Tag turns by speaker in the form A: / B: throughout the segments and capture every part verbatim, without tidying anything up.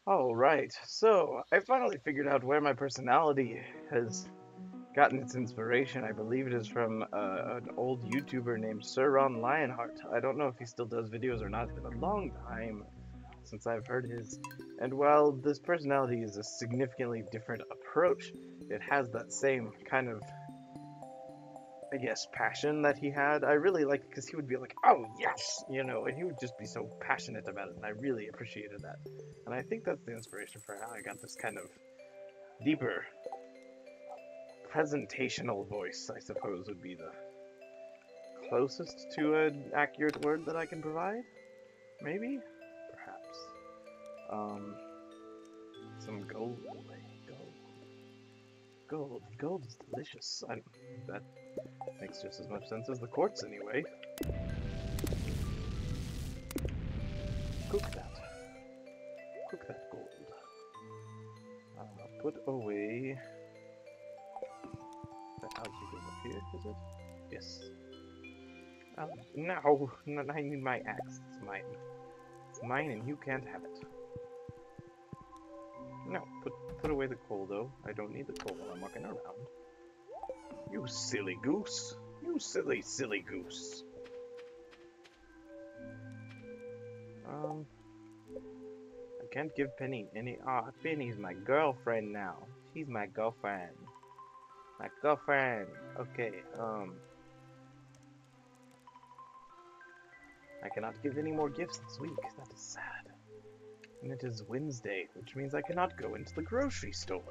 A: Alright, so I finally figured out where my personality has gotten its inspiration. I believe it is from uh, an old YouTuber named Sir Ron Lionheart. I don't know if he still does videos or not. It's been a long time since I've heard his. And while this personality is a significantly different approach, it has that same kind of, I guess, passion that he had. I really liked it because he would be like, oh, yes, you know, and he would just be so passionate about it, and I really appreciated that. And I think that's the inspiration for how I got this kind of deeper presentational voice, I suppose, would be the closest to an accurate word that I can provide. Maybe? Perhaps. Um, some gold. Gold. Gold. Gold is delicious. I, that makes just as much sense as the quartz, anyway. Cook that. Cook that gold. Uh, put away. The algae goes up here, is it? Yes. Um, no, no, I need my axe. It's mine. It's mine, and you can't have it. No, put put away the coal, though. I don't need the coal while I'm walking around. You silly goose. You silly, silly goose. Um, I can't give Penny any. Ah, oh, Penny's my girlfriend now. She's my girlfriend. My girlfriend. Okay. Um, I cannot give any more gifts this week. That is sad. And it is Wednesday, which means I cannot go into the grocery store.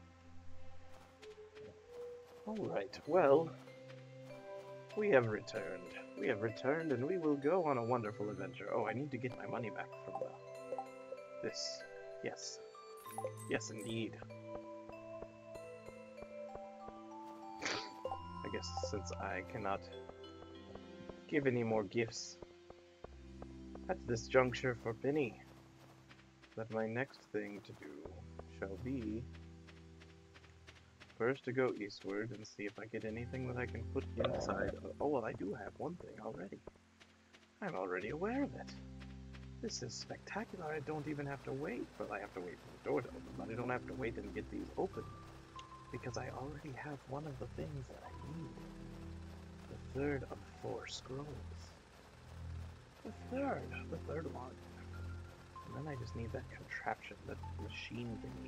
A: Alright, well, we have returned. We have returned, and we will go on a wonderful adventure. Oh, I need to get my money back from the... this. Yes. Yes, indeed. I guess since I cannot give any more gifts at this juncture for Penny, that my next thing to do shall be first to go eastward and see if I get anything that I can put inside. Oh, well, I do have one thing already. I'm already aware of it. This is spectacular. I don't even have to wait. Well, I have to wait for the door to open, but I don't have to wait and get these open because I already have one of the things that I need. The third of four scrolls. The third. The third one. And then I just need that contraption, that machine thingy.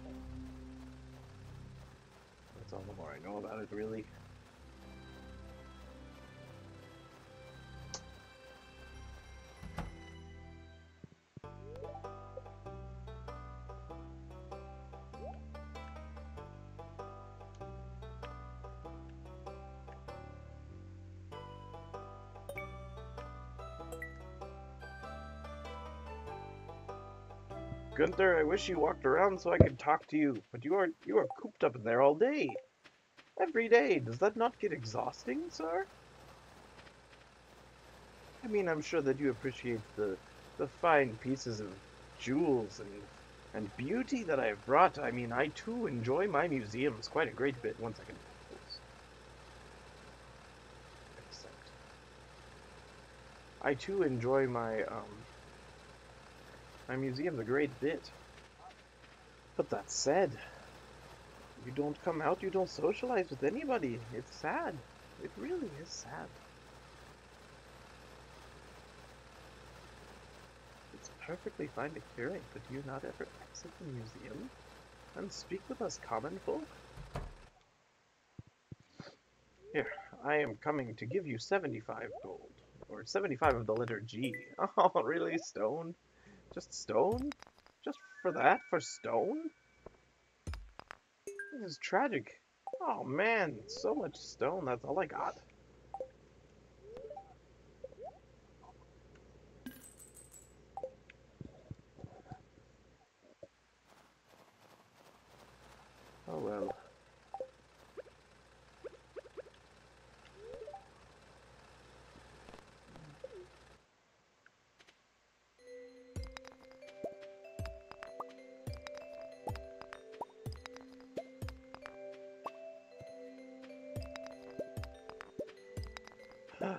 A: That's all the more I know about it, really. Gunther, I wish you walked around so I could talk to you, but you are you are cooped up in there all day. Every day. Does that not get exhausting, sir? I mean, I'm sure that you appreciate the the fine pieces of jewels and and beauty that I've brought. I mean, I too enjoy my museums quite a great bit. One second. Accept. I too enjoy my um my museums a great bit. But that said, you don't come out, you don't socialize with anybody. It's sad. It really is sad. It's perfectly fine to curate, but do you not ever exit the museum and speak with us common folk? Here, I am coming to give you seventy-five gold. Or seventy-five of the letter G. Oh, really? Stone? Just stone? Just for that? For stone? This is tragic. Oh man, so much stone, that's all I got. Oh well.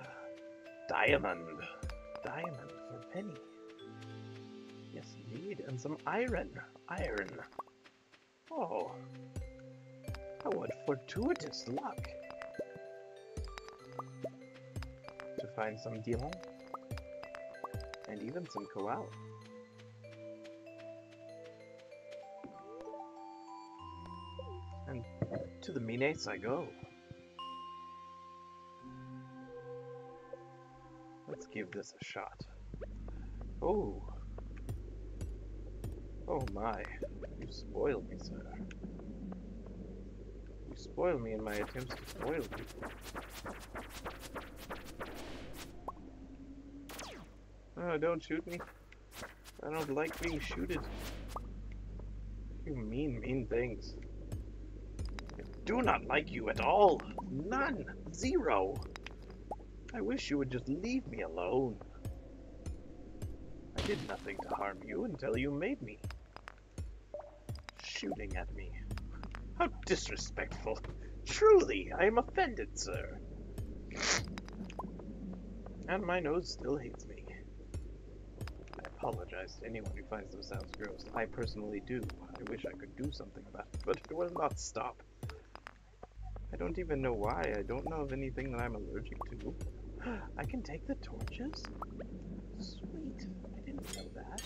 A: Diamond. Diamond for Penny. Yes, indeed. A And some iron. Iron. Oh. Oh, what fortuitous luck. To find some diamond. And even some koala. And to the Minace I go. Let's give this a shot. Oh. Oh my. You spoiled me, sir. You spoiled me in my attempts to spoil people. Oh, don't shoot me. I don't like being shooted. You mean, mean things. I do not like you at all. None. Zero. I wish you would just leave me alone. I did nothing to harm you until you made me. Shooting at me. How disrespectful. Truly, I am offended, sir. And my nose still hates me. I apologize to anyone who finds those sounds gross. I personally do. I wish I could do something about it, but it will not stop. I don't even know why. I don't know of anything that I'm allergic to. I can take the torches? Sweet. I didn't know that.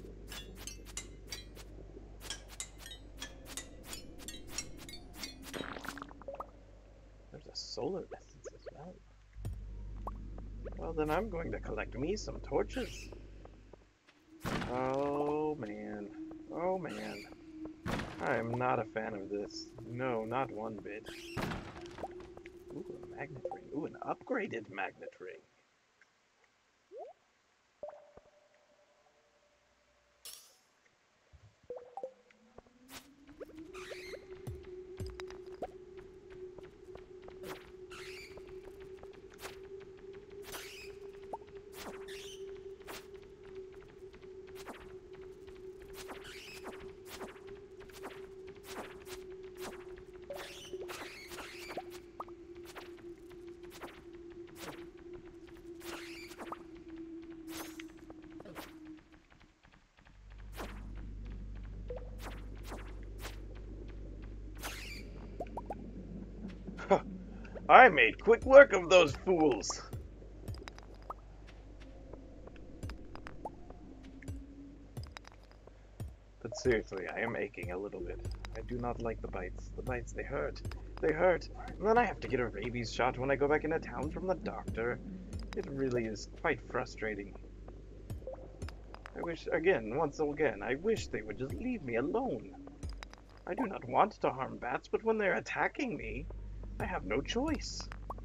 A: There's a solar essence as well. Well, then I'm going to collect me some torches. Oh, man. Oh, man. I am not a fan of this. No, not one bit. Ooh, a magnet ring. Ooh, an upgraded magnet ring. I made quick work of those fools. But seriously, I am aching a little bit. I do not like the bites. The bites, they hurt. They hurt. And then I have to get a rabies shot when I go back into town from the doctor. It really is quite frustrating. I wish, again, once again, I wish they would just leave me alone. I do not want to harm bats, but when they're attacking me, I have no choice.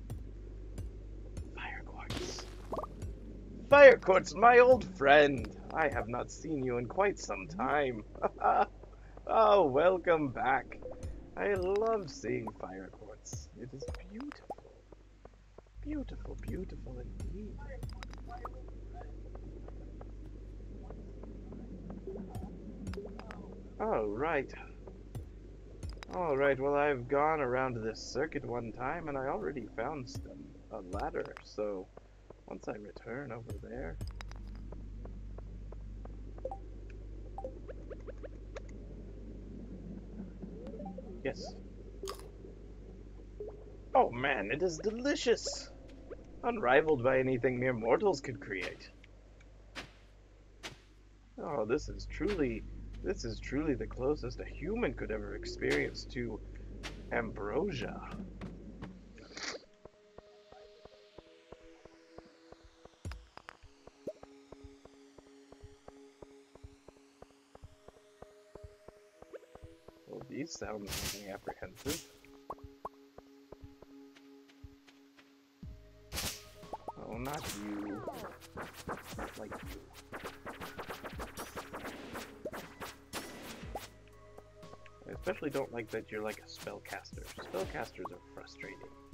A: Fire quartz. Fire quartz, my old friend. I have not seen you in quite some time. Oh, welcome back. I love seeing fire quartz. It is beautiful. Beautiful, beautiful indeed. Oh, right. Alright, well, I've gone around this circuit one time, and I already found some, a ladder, so once I return over there... Yes. Oh man, it is delicious! Unrivaled by anything mere mortals could create. Oh, this is truly... This is truly the closest a human could ever experience to ambrosia. Well, these sound something apprehensive. Oh, not you. Like you. I especially don't like that you're like a spellcaster. Spellcasters are frustrating.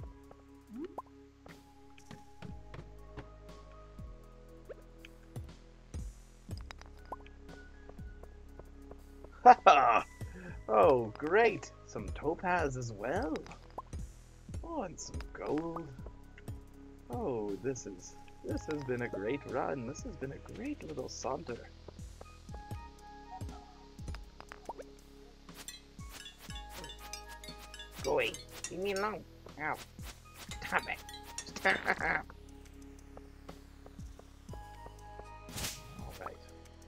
A: Haha! Oh, great! Some topaz as well. Oh, and some gold. Oh, this is this has been a great run. This has been a great little saunter. away. Leave me alone. Ow. Stop it. Stop. Alright.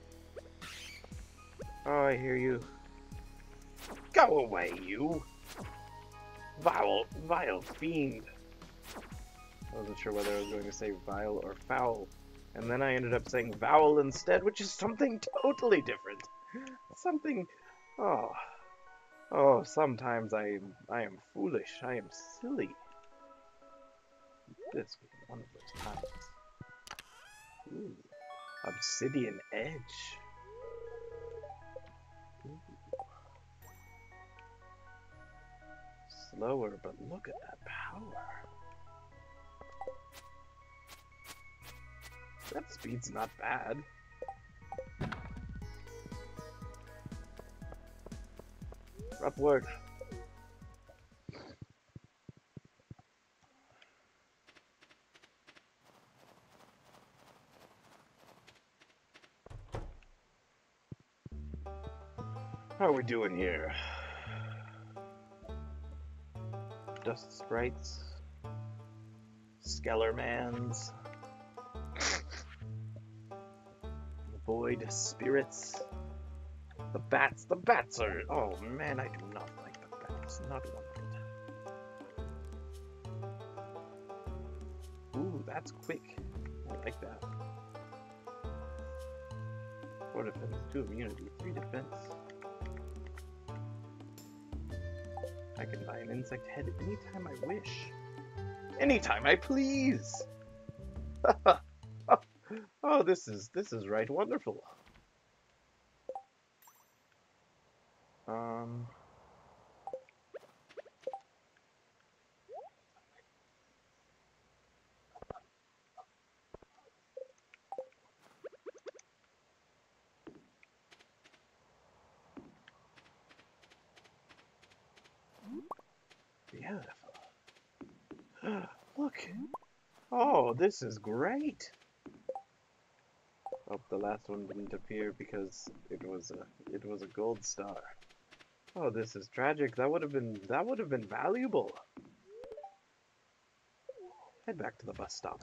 A: Oh, I hear you. Go away, you! Vile, vile fiend. I wasn't sure whether I was going to say vile or foul. And then I ended up saying vowel instead, which is something totally different. Something... Oh... Oh, sometimes I am, I am foolish. I am silly. This was one of those times. Ooh, obsidian edge. Ooh. Slower, but look at that power. That speed's not bad. Upward. How are we doing here? Dust sprites. Skellermans. Void spirits. The bats. The bats are... Oh man, I do not like the bats. Not one bit. Ooh, that's quick. I like that. Four defense, two immunity, three defense. I can buy an insect head anytime I wish. Anytime I please! Oh, this is this is right wonderful. Um Beautiful. Look. Oh, this is great. Oh, the last one didn't appear because it was a it was a gold star. Oh, this is tragic. That would have been that would have been valuable. Head back to the bus stop.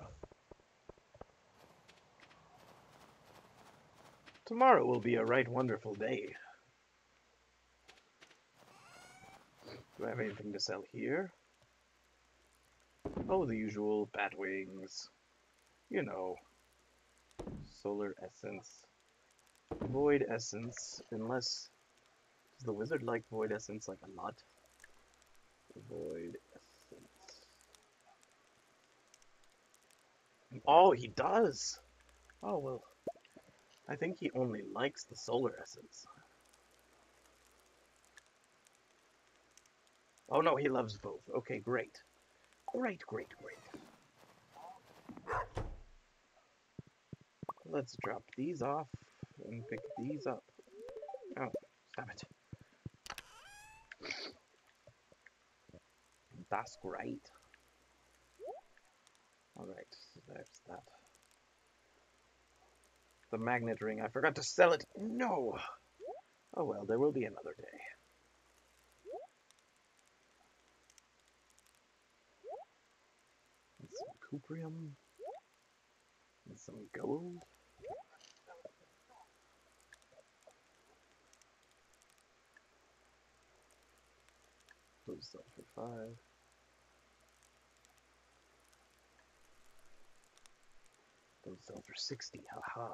A: Tomorrow will be a right wonderful day. Do I have anything to sell here? Oh, the usual bat wings. You know. Solar essence. Void essence, unless... Does the wizard like void essence like a lot? Void essence. Oh, he does! Oh, well. I think he only likes the solar essence. Oh no, he loves both. Okay, great. Great, great, great. Let's drop these off and pick these up. Oh, stop it. That's great. Alright, so there's that. The magnet ring, I forgot to sell it. No! Oh well, there will be another day. And some cuprium. And some gold. Those sell for five. Those sell for sixty, haha.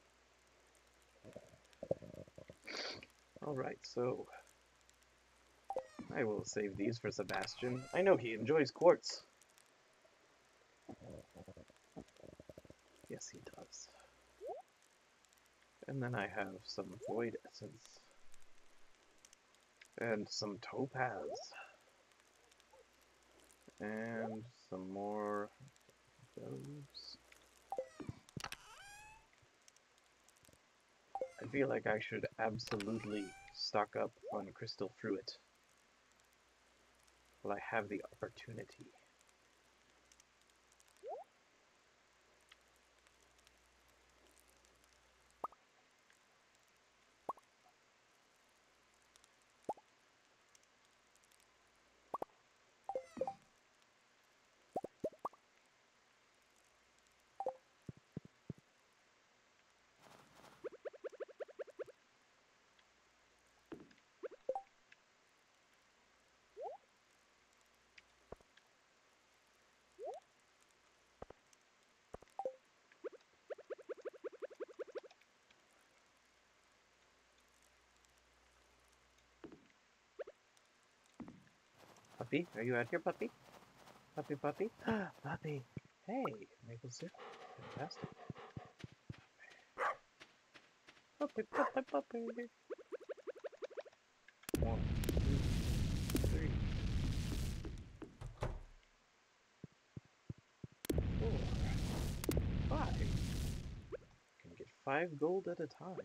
A: Alright, so I will save these for Sebastian. I know he enjoys quartz. Yes, he does. And then I have some void essence. And some topaz. And some more of those. I feel like I should absolutely stock up on crystal fruit while I have the opportunity. Puppy, are you out here, puppy? Puppy, puppy? Puppy! Hey, maple syrup. Fantastic. Puppy, puppy, puppy. One, two, three, four, five. Can get five gold at a time.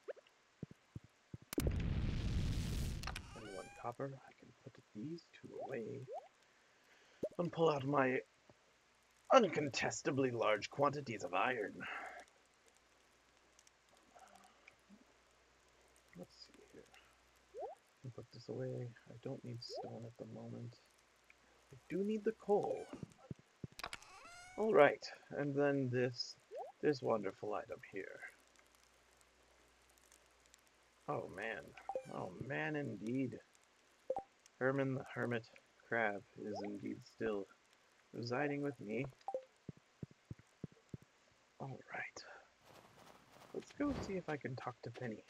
A: And one copper. I can put these two away and pull out my uncontestably large quantities of iron. Let's see here. I'll put this away. I don't need stone at the moment. I do need the coal. Alright, and then this this wonderful item here. Oh man. Oh man indeed. Herman the Hermit Crab is indeed still residing with me. Alright. Let's go see if I can talk to Penny.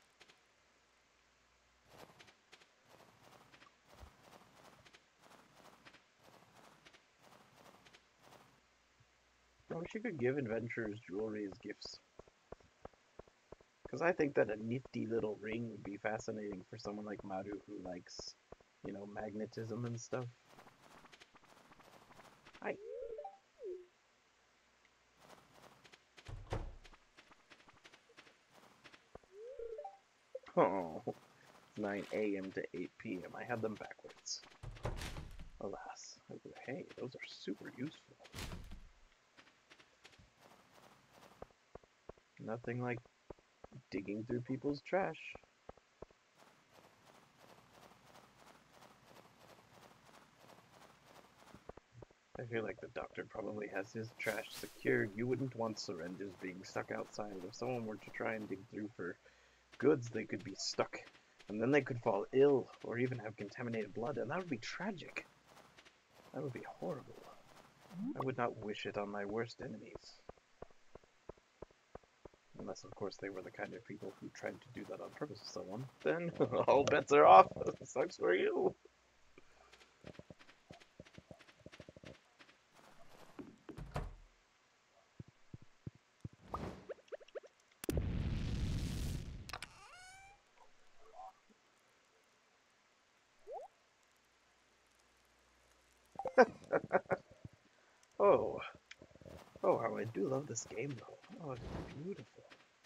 A: I wish you could give adventurers jewelry as gifts. Because I think that a nifty little ring would be fascinating for someone like Maru who likes, you know, magnetism and stuff. Hi. Oh, it's nine A M to eight P M I had them backwards. Alas. Hey, those are super useful. Nothing like digging through people's trash. I feel like the doctor probably has his trash secured. You wouldn't want syringes being stuck outside. If someone were to try and dig through for goods, they could be stuck. And then they could fall ill, or even have contaminated blood, and that would be tragic. That would be horrible. I would not wish it on my worst enemies. Unless, of course, they were the kind of people who tried to do that on purpose to someone. Then, all bets are off. Sucks for you. Oh. Oh, how I do love this game, though. Oh, it's beautiful.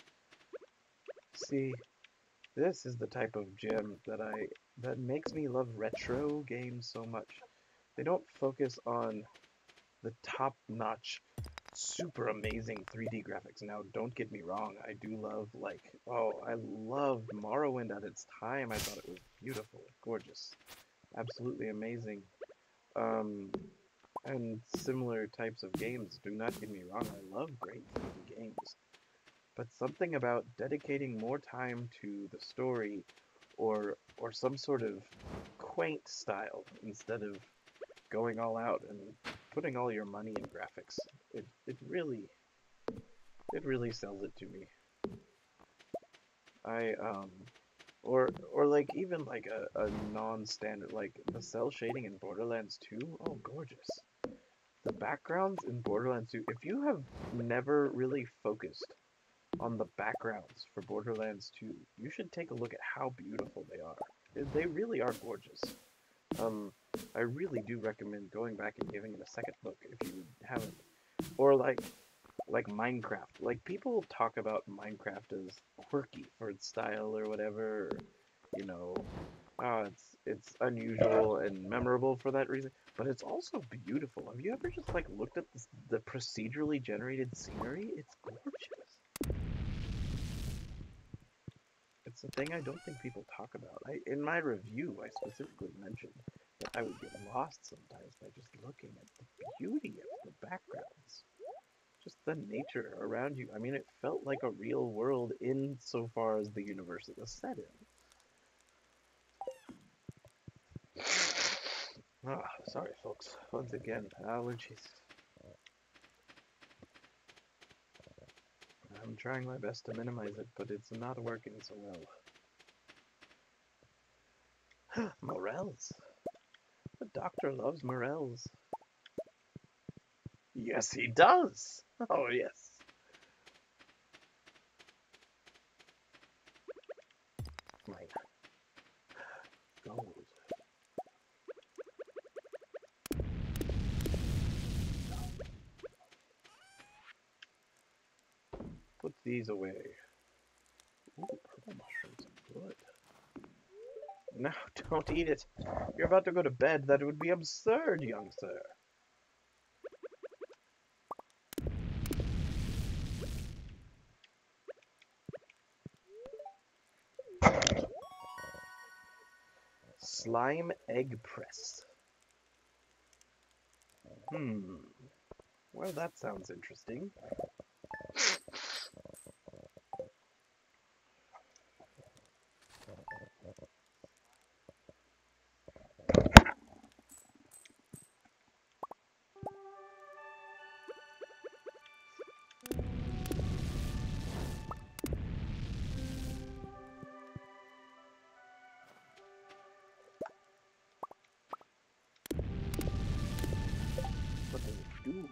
A: See, this is the type of gem that I that makes me love retro games so much. They don't focus on the top-notch, super amazing three D graphics. Now, don't get me wrong, I do love, like, oh, I loved Morrowind at its time. I thought it was beautiful, gorgeous, absolutely amazing. Um, and similar types of games, do not get me wrong, I love great three D games. But something about dedicating more time to the story or or some sort of quaint style instead of going all out and putting all your money in graphics. It it really it really sells it to me. I um or or like even like a, a non-standard like the cell shading in Borderlands two. Oh, gorgeous. The backgrounds in Borderlands two, if you have never really focused on the backgrounds for Borderlands two, you should take a look at how beautiful they are. They really are gorgeous. Um, I really do recommend going back and giving it a second look if you haven't. Or like, like Minecraft. Like, people talk about Minecraft as quirky for its style or whatever. Or, you know, oh, it's it's unusual and memorable for that reason. But it's also beautiful. Have you ever just like looked at this, the procedurally generated scenery? It's gorgeous. It's a thing I don't think people talk about. I, in my review, I specifically mentioned that I would get lost sometimes by just looking at the beauty of the backgrounds. Just the nature around you. I mean, it felt like a real world insofar as the universe it was set in. Ah, sorry, folks. Once again, allergies. I'm trying my best to minimize it, but it's not working so well. Morels. The doctor loves morels. Yes, he does. Oh, yes. My gold. Put these away. Ooh, purple mushrooms are good. No, don't eat it. You're about to go to bed. That would be absurd, young sir. Slime egg press. Hmm. Well, that sounds interesting. What does it do?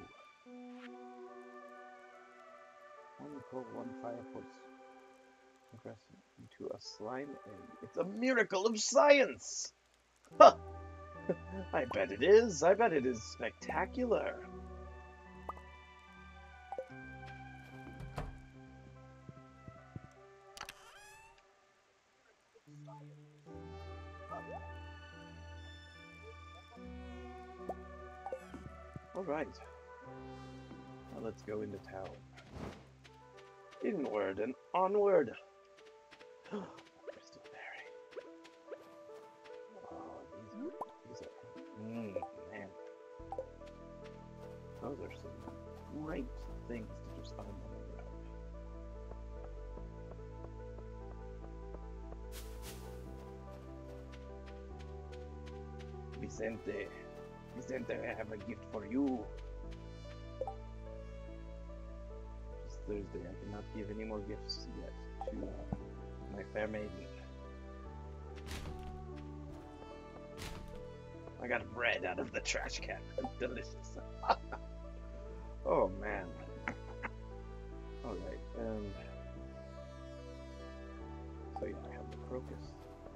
A: One coal, one fire force. Progress into a slime egg. It's a miracle of science! Huh! I bet it is. I bet it is spectacular. Alright. Now let's go into town. Inward and onward. Crystal berry. Oh, these are, these are, mmm, man. Those are some great things to just find on the ground. Vicente, Vicente, I have a gift for you. It's Thursday. I cannot give any more gifts yet to uh, my fair maiden. I got bread out of the trash can. Delicious. Oh man. Alright, um so yeah, I have the crocus.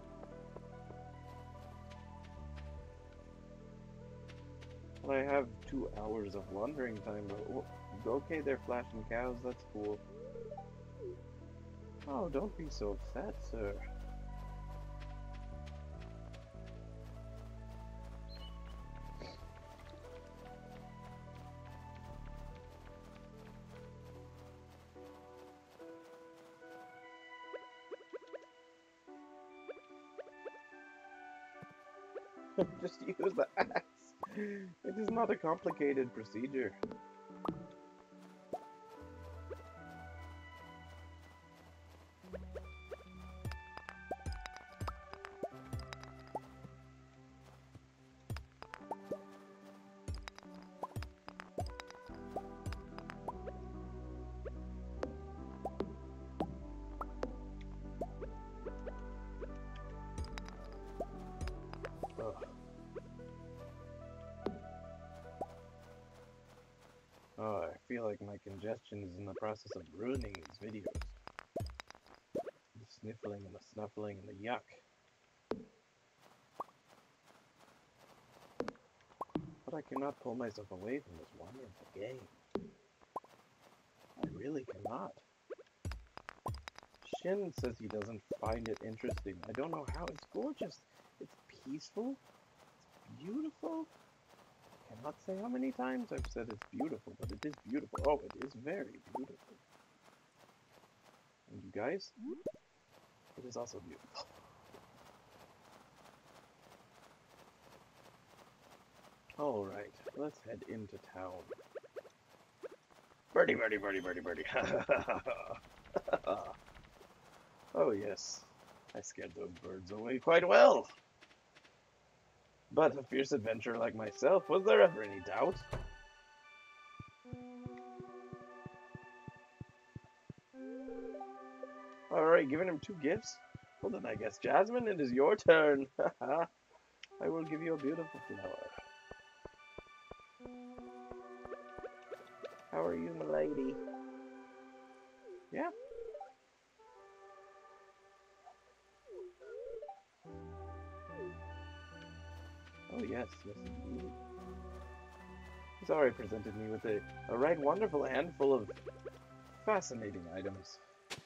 A: Well, I have two hours of wandering time, but oh, okay, they're flashing cows, that's cool. Oh, don't be so upset, sir. Just use the axe. It is not a complicated procedure. Ugh. Oh, I feel like my congestion is in the process of ruining these videos. The sniffling and the snuffling and the yuck. But I cannot pull myself away from this wonderful game. I really cannot. Shin says he doesn't find it interesting. I don't know how. It's gorgeous. It's peaceful. It's beautiful. I cannot say how many times I've said it's beautiful, but it is beautiful. Oh, it is very beautiful. And you guys, it is also beautiful. Alright, let's head into town. Birdie, birdie, birdie, birdie, birdie. Oh yes, I scared those birds away quite well. But a fierce adventurer like myself, was there ever any doubt? Alright, giving him two gifts? Well then I guess, Jasmine, it is your turn. I will give you a beautiful flower. How are you, milady? Yeah? Oh, yes, yes, indeed. He's already presented me with a, a right wonderful handful of fascinating items.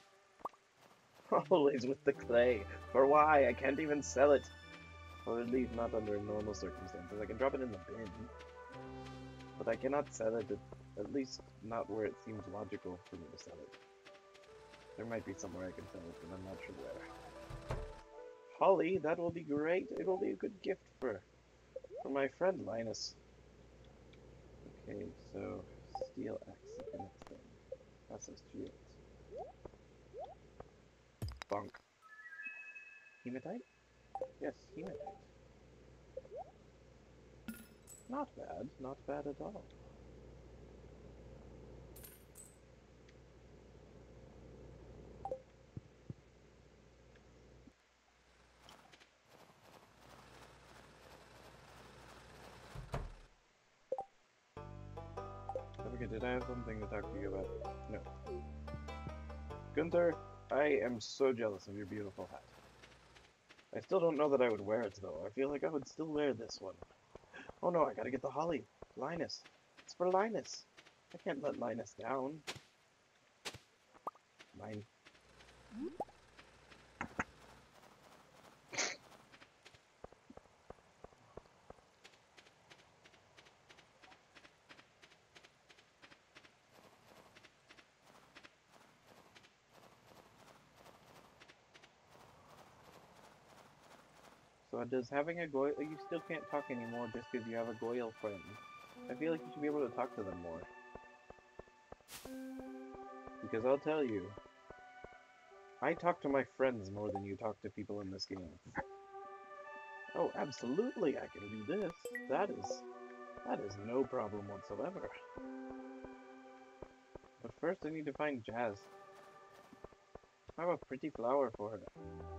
A: Always with the clay. For why? I can't even sell it. Or at least not under normal circumstances. I can drop it in the bin. But I cannot sell it, at, at least not where it seems logical for me to sell it. There might be somewhere I can sell it, but I'm not sure where. Holly, that will be great. It will be a good gift for, for my friend Linus. Okay, so steel axe is the next thing. Process shields. Bonk. Hematite? Yes, hematite. Not bad, not bad at all. Okay, did I have something to talk to you about? No. Gunther, I am so jealous of your beautiful hat. I still don't know that I would wear it, though. I feel like I would still wear this one. Oh no, I gotta get the holly. Linus. It's for Linus. I can't let Linus down. Mine. So does having a Goyle... You still can't talk anymore just because you have a Goyle friend. I feel like you should be able to talk to them more. Because I'll tell you, I talk to my friends more than you talk to people in this game. Oh, absolutely, I can do this. That is... That is no problem whatsoever. But first I need to find Jazz. I have a pretty flower for her.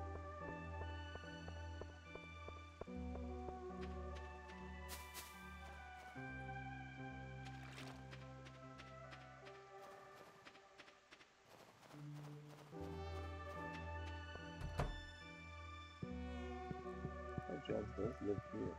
A: Oh, Jazz does live here.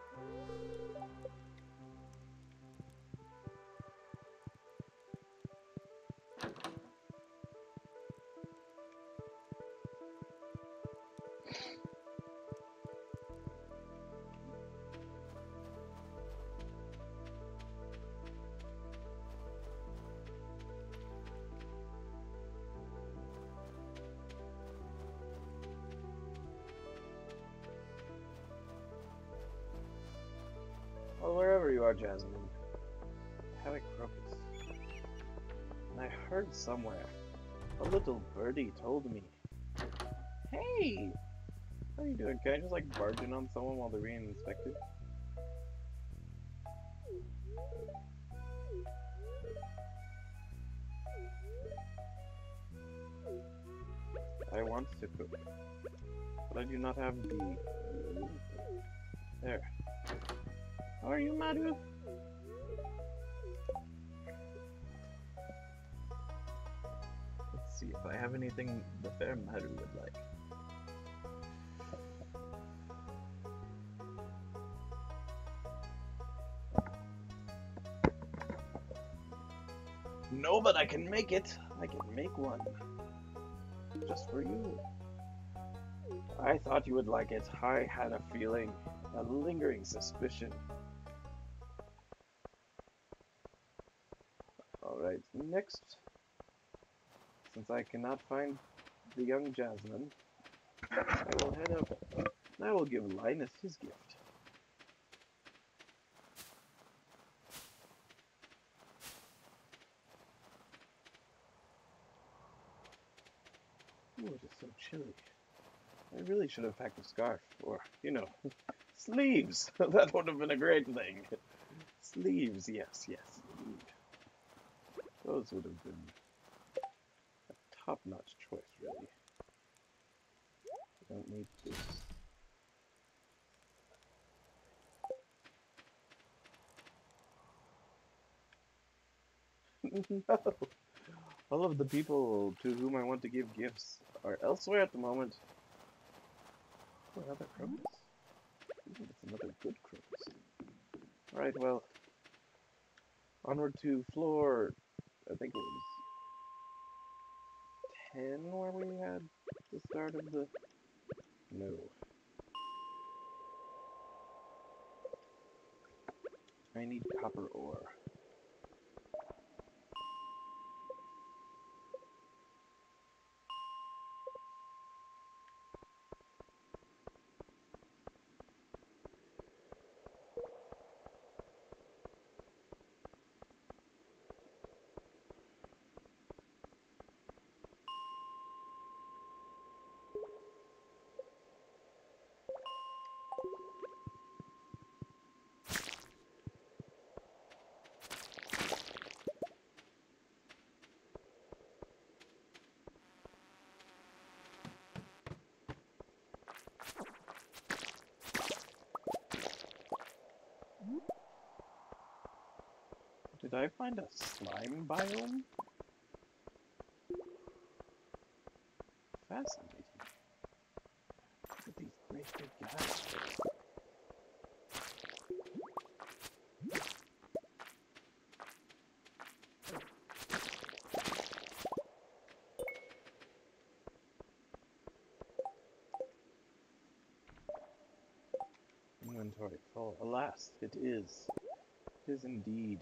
A: Well, wherever you are, Jasmine, I have a crocus. And I heard somewhere, a little birdie told me, hey! How are you doing? Can I just like barge in on someone while they're being inspected? I want to cook, but I do not have the... There. How are you, Madhu? Let's see if I have anything the fair Madhu would like. No, but I can make it. I can make one. Just for you. I thought you would like it. I had a feeling, a lingering suspicion. Alright, next. Since I cannot find the young Jasmine, I will head up. And I will give Linus his gift. Ooh, it is so chilly. I really should have packed a scarf, or, you know, sleeves. That would have been a great thing. Sleeves, yes, yes, indeed. Those would have been a top-notch choice, really. I don't need this. No. All of the people to whom I want to give gifts are elsewhere at the moment. Oh, another crocus. Ooh, that's another good crocus. Alright, well, onward to floor, I think it was ten where we had the start of the... No. I need copper ore. Did I find a slime biome? Fascinating. Look at these great big guys. Inventory full. Alas, it is. It is indeed.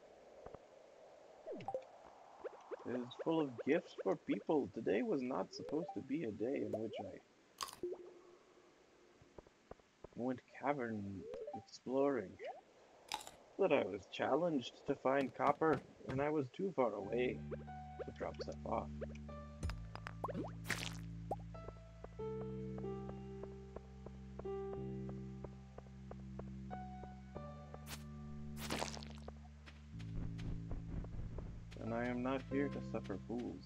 A: It is full of gifts for people. Today was not supposed to be a day in which I went cavern exploring. But I was challenged to find copper, and I was too far away to drop stuff off. And I am not here to suffer fools.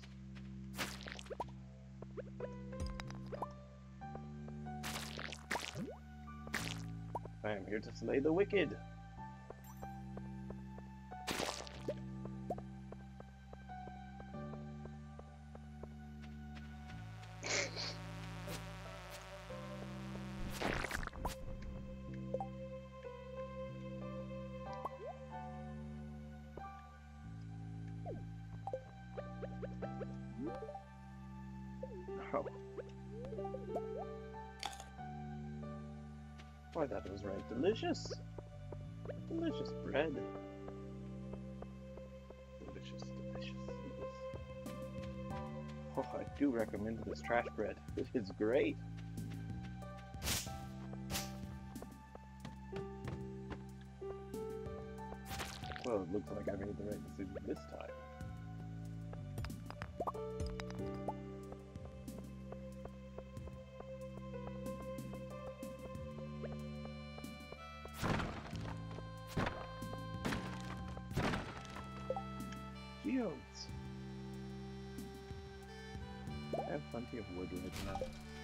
A: I am here to slay the wicked. Oh. Why, that was right. Delicious. Delicious bread. Delicious, delicious. Oh, I do recommend this trash bread. It is great. Well, it looks like I made the right decision this time. Geodes. I have plenty of wood right now.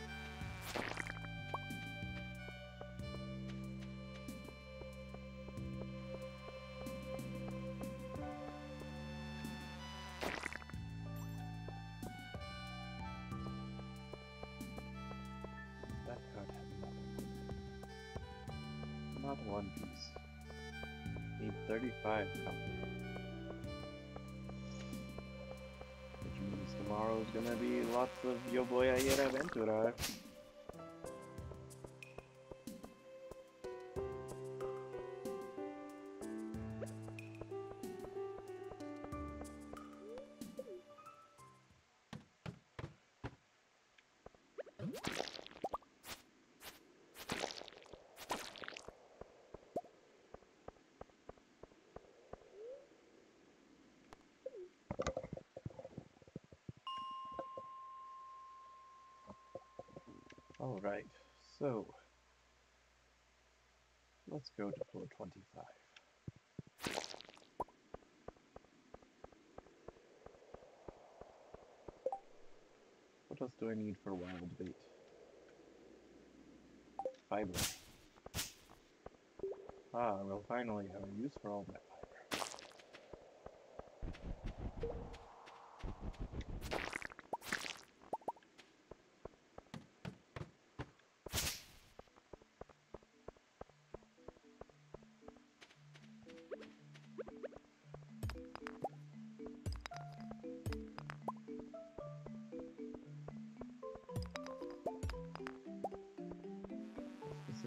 A: That card had nothing. Not one piece. Need thirty-five copper. Tomorrow's gonna be lots of Yo Voy a Ir a Aventurar. Alright, so let's go to floor twenty-five. What else do I need for wild bait? Fiber. Ah, we'll finally have a use for all that fiber.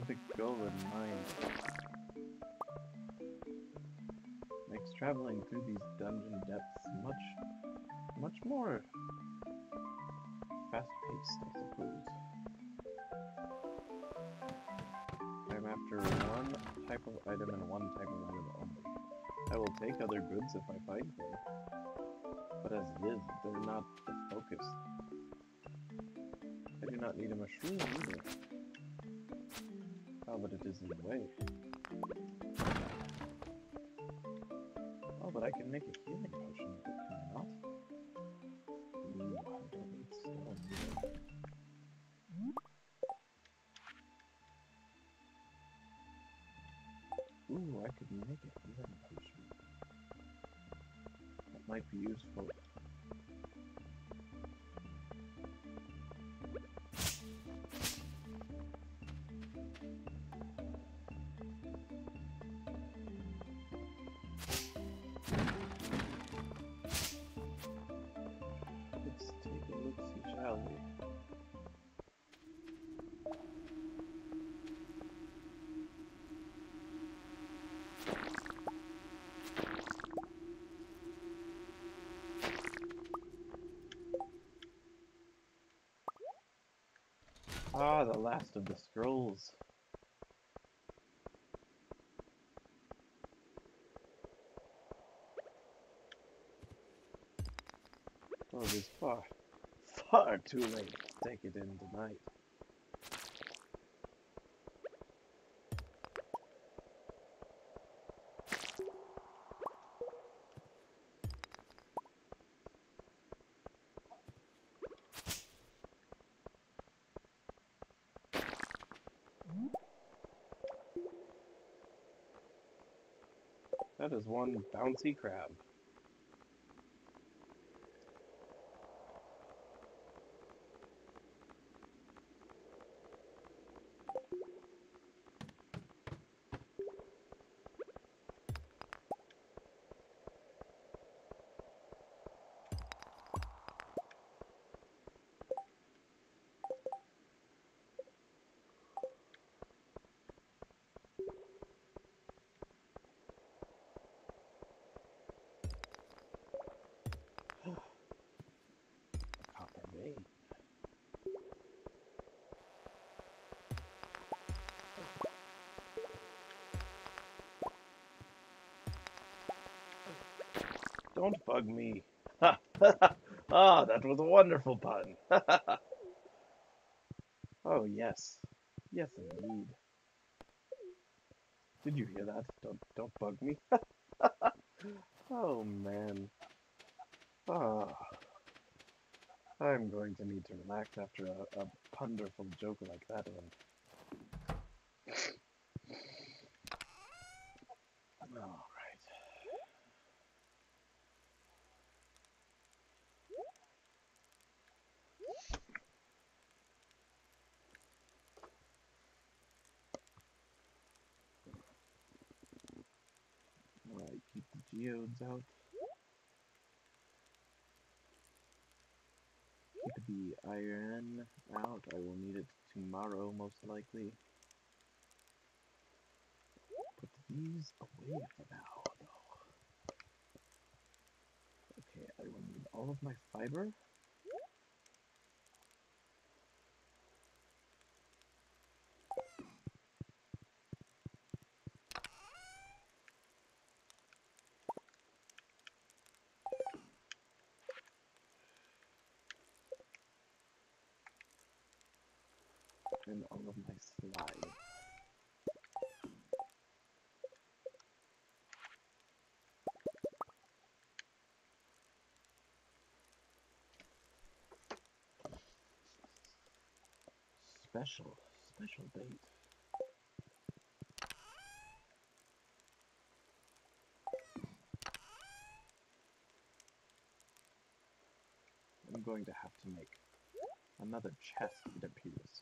A: specific goal in mind. Makes traveling through these dungeon depths much, much more fast-paced, I suppose. I'm after one type of item and one type of item only. I will take other goods if I find them, but as it is, they're not the focus. I do not need a mushroom either. Oh, but it is in the way. Oh, but I can make a healing potion, but can I not? Ooh, I don't need stone either. Ooh, I could make a healing potion. That might be useful. Let's take a look-see, shall we? Ah, the last of the scrolls. Oh, it is far, far too late to take it in tonight. That is one bouncy crab. Copper vein. Don't bug me. Ha! Ah, that was a wonderful pun. Oh, yes. Yes, indeed. Did you hear that? Don't, don't bug me. Oh, man. Ah, I'm going to need to relax after a, a wonderful joke like that one. All right. All right, keep the geodes out. Keep the iron out. I will need it tomorrow, most likely. Put these away for now, though. Okay, I will need all of my fiber. And all of my slime. Special, special bait. I'm going to have to make another chest, it appears.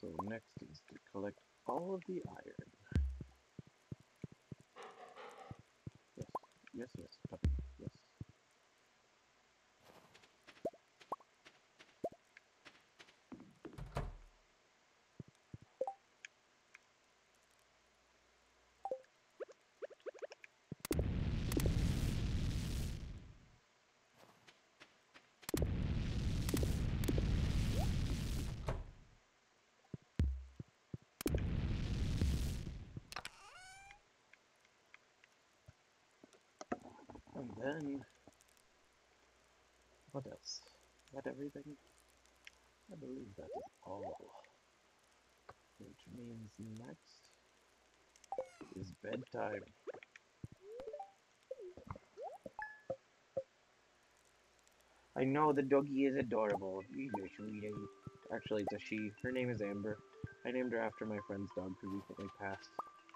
A: So next is to collect all of the iron. Yes, yes, yes, puppy, yes. And then, what else? Is that everything? I believe that is all. Which means next is bedtime. I know the doggy is adorable. He's a sweetie. Actually, it's a she. Her name is Amber. I named her after my friend's dog who recently passed.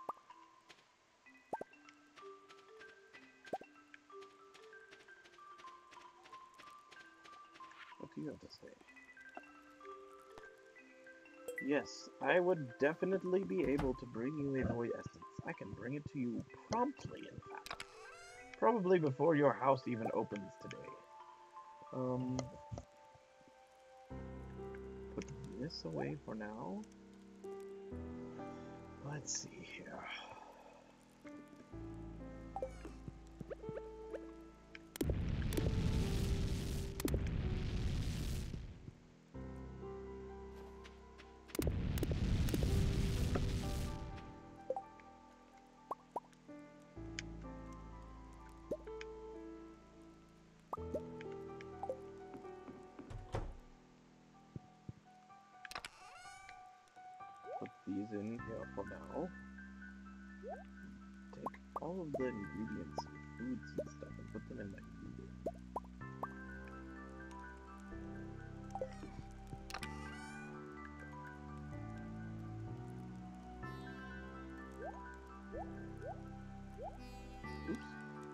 A: What do you have to say? Yes, I would definitely be able to bring you a void essence. I can bring it to you promptly, in fact. Probably before your house even opens today. Um, put this away for now. Let's see here. Put these in here for now. Take all of the ingredients and foods and stuff and put them in my food. Oops.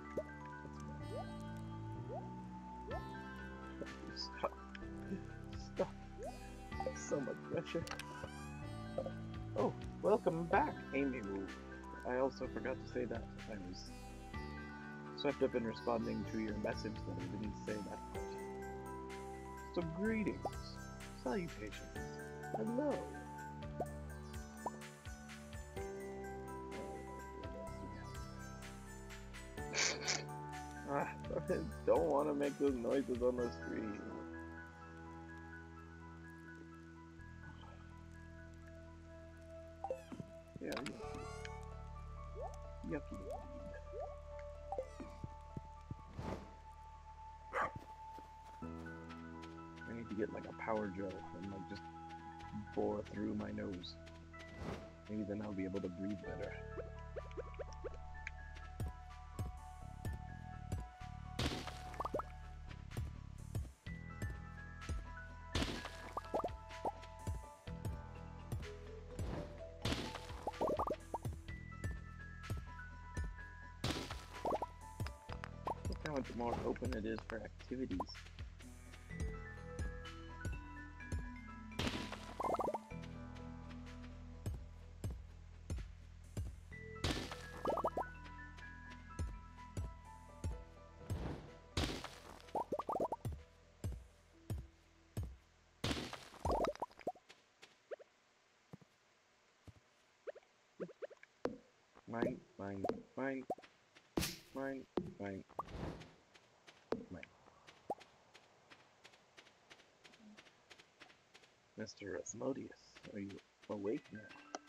A: That's bad. Stop. Stop. So much pressure. Oh, welcome back, Amy Woo. I also forgot to say that. I was swept up in responding to your message that I didn't say that part. So greetings, salutations, hello. Ah, I don't want to make those noises on the screen. Yeah, yucky. Yucky indeed. I need to get like a power drill and like just bore through my nose. Maybe then I'll be able to breathe better. Look how much more open it is for activities. Mine, mine, mine, mine, mine, mine. Mister Asmodeus, are you awake now?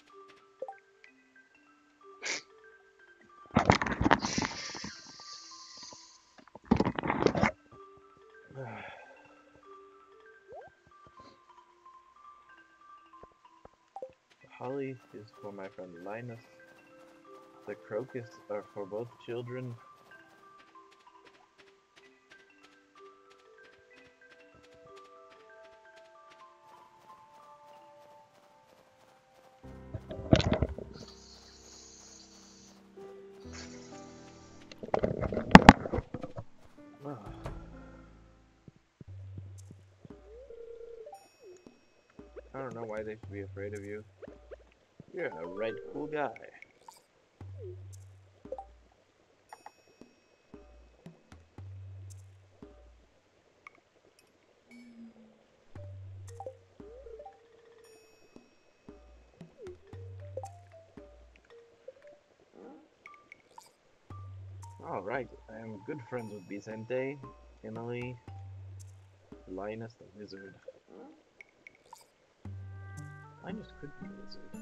A: The holly is for my friend Linus. The crocus are for both children. I don't know why why they should be afraid of you. You're a right cool guy. Alright, I am good friends with Vicente, Emily, Linus the wizard. Linus could be a wizard.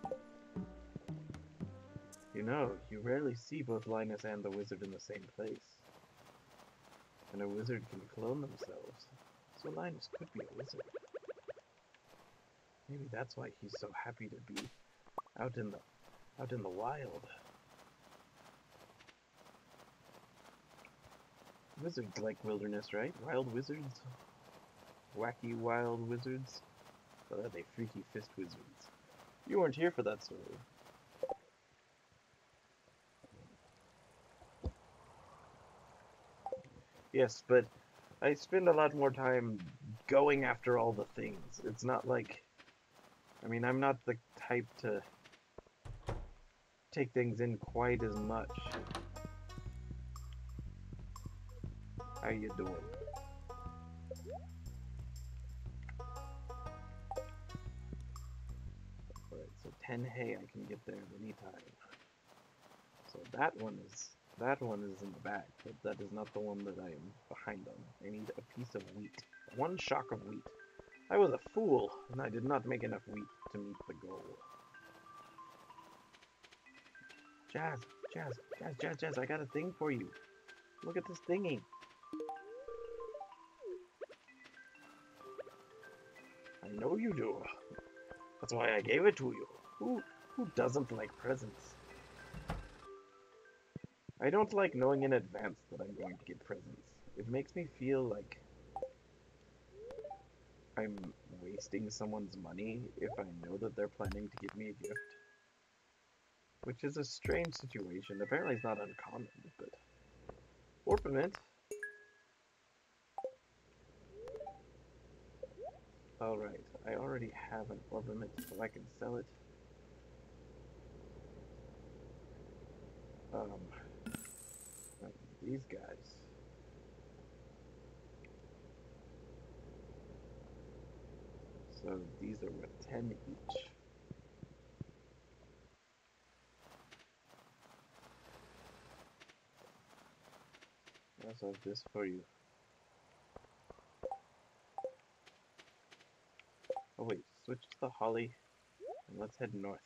A: You know, you rarely see both Linus and the wizard in the same place. And a wizard can clone themselves, so Linus could be a wizard. Maybe that's why he's so happy to be out in the out in the wild. Wizards like wilderness, right? Wild wizards? Wacky wild wizards? Or are they freaky fist wizards? You weren't here for that story. Yes, but I spend a lot more time going after all the things. It's not like... I mean, I'm not the type to take things in quite as much. How you doing? Alright, so ten hay I can get there at any time. So that one is that one is in the back, but that is not the one that I am behind on. I need a piece of wheat. One shock of wheat. I was a fool, and I did not make enough wheat to meet the goal. Jazz, Jazz, Jazz, Jazz, Jazz, I got a thing for you. Look at this thingy. I know you do. That's why I gave it to you. Who, who doesn't like presents? I don't like knowing in advance that I'm going to get presents. It makes me feel like I'm wasting someone's money if I know that they're planning to give me a gift. Which is a strange situation. Apparently it's not uncommon, but... Orpiment? Alright, I already have an orpiment, so I can sell it. Um... These guys. So these are worth ten each. I also have this for you. Oh wait, switch to the holly and let's head north.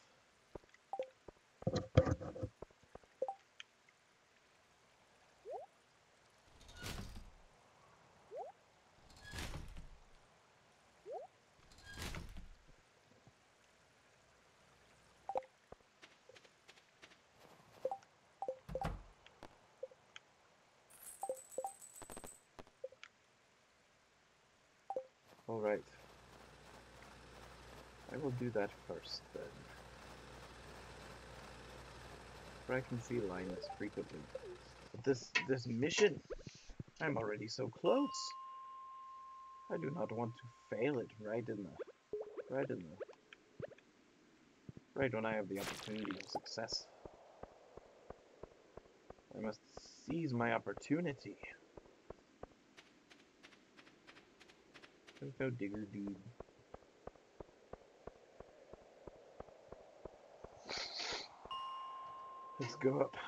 A: Alright. I will do that first, then. For I can see Linus frequently. But this, this mission, I'm already so close. I do not want to fail it right in the, right in the, right when I have the opportunity of success. I must seize my opportunity. There's no digger dude. Let's go up.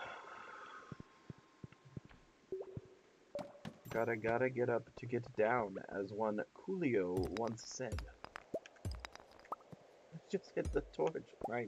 A: Gotta, gotta get up to get down, as one Coolio once said. Let's just hit the torch, right?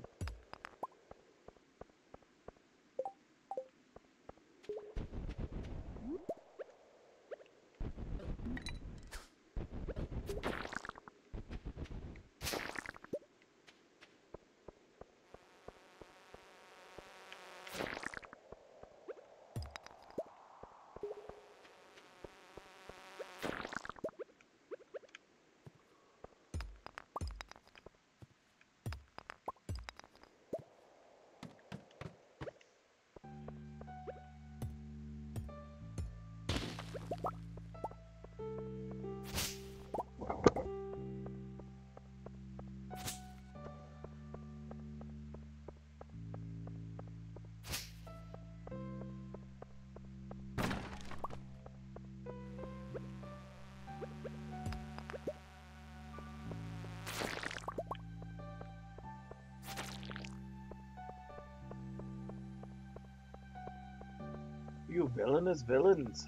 A: You villainous villains.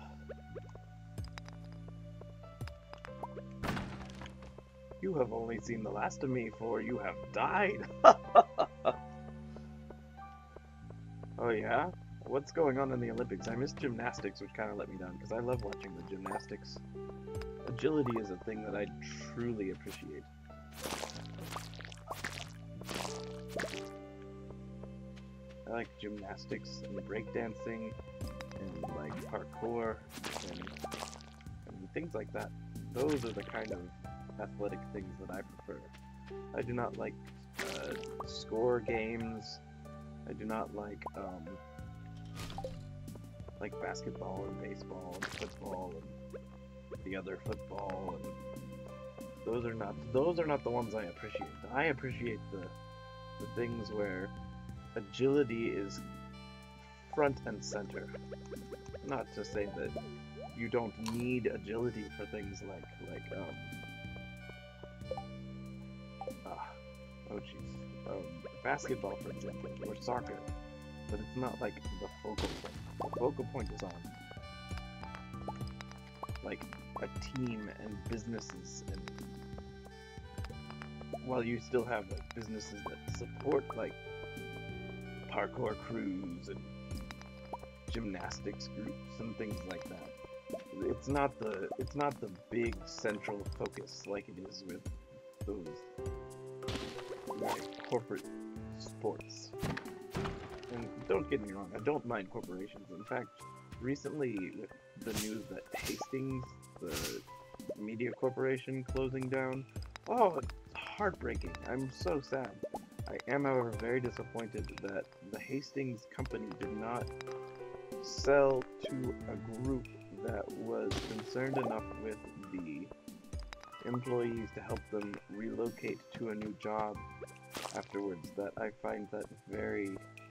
A: You have only seen the last of me, for you have died. Oh yeah? What's going on in the Olympics? I missed gymnastics, which kind of let me down, because I love watching the gymnastics. Agility is a thing that I truly appreciate. I like gymnastics and breakdancing and like parkour and, and things like that. Those are the kind of athletic things that I prefer. I do not like uh, score games. I do not like um, like basketball and baseball and football and the other football. And those are not those are not the ones I appreciate. I appreciate the the things where agility is front and center. Not to say that you don't need agility for things like like um ah, oh jeez um, basketball, for example, or soccer, but it's not like the focal point. The focal point is on like a team and businesses, and while you still have like businesses that support like parkour crews and gymnastics groups and things like that. It's not the it's not the big central focus like it is with those like, corporate sports. And don't get me wrong, I don't mind corporations. In fact, recently with the news that Hastings, the media corporation, closing down, oh, it's heartbreaking. I'm so sad. I am, however, very disappointed that the Hastings company did not sell to a group that was concerned enough with the employees to help them relocate to a new job afterwards. That I find that very,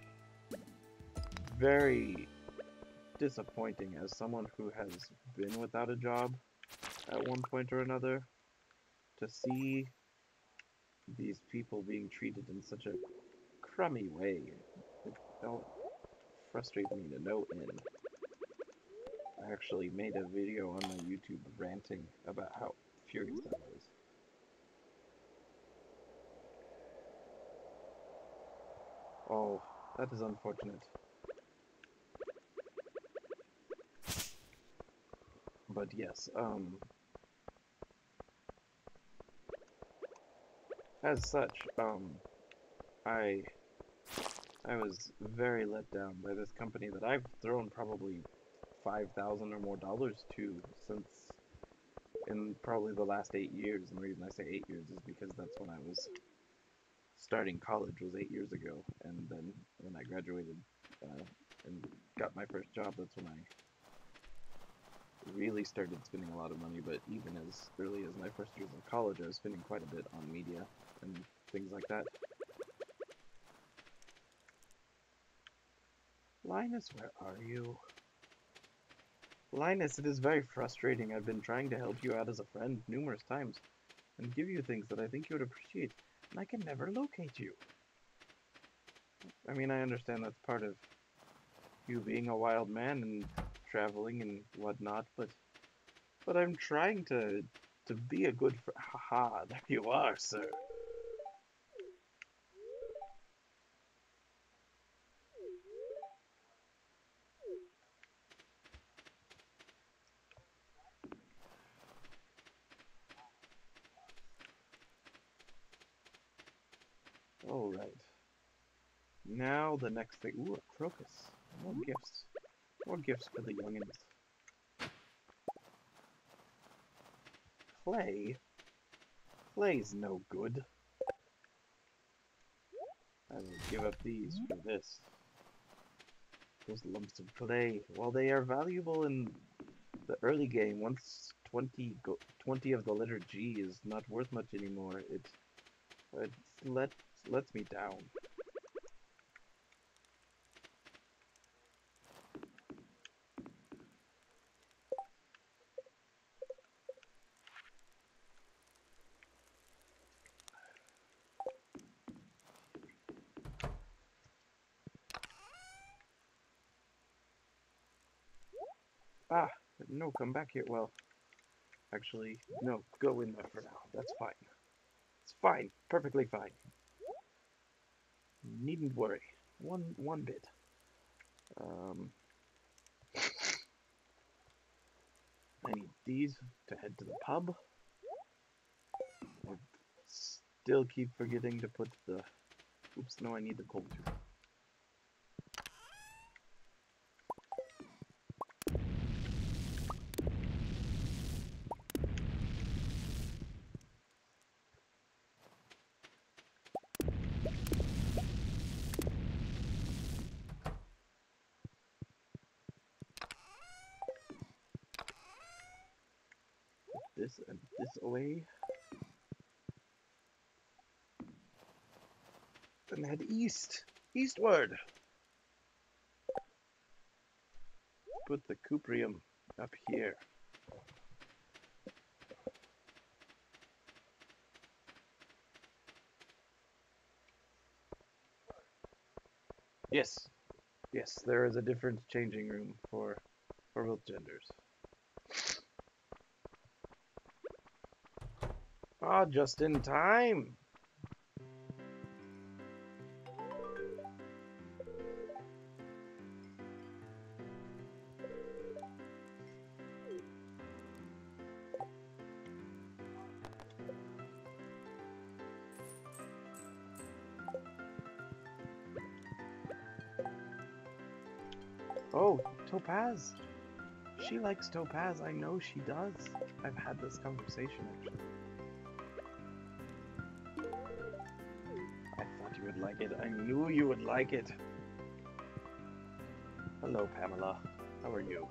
A: very disappointing as someone who has been without a job at one point or another, to see these people being treated in such a crummy way. It don't frustrate me to no end. I actually made a video on my YouTube ranting about how furious I was. Oh, that is unfortunate. But yes, um... as such, um... I... I was very let down by this company that I've thrown probably five thousand or more dollars to since in probably the last eight years. And the reason I say eight years is because that's when I was starting college, was eight years ago. And then when I graduated uh, and got my first job, that's when I really started spending a lot of money. But even as early as my first years of college, I was spending quite a bit on media and things like that. Linus, where are you? Linus, it is very frustrating. I've been trying to help you out as a friend numerous times and give you things that I think you would appreciate, and I can never locate you. I mean, I understand that's part of you being a wild man and traveling and whatnot, but but I'm trying to to be a good fr- haha, there you are, sir. All right. Now the next thing. Ooh, a crocus. More gifts. More gifts for the youngins. Clay? Clay's no good. I will give up these for this. Those lumps of clay, while they are valuable in the early game, once twenty, go twenty of the letter G is not worth much anymore, it, it let, lets me down. Ah, no, come back here. Well, actually, no, go in there for now. That's fine. It's fine. Perfectly fine. Needn't worry. One one bit. Um, I need these to head to the pub. I still keep forgetting to put the... Oops, no, I need the coal too. This and this away. Then head east. Eastward. Put the cuprium up here. Yes. Yes, there is a different changing room for for both genders. Ah, just in time. Oh, Topaz. She likes Topaz. I know she does. I've had this conversation actually. I thought you would like it. I knew you would like it. Hello, Pamela. How are you?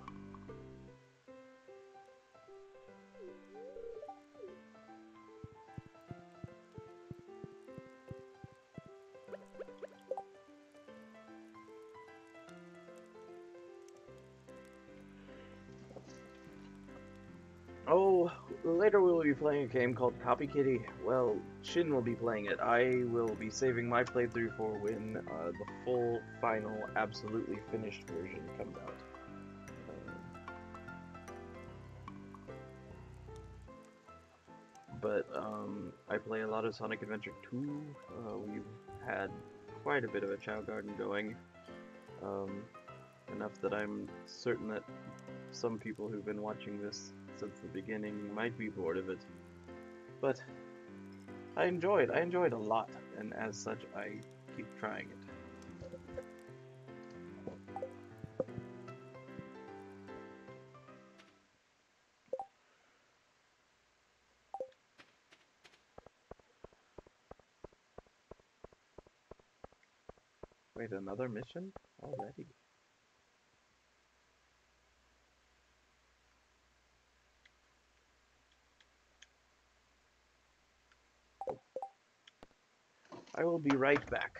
A: Oh, later we will be playing a game called Copy Kitty. Well, Shin will be playing it. I will be saving my playthrough for when uh, the full, final, absolutely finished version comes out. Uh, but um, I play a lot of Sonic Adventure two. Uh, we've had quite a bit of a Chow Garden going. Um, enough that I'm certain that some people who've been watching this since the beginning might be bored of it. But I enjoy it. I enjoy it a lot, and as such, I keep trying it. Wait, another mission? Already? I will be right back.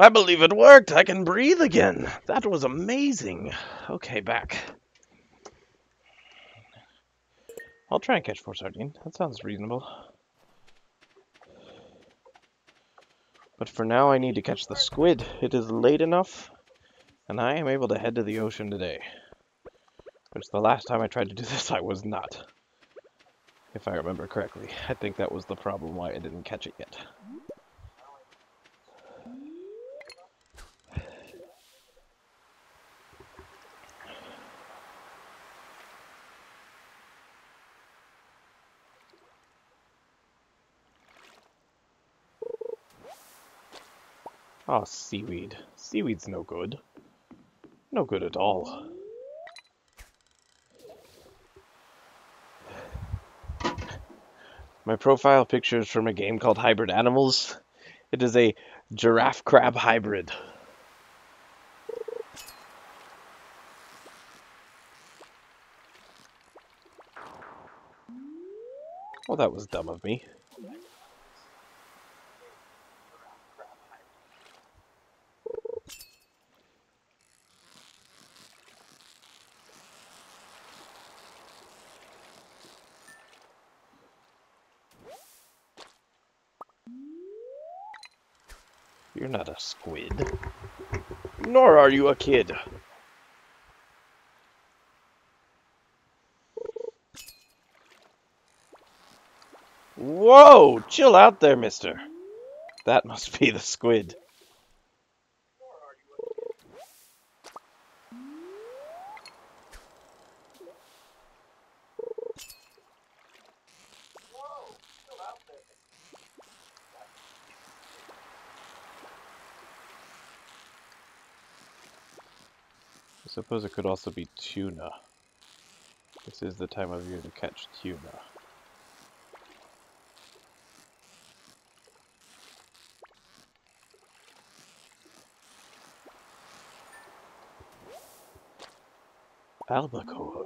A: I believe it worked. I can breathe again. That was amazing. Okay, back. I'll try and catch four sardine. That sounds reasonable. But for now, I need to catch the squid. It is late enough, and I am able to head to the ocean today. Which the last time I tried to do this, I was not. If I remember correctly. I think that was the problem why I didn't catch it yet. Oh, seaweed. Seaweed's no good. No good at all. My profile picture is from a game called Hybrid Animals. It is a giraffe crab hybrid. Well, that was dumb of me. You're not a squid. Nor are you a kid. Whoa! Chill out there, mister. That must be the squid. I suppose it could also be tuna. This is the time of year to catch tuna. Albacore.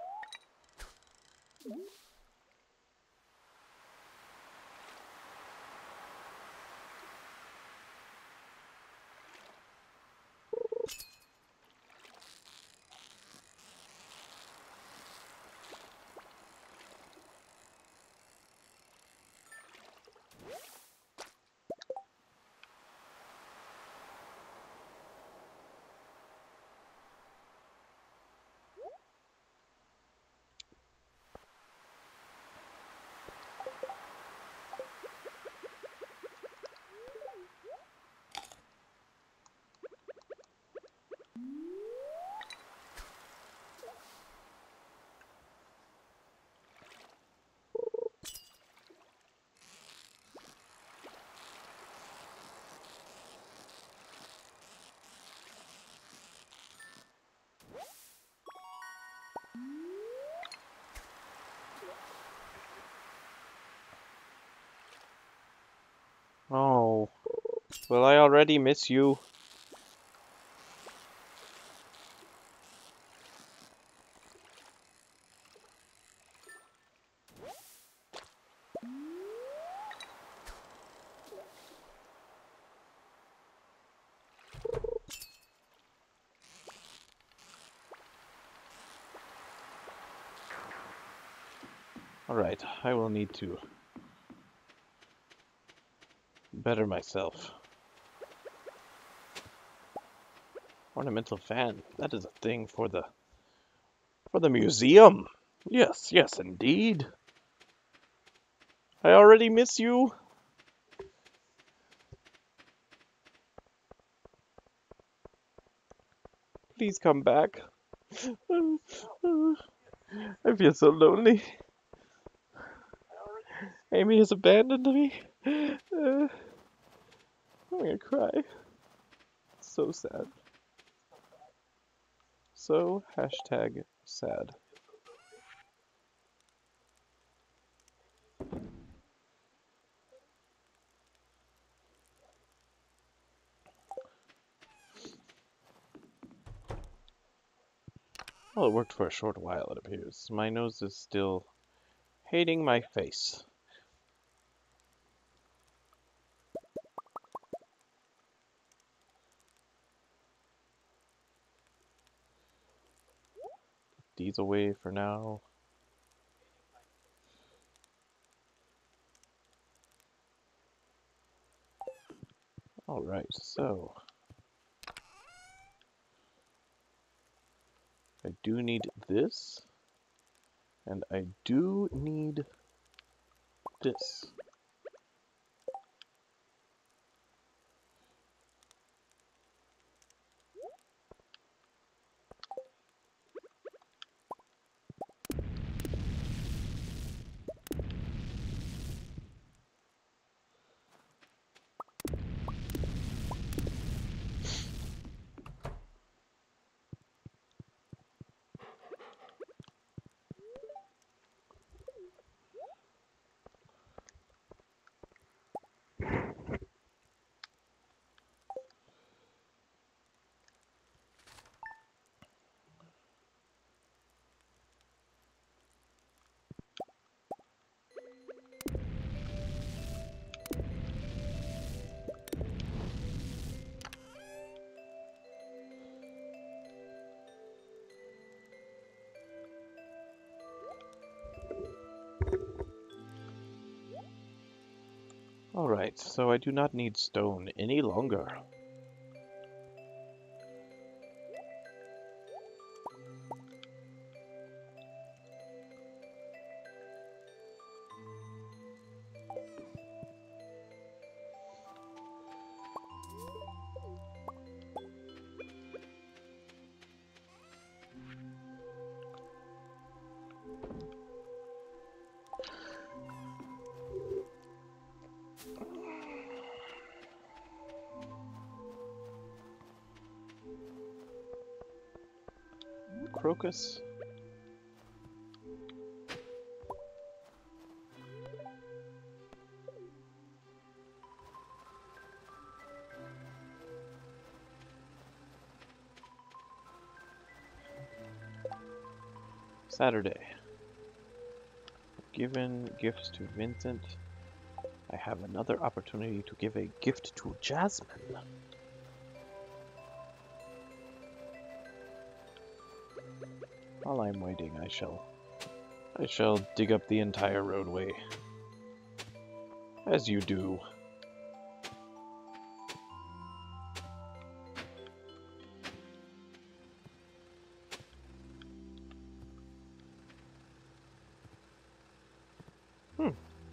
A: Oh, will I already miss you? Alright, I will need to better myself. Ornamental fan. That is a thing for the for the museum. Yes, yes, indeed. I already miss you. Please come back. I feel so lonely. Amy has abandoned me. Uh, I'm gonna cry. So sad. So hashtag sad. Well, it worked for a short while, it appears. My nose is still hating my face.
B: these away for now. Alright, so I do need this, and I do need this. Alright, so I do not need stone any longer. Crocus. Saturday. Given gifts to Vincent. I have another opportunity to give a gift to Jasmine. While I'm waiting, I shall I shall dig up the entire roadway. As you do. Hmm.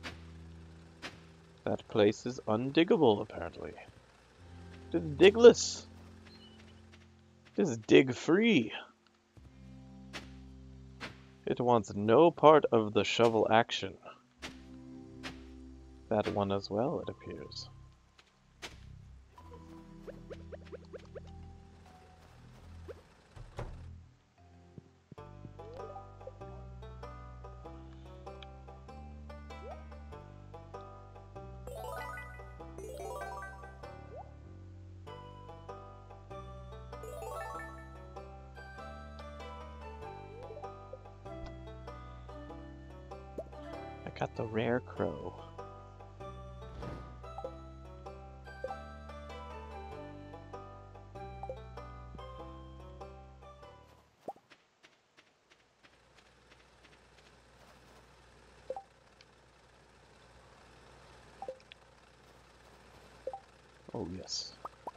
B: That place is undiggable, apparently. It is digless. It is dig-free. It wants no part of the shovel action. That one as well, it appears. I got the rare crow. Oh, yes.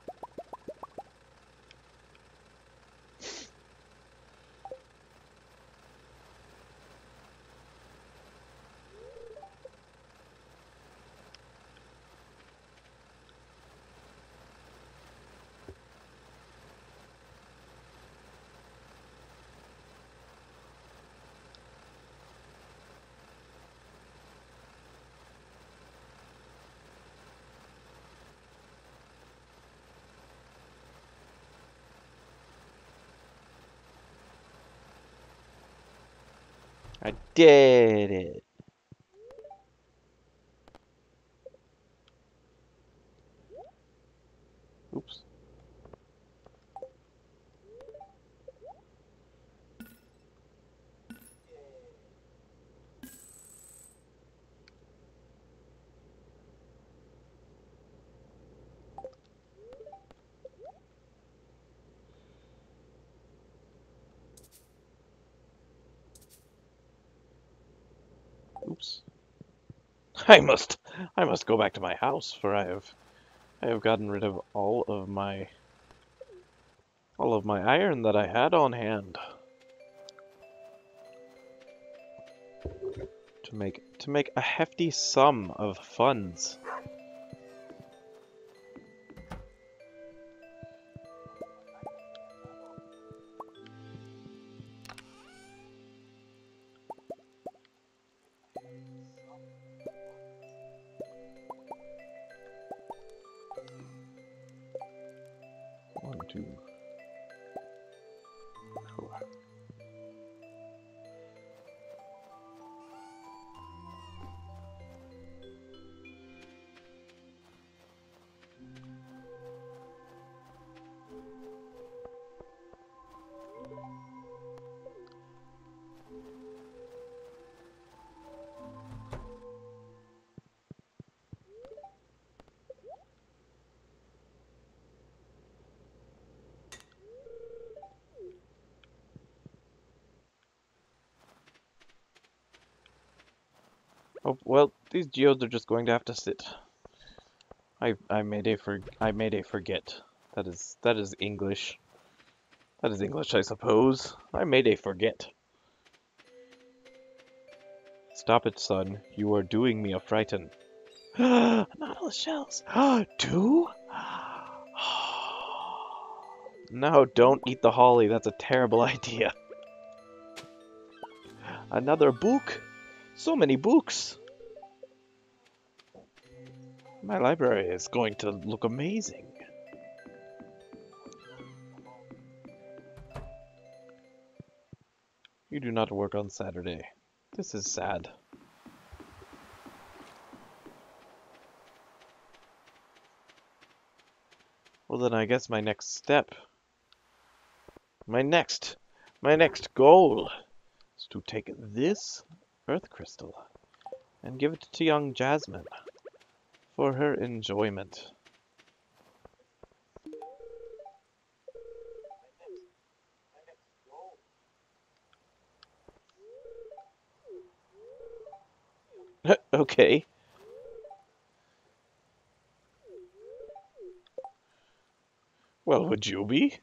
B: I did it. Oops. I must, I must go back to my house, for I have, I have gotten rid of all of my, all of my iron that I had on hand. To make, to make a hefty sum of funds. One, two. Four. Oh, well, these geodes are just going to have to sit. I I made a for I made a forget. That is that is English. That is English, I suppose. I made a forget. Stop it, son. You are doing me a frighten. Nautilus shells. Two? No, don't eat the holly. That's a terrible idea. Another book. So many books. My library is going to look amazing. You do not work on Saturday. This is sad. Well then I guess my next step, my next, my next goal is to take this earth crystal and give it to young Jasmine for her enjoyment. Okay. Well, would you be?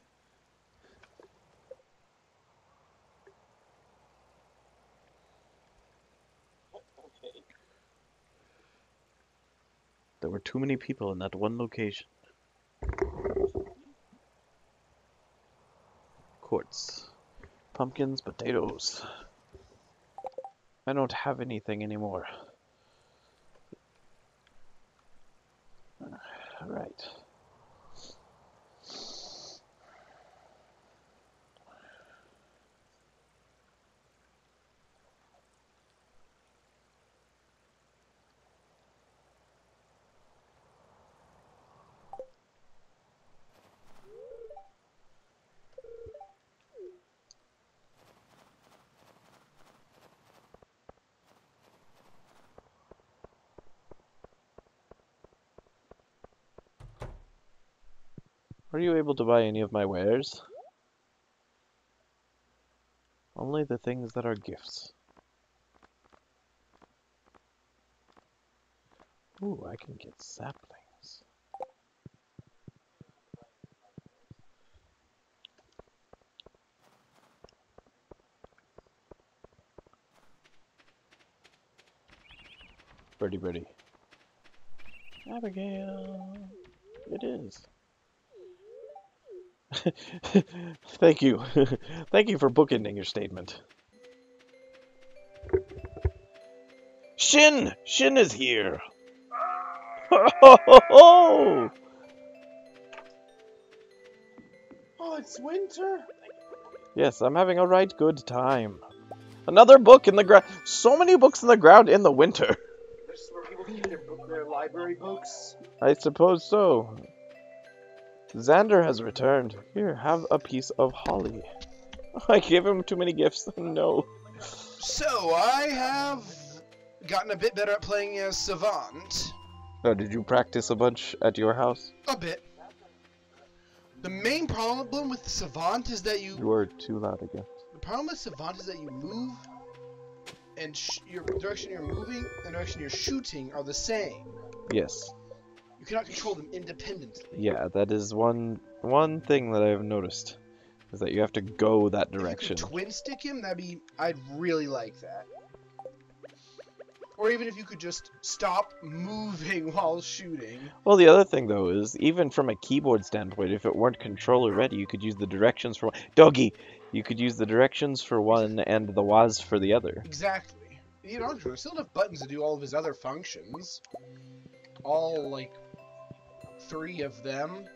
B: There were too many people in that one location. Quartz. Pumpkins, potatoes. I don't have anything anymore. Alright. Are you able to buy any of my wares? Only the things that are gifts. Ooh, I can get saplings. Birdie birdie. Abigail. It is. Thank you. Thank you for bookending your statement. Shin! Shin is here! Oh,
A: it's winter.
B: yes, I'm having a right good time. Another book in the ground. So many books in the ground in the winter.
A: This is where people keep their, book, their library books.
B: I suppose so. Xander has returned. Here, have a piece of holly. I gave him too many gifts. No.
C: So, I have gotten a bit better at playing as Savant.
B: Oh, did you practice a bunch at your house?
C: A bit. The main problem with Savant is that you...
B: You were too loud again.
C: The problem with Savant is that you move and sh your direction you're moving and the direction you're shooting are the same.
B: Yes.
C: You cannot control them independently.
B: Yeah, that is one one thing that I've noticed, is that you have to go that direction.
C: If you could twin stick him, that'd be, I'd really like that. Or even if you could just stop moving while shooting.
B: Well, the other thing though is, even from a keyboard standpoint, if it weren't controller ready, you could use the directions for one. Doggy, you could use the directions for one and the W A S for the other.
C: Exactly. You know, there's still enough buttons to do all of his other functions. All, like, three of them.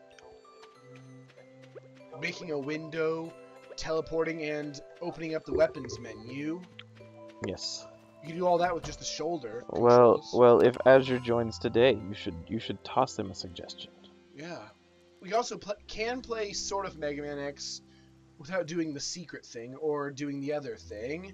C: Making a window, teleporting, and opening up the weapons menu.
B: Yes.
C: You can do all that with just the shoulder.
B: Well,
C: controls.
B: well, if Azure joins today, you should you should toss him a suggestion.
C: Yeah. We also pl can play sort of Mega Man X without doing the secret thing or doing the other thing.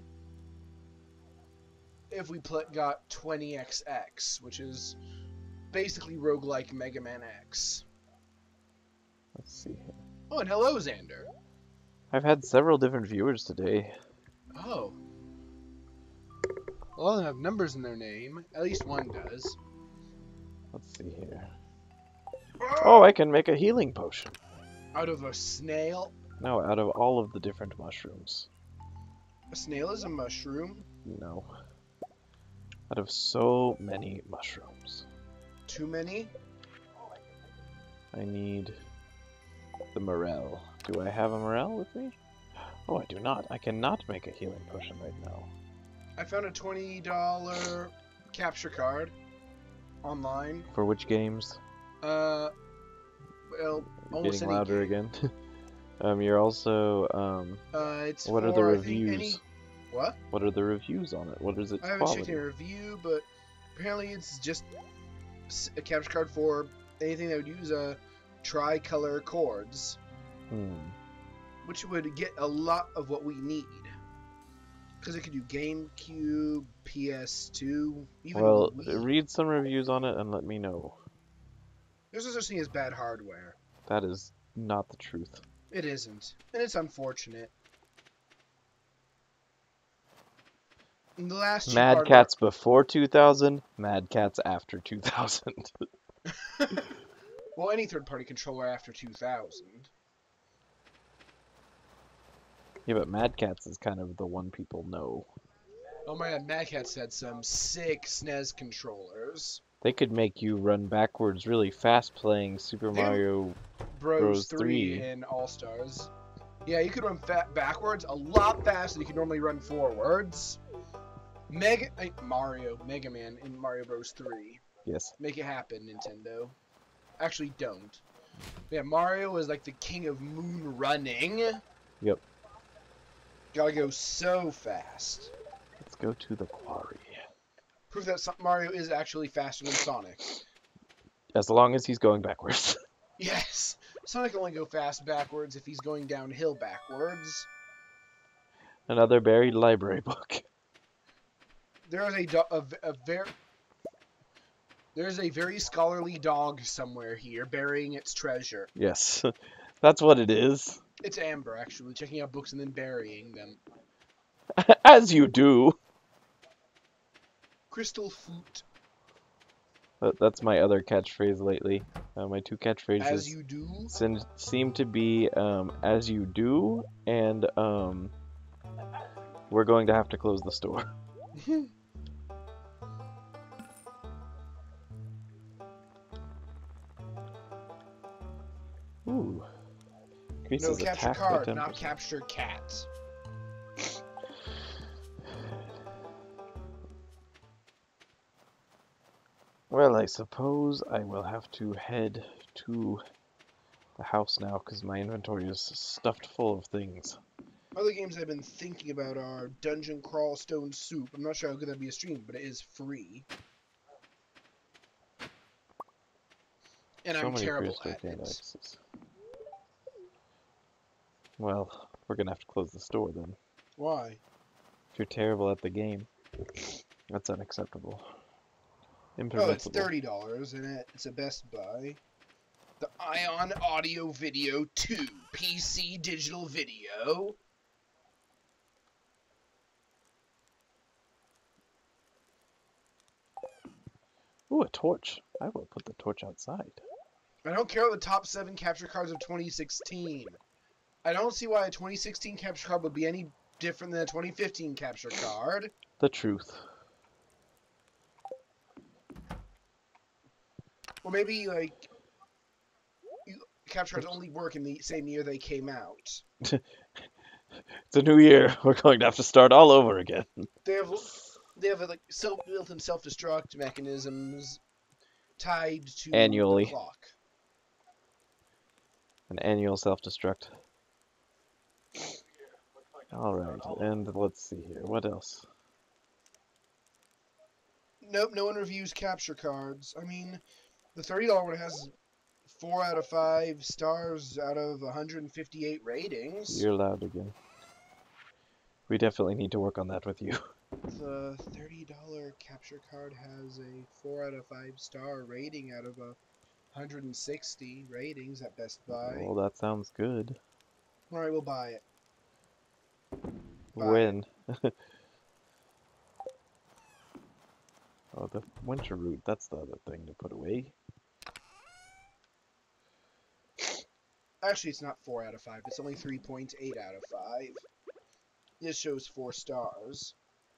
C: If we pl got twenty X X, which is basically roguelike Mega Man X.
B: Let's see here.
C: Oh, and hello, Xander.
B: I've had several different viewers today.
C: Oh. A lot of them have numbers in their name. At least one does.
B: Let's see here. Oh, I can make a healing potion.
C: Out of a snail?
B: No, out of all of the different mushrooms.
C: A snail is a mushroom.
B: No. Out of so many mushrooms.
C: Too many?
B: I need the morel. Do I have a morel with me? Oh, I do not. I cannot make a healing potion right now.
C: I found a twenty dollar capture card online.
B: For which games?
C: Uh, well,
B: You're
C: almost
B: getting
C: any
B: louder
C: game.
B: again. um, you're also, um,
C: Uh, it's
B: what are the
C: for, I think,
B: reviews?
C: any- What?
B: What are the reviews on it? What is its
C: I haven't checked
B: quality?
C: any review, but apparently it's just s- a capture card for anything that would use a tricolor chords,
B: Hmm.
C: which would get a lot of what we need. Because it could do GameCube, P S two, even
B: Well,
C: Wii.
B: read some reviews on it and let me know.
C: There's no such thing as bad hardware.
B: That is not the truth.
C: It isn't, and it's unfortunate. In the last cheap
B: Mad
C: hardware-
B: Cats before two thousand, Mad Cats after two thousand.
C: Well, any third-party controller after two thousand.
B: Yeah, but Mad Cats is kind of the one people know.
C: Oh my god, Mad Catz had some sick S N E S controllers.
B: They could make you run backwards really fast playing Super
C: They-
B: Mario.
C: Bros,
B: Bros
C: three
B: three.
C: and All Stars. Yeah, you could run fa backwards a lot faster than you could normally run forwards. Mega uh, Mario, Mega Man in Mario Bros. three.
B: Yes.
C: Make it happen, Nintendo. Actually, don't. Yeah, Mario was like the king of moon running.
B: Yep.
C: Gotta go so fast.
B: Let's go to the quarry.
C: Proof that So- Mario is actually faster than Sonic.
B: As long as he's going backwards.
C: Yes! Sonic can only go fast backwards if he's going downhill backwards.
B: Another buried library book.
C: There is a, do a, a very... There's a very scholarly dog somewhere here, burying its treasure.
B: Yes. That's what it is.
C: It's Amber, actually, checking out books and then burying them.
B: As you do.
C: Crystal Foot,
B: That, that's my other catchphrase lately. Uh, my two catchphrases
C: as you do.
B: seem, seem to be um, as you do and um, we're going to have to close the store. Ooh.
C: No,
B: Increases
C: capture
B: attack by
C: card,
B: ten
C: not
B: percent.
C: capture cat.
B: Well, I suppose I will have to head to the house now because my inventory is stuffed full of things.
C: Other games I've been thinking about are Dungeon Crawl Stone Soup. I'm not sure how good that'd be a stream, but it is free. And
B: So
C: I'm
B: many
C: terrible
B: prehistoric
C: at it.
B: indexes. Well, we're gonna have to close the store then.
C: Why?
B: If you're terrible at the game, that's unacceptable.
C: Oh, it's
B: Impermissible.
C: thirty dollars, and it, it's a Best Buy. The Ion Audio Video two P C digital video.
B: Ooh, a torch. I will put the torch outside.
C: I don't care about the top seven capture cards of twenty sixteen. I don't see why a twenty sixteen capture card would be any different than a twenty fifteen capture card.
B: The truth.
C: Or maybe, like, you, capture cards only work in the same year they came out.
B: It's a new year. We're going to have to start all over again.
C: They have, they have like self built-in self-destruct mechanisms tied to
B: Annually.
C: the clock.
B: An annual self-destruct. Alright, and let's see here. What else?
C: Nope, no one reviews capture cards. I mean, the thirty dollar one has four out of five stars out of one hundred fifty-eight ratings.
B: You're loud again. We definitely need to work on that with you.
C: The thirty dollar capture card has a four out of five star rating out of a one hundred sixty ratings at Best Buy.
B: Well, that sounds good.
C: Alright, we'll buy it. Buy
B: When? Oh, the winter root. That's the other thing to put away.
C: Actually, it's not four out of five. It's only three point eight out of five. This shows four stars.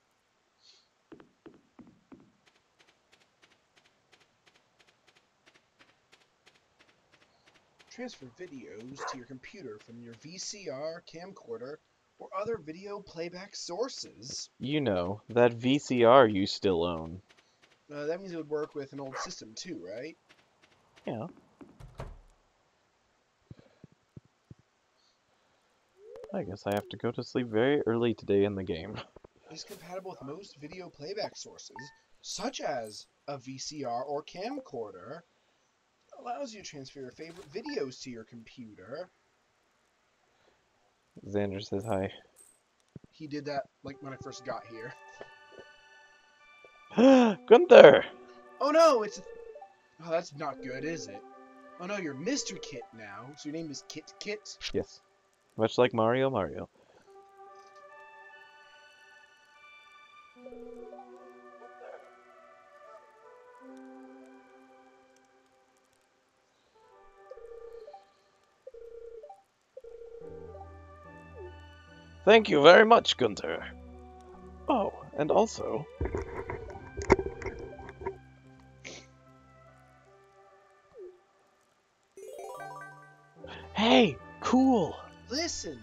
C: Transfer videos to your computer from your V C R, camcorder, or other video playback sources.
B: You know, that V C R you still own.
C: Uh, that means it would work with an old system too, right?
B: Yeah. I guess I have to go to sleep very early today in the game.
C: It's compatible with most video playback sources, such as a V C R or camcorder. Allows you to transfer your favorite videos to your computer.
B: Xander says hi.
C: He did that like when I first got here.
B: Gunther!
C: Oh no, it's... Oh, that's not good, is it? Oh no, you're Mister Kit now, so your name is Kit Kit.
B: Yes. Much like Mario Mario. Thank you very much, Gunther. Oh, and also... Hey, cool!
C: Listen!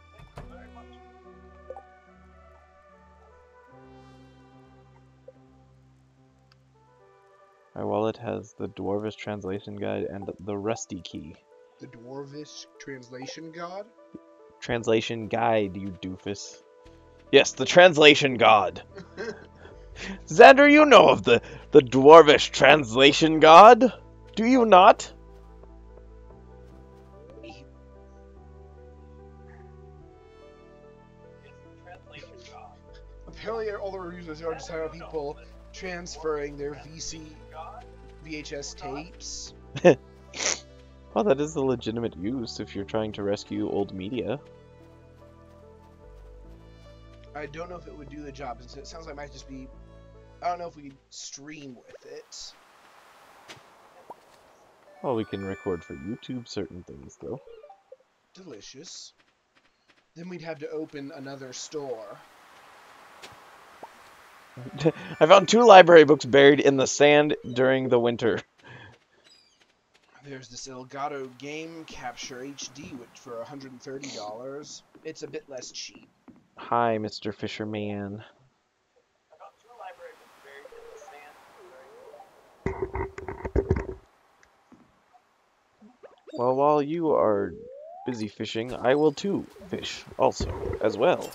B: My wallet has the Dwarvish translation guide and the Rusty key.
C: The Dwarvish translation god?
B: Translation guide, you doofus. Yes, the translation god. Xander, you know of the, the Dwarvish translation god? Do you not?
C: Apparently all the reviews are just about people transferring their V C V H S tapes.
B: Well, that is a legitimate use if you're trying to rescue old media.
C: I don't know if it would do the job. It sounds like it might just be... I don't know if we could stream with it.
B: Well, we can record for YouTube certain things, though.
C: Delicious. Then we'd have to open another store.
B: I found two library books buried in the sand during the winter.
C: There's this Elgato Game Capture H D, which for one hundred thirty dollars. It's a bit less cheap.
B: Hi, Mister Fisherman.
A: I found two library books buried in the sand.
B: Well, while you are busy fishing, I will too fish also, as well.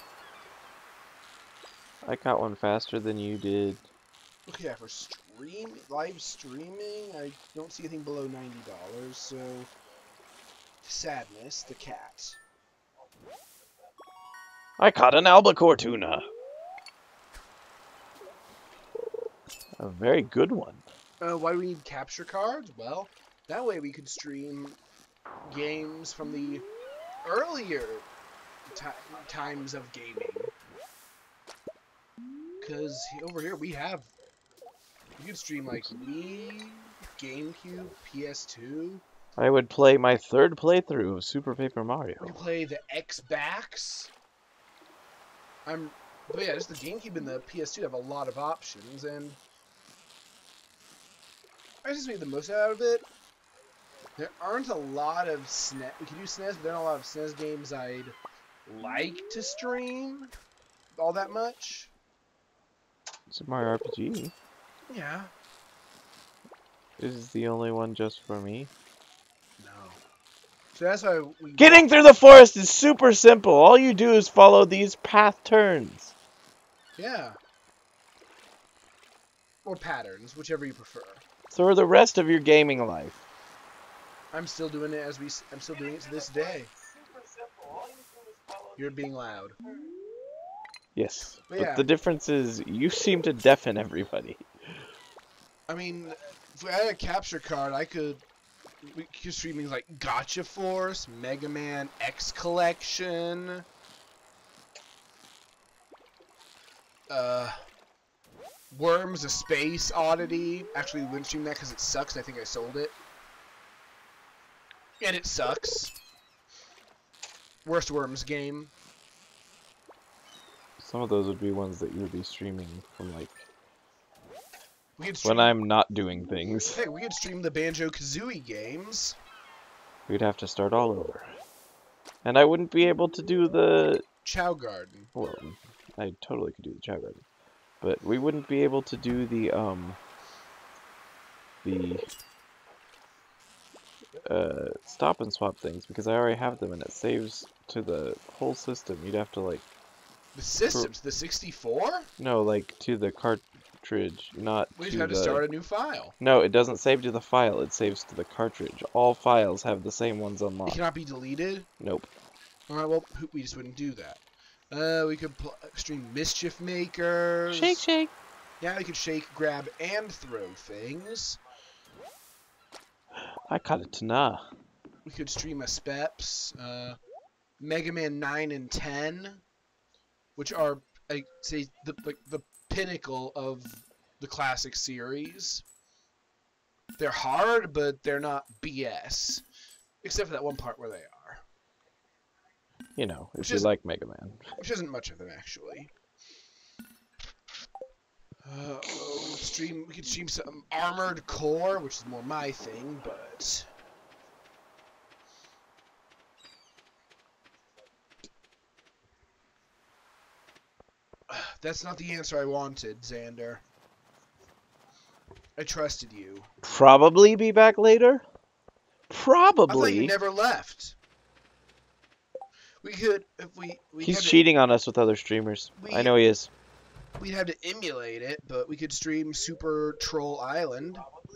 B: I caught one faster than you did.
C: Okay, yeah, for stream, live streaming, I don't see anything below ninety dollars, so... Sadness, the cat.
B: I caught an albacore tuna. A very good one.
C: Uh, why do we need capture cards? Well, that way we could stream games from the earlier times of gaming. Because over here we have You could stream like Wii, GameCube, P S two.
B: I would play my third playthrough of Super Paper Mario.
C: We could play the X-Backs. I'm, but yeah, just the GameCube and the P S two have a lot of options, and I just made the most out of it. There aren't a lot of S N E S. We can do S N E S, but there aren't a lot of S N E S games I'd like to stream all that much.
B: Super Mario R P G.
C: Yeah.
B: This is the only one just for me.
C: No. So that's why we
B: Getting through the forest is super simple. All you do is follow these path turns.
C: Yeah. Or patterns, whichever you prefer.
B: For the rest of your gaming life.
C: I'm still doing it as we. I'm still doing it to this day. You're being loud.
B: Yes.
C: But
B: But
C: yeah.
B: the difference is you seem to deafen everybody.
C: I mean, if I had a capture card, I could. We could stream things like Gotcha Force, Mega Man X Collection. Uh. Worms, a Space Oddity. Actually, we wouldn't stream that because it sucks. I think I sold it. And it sucks. Worst Worms game.
B: Some of those would be ones that you would be streaming from, like,
C: We could stream,
B: when I'm not doing things.
C: Hey, we could stream the Banjo-Kazooie games.
B: We'd have to start all over. And I wouldn't be able to do the...
C: Chow Garden.
B: Well, I totally could do the Chow Garden. But we wouldn't be able to do the, um... The... Uh, stop and swap things, because I already have them and it saves to the whole system. You'd have to, like...
C: The systems, the sixty-four?
B: No, like, to the cartridge, not
C: We
B: to
C: just have
B: the...
C: to start a new file.
B: No, it doesn't save to the file, it saves to the cartridge. All files have the same ones
C: It
B: unlocked.
C: cannot be deleted?
B: Nope.
C: Alright, well, we just wouldn't do that. Uh, we could pl stream Mischief Makers.
B: Shake, shake!
C: Yeah, we could shake, grab, and throw things.
B: I caught it tonight.
C: We could stream a Speps. Uh, Mega Man nine and ten, which are, I say, the, like, the pinnacle of the classic series. They're hard, but they're not B S. Except for that one part where they are.
B: You know, if
C: Which
B: you
C: is-
B: like Mega Man.
C: Which isn't much of them, actually. Uh, oh, stream. We could stream some Armored Core, which is more my thing, but that's not the answer I wanted, Xander. I trusted you.
B: Probably be back later?
C: I thought you
B: Probably.
C: never left. We could, if we, we
B: He's
C: had to,
B: cheating on us with other streamers.
C: We-
B: I know he is.
C: we'd have to emulate it, but we could stream Super Troll Island.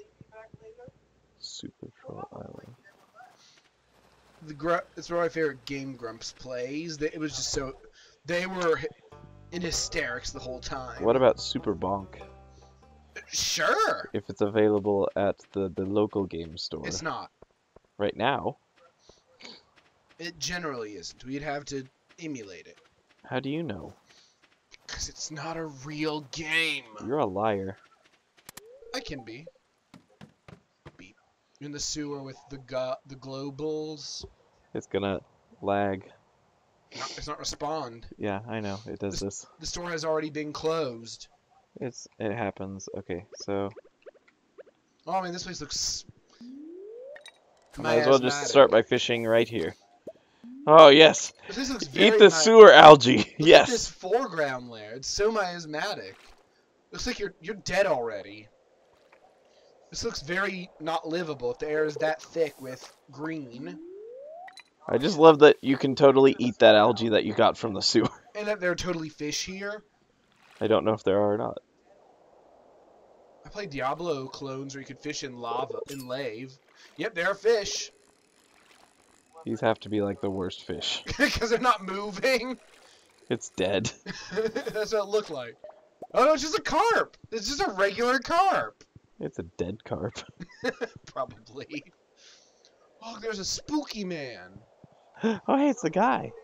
B: Super Troll Island.
C: The gr it's one of my favorite Game Grumps plays. They, it was just so they were hy- in hysterics the whole time.
B: What about Super Bonk?
C: Sure,
B: If it's available at the, the local game store
C: it's not.
B: right now,
C: It generally isn't. We'd have to emulate it
B: how do you know?
C: because it's not a real game.
B: You're a liar.
C: I can be. Beep. In the sewer with the go the globals.
B: It's gonna lag.
C: Not, it's not respond.
B: Yeah, I know. It does this.
C: The store has already been closed.
B: It's it happens. Okay, so
C: Oh, I mean, this place looks.
B: might as well just
C: miasmatic.
B: start by fishing right here. Oh yes,
C: This place looks very
B: eat the
C: mi-
B: sewer algae.
C: Look at this
B: Yes.
C: foreground layer. It's so miasmatic. Looks like you're you're dead already. This looks very not livable if the air is that thick with green.
B: I just love that you can totally eat that algae that you got from the sewer.
C: And that there are totally fish here.
B: I don't know if there are or not.
C: I played Diablo clones where you could fish in lava, in lave. Yep, there are fish.
B: These have to be like the worst fish.
C: Because they're not moving.
B: It's dead.
C: That's what it looked like. Oh no, it's just a carp. It's just a regular carp.
B: It's a dead carp.
C: Probably. Oh, there's a spooky man.
B: Oh hey, it's the guy.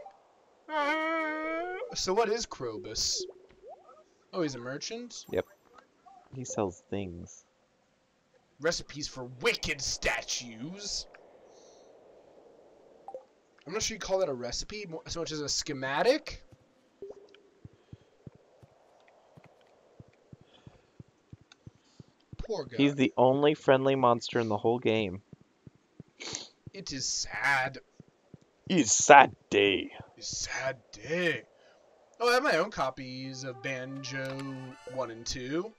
C: So what is Krobus? Oh, he's a merchant?
B: Yep. He sells things.
C: Recipes for wicked statues. I'm not sure you call that a recipe more, so much as a schematic. Poor guy.
B: He's the only friendly monster in the whole game.
C: It is sad.
B: It's sad day.
C: It's sad day. Oh, I have my own copies of Banjo one and two.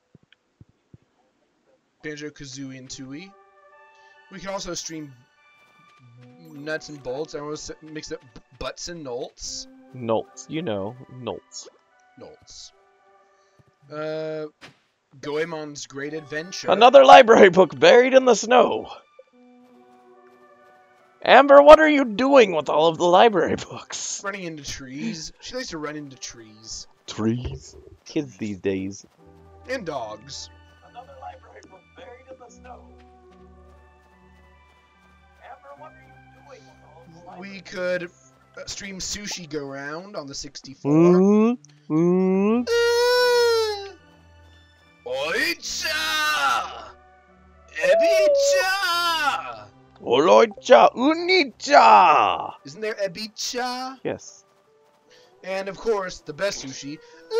C: Banjo-Kazooie and Tooie. We can also stream Nuts and Bolts. I almost mix up Butts and Nolts.
B: Nolts, you know, Nolts.
C: Nolts. Uh, Goemon's Great Adventure.
B: Another library book buried in the snow. Amber, what are you doing with all of the library books?
C: Running into trees. She likes to run into trees.
B: Trees. Kids these days.
C: And dogs.
A: Another library book buried in the snow. Amber, what are you doing with all the library
C: We could uh, stream Sushi Go Round on the sixty-four.
B: Mm, mm.
C: Oicha! Ebicha!
B: Oloicha unicha!
C: Isn't there Ebicha?
B: Yes.
C: And of course, the best sushi.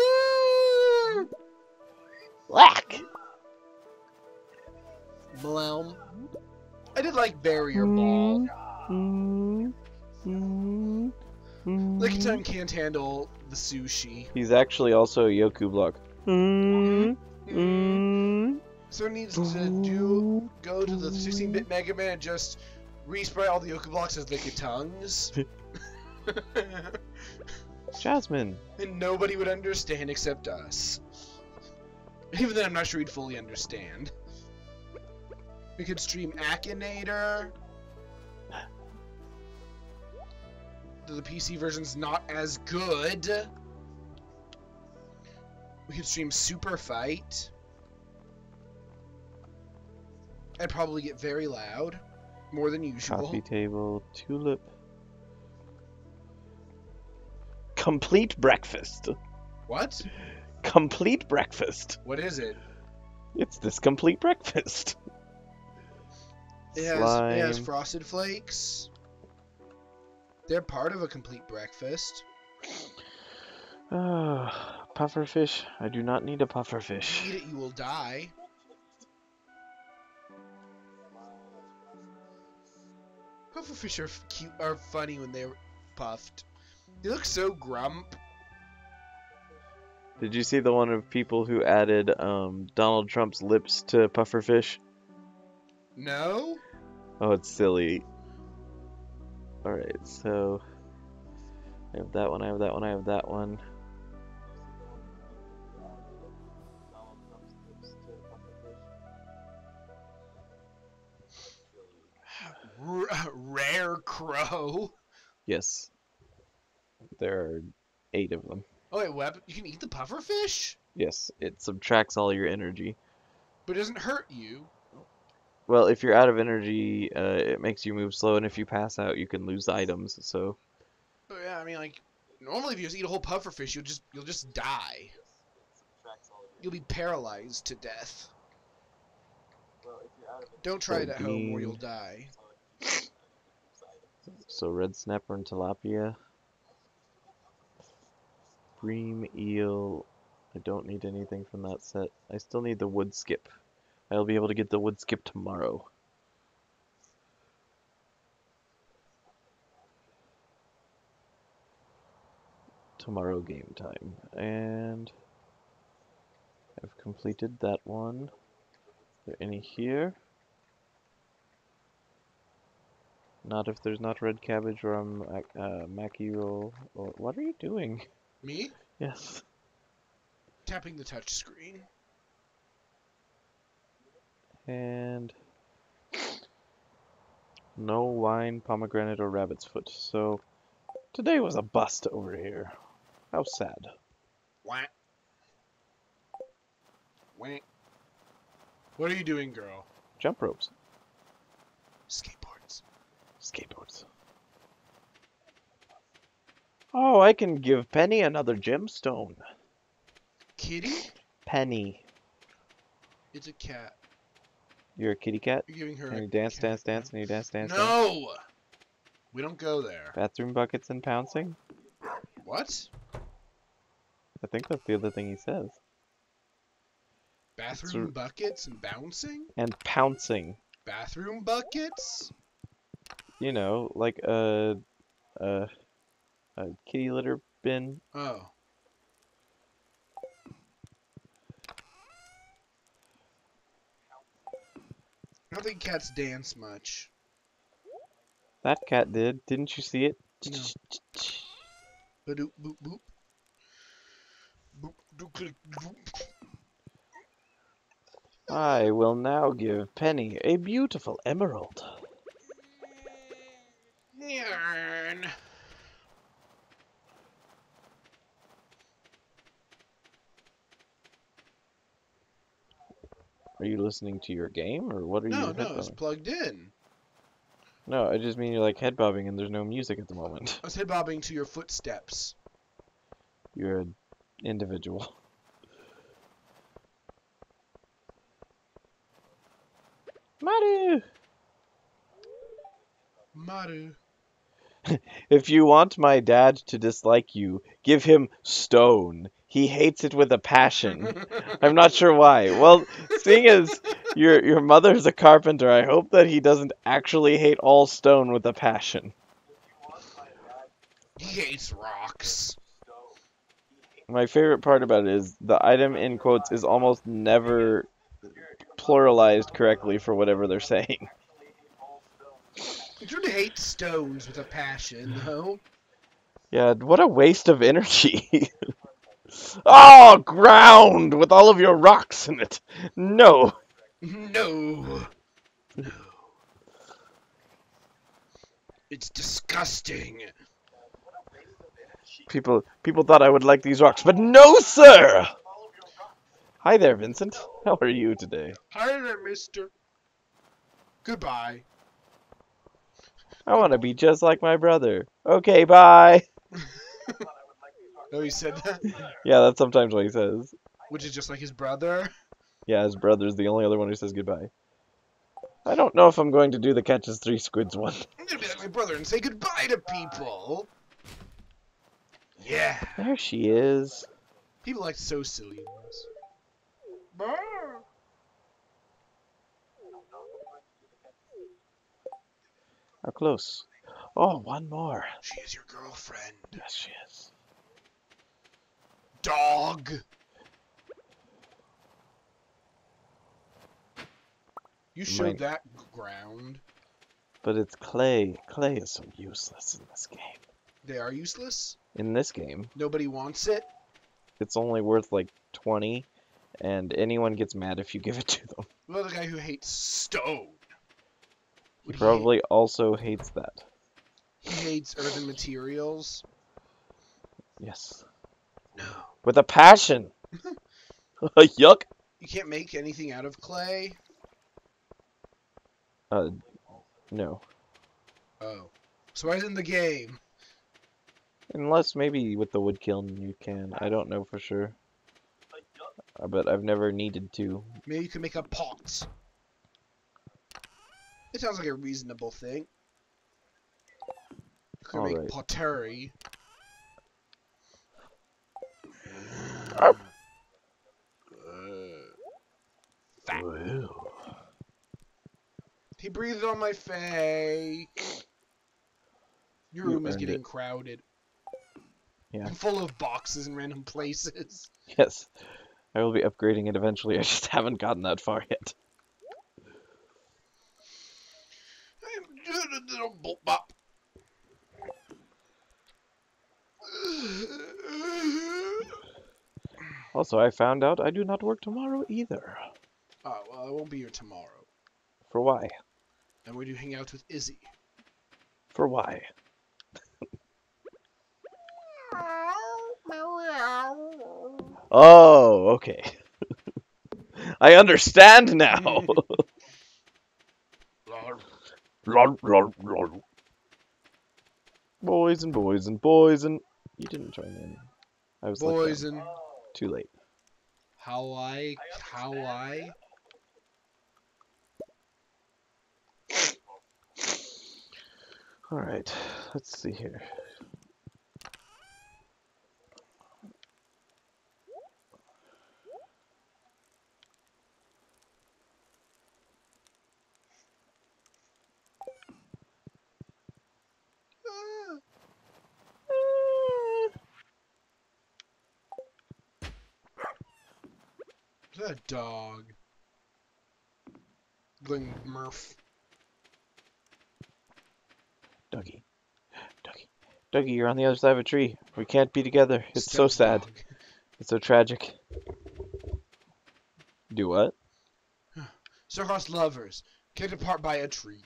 B: Black.
C: Bloom. I did like Barrier Ball.
B: Mm, mm, mm.
C: Licky Tongue can't handle the sushi.
B: He's actually also a Yoku block. Mm, mm,
C: So it needs to do go to the sixteen bit Mega Man and just respray all the Yoku blocks as Licky Tongues.
B: Jasmine.
C: And nobody would understand except us. Even then, I'm not sure he'd fully understand. We could stream Akinator. The P C version's not as good. We could stream Super Fight. I'd probably get very loud. More than usual.
B: Coffee table. Tulip. Complete breakfast.
C: What?
B: Complete breakfast.
C: What is it?
B: It's this complete breakfast.
C: It has,
B: Slime.
C: it has Frosted Flakes. They're part of a complete breakfast.
B: Ah, pufferfish. I do not need a pufferfish.
C: Eat it, you will die. Pufferfish are f- cute, are funny when they're puffed. They look so grump.
B: Did you see the one of people who added um, Donald Trump's lips to pufferfish?
C: No?
B: Oh, it's silly. Alright, so... I have that one, I have that one, I have that one.
C: R- rare crow.
B: Yes. There are eight of them.
C: Oh wait, what? You can eat the pufferfish?
B: Yes, it subtracts all your energy.
C: But it doesn't hurt you.
B: Well, if you're out of energy, uh, it makes you move slow, and if you pass out, you can lose items, so...
C: Oh yeah, I mean like, normally if you just eat a whole pufferfish, you'll just, you'll just die. You'll be paralyzed to death. Don't try it at home or you'll die.
B: So red snapper and tilapia. Bream, eel. I don't need anything from that set. I still need the wood skip. I'll be able to get the wood skip tomorrow. Tomorrow game time. And I've completed that one. Are there any here? Not if there's not red cabbage or um, uh, Mackie roll. Or what are you doing?
C: Me?
B: Yes.
C: Tapping the touch screen.
B: And no wine, pomegranate, or rabbit's foot. So today was a bust over here. How sad.
C: Wah. Wah. What are you doing, girl?
B: Jump ropes.
C: Skateboards.
B: Skateboards. Oh, I can give Penny another gemstone.
C: Kitty?
B: Penny.
C: It's a cat.
B: You're a kitty cat?
C: You're giving her
B: Can
C: a
B: you dance,
C: cat.
B: dance, dance? Can you dance, dance, dance?
C: No! We don't go there.
B: Bathroom buckets and pouncing?
C: What?
B: I think that's the other thing he says.
C: Bathroom buckets and bouncing?
B: And pouncing.
C: Bathroom buckets?
B: You know, like a, a, a kitty litter bin.
C: Oh. I don't think cats dance much.
B: That cat did. Didn't you see it?
C: No. Ba-doop, boop, boop. Boop, doop, click, doop.
B: I will now give Penny a beautiful emerald.
C: Yarn.
B: Are you listening to your game, or what are
C: No,
B: you
C: no,
B: head
C: it's
B: bobbing?
C: plugged in.
B: No, I just mean you're like head bobbing and there's no music at the moment.
C: I was head bobbing to your footsteps.
B: You're an individual. Maru!
C: Maru.
B: If you want my dad to dislike you, give him stone. He hates it with a passion. I'm not sure why. Well, seeing as your your mother's a carpenter, I hope that he doesn't actually hate all stone with a passion.
C: He hates rocks.
B: My favorite part about it is the item in quotes is almost never pluralized correctly for whatever they're saying.
C: He sort of hates stones with a passion, though.
B: Yeah, what a waste of energy. Oh, ground with all of your rocks in it. No.
C: No. No. It's disgusting.
B: People people thought I would like these rocks, but no, sir. Hi there, Vincent. How are you today?
C: Hi there, mister. Goodbye.
B: I want to be just like my brother. Okay, bye.
C: Oh, he said that?
B: Yeah, that's sometimes what he says.
C: Which is just like his brother?
B: Yeah, his brother's the only other one who says goodbye. I don't know if I'm going to do the catches three squids one.
C: I'm gonna be like my brother and say goodbye to people. Yeah.
B: There she is.
C: People like so silly in this. Brr.
B: How close? Oh, one more.
C: She is your girlfriend.
B: Yes, she is.
C: Dog. You showed
B: Mine.
C: that g- ground.
B: But it's clay. Clay is so useless in this game.
C: They are useless.
B: In this game,
C: Nobody wants it.
B: it's only worth like twenty, and anyone gets mad if you give it to them.
C: What about the guy who hates stone?
B: He
C: What do
B: probably also hates that.
C: He hates earthen materials.
B: Yes.
C: No.
B: With a passion. Yuck.
C: You can't make anything out of clay.
B: Uh, no.
C: Oh. So why is it in the game?
B: Unless maybe with the wood kiln you can. I don't know for sure. Uh, but I've never needed to.
C: Maybe you can make a pot. It sounds like a reasonable thing. You could make
B: Alright.
C: pottery.
B: Arp.
C: Fat.
B: Whoa.
C: He breathed on my face. Your
B: You
C: room is
B: earned
C: getting
B: it.
C: crowded.
B: Yeah.
C: Full of boxes in random places.
B: Yes. I will be upgrading it eventually. I just haven't gotten that far yet. Also, I found out I do not work tomorrow either.
C: Oh, well, I won't be here tomorrow.
B: For why?
C: I'm going to hang out with Izzy.
B: For why? Oh, okay. I understand now. Lol, lol, lol. Boys and boys and boys and... You didn't join in. I was let down.
C: Boys and
B: Too late.
C: how I, how I,
B: Alright, let's see here.
C: Ah, is that a dog? Glen Murph.
B: Dougie. Dougie. Dougie, you're on the other side of a tree. We can't be together. It's so sad.
C: Stepdog.
B: It's so tragic. Do what?
C: Star-crossed lovers, kicked apart by a tree.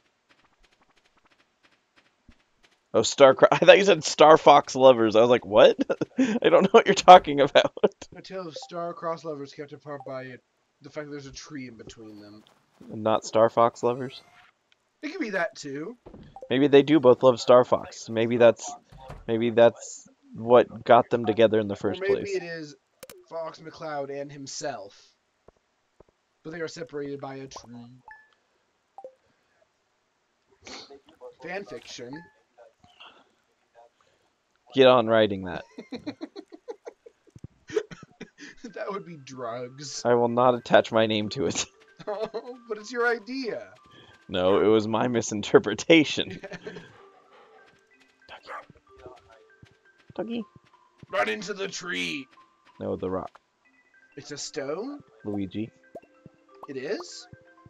B: Oh, Star Cro- I thought you said Star Fox Lovers. I was like, what? I don't know what you're talking about.
C: A tale of star-crossed lovers kept apart by a, the fact that there's a tree in between them.
B: Not Star Fox Lovers?
C: It could be that too.
B: Maybe they do both love Star Fox. Maybe that's maybe that's what got them together in the first
C: or maybe
B: place.
C: it is Fox McCloud and himself. But they are separated by a tree. Fan fiction.
B: Get on writing that.
C: That would be drugs.
B: I will not attach my name to it.
C: But it's your idea.
B: No, it was my misinterpretation. Dougie?
C: Run into the tree.
B: No, the rock.
C: It's a stone?
B: Luigi.
C: It is?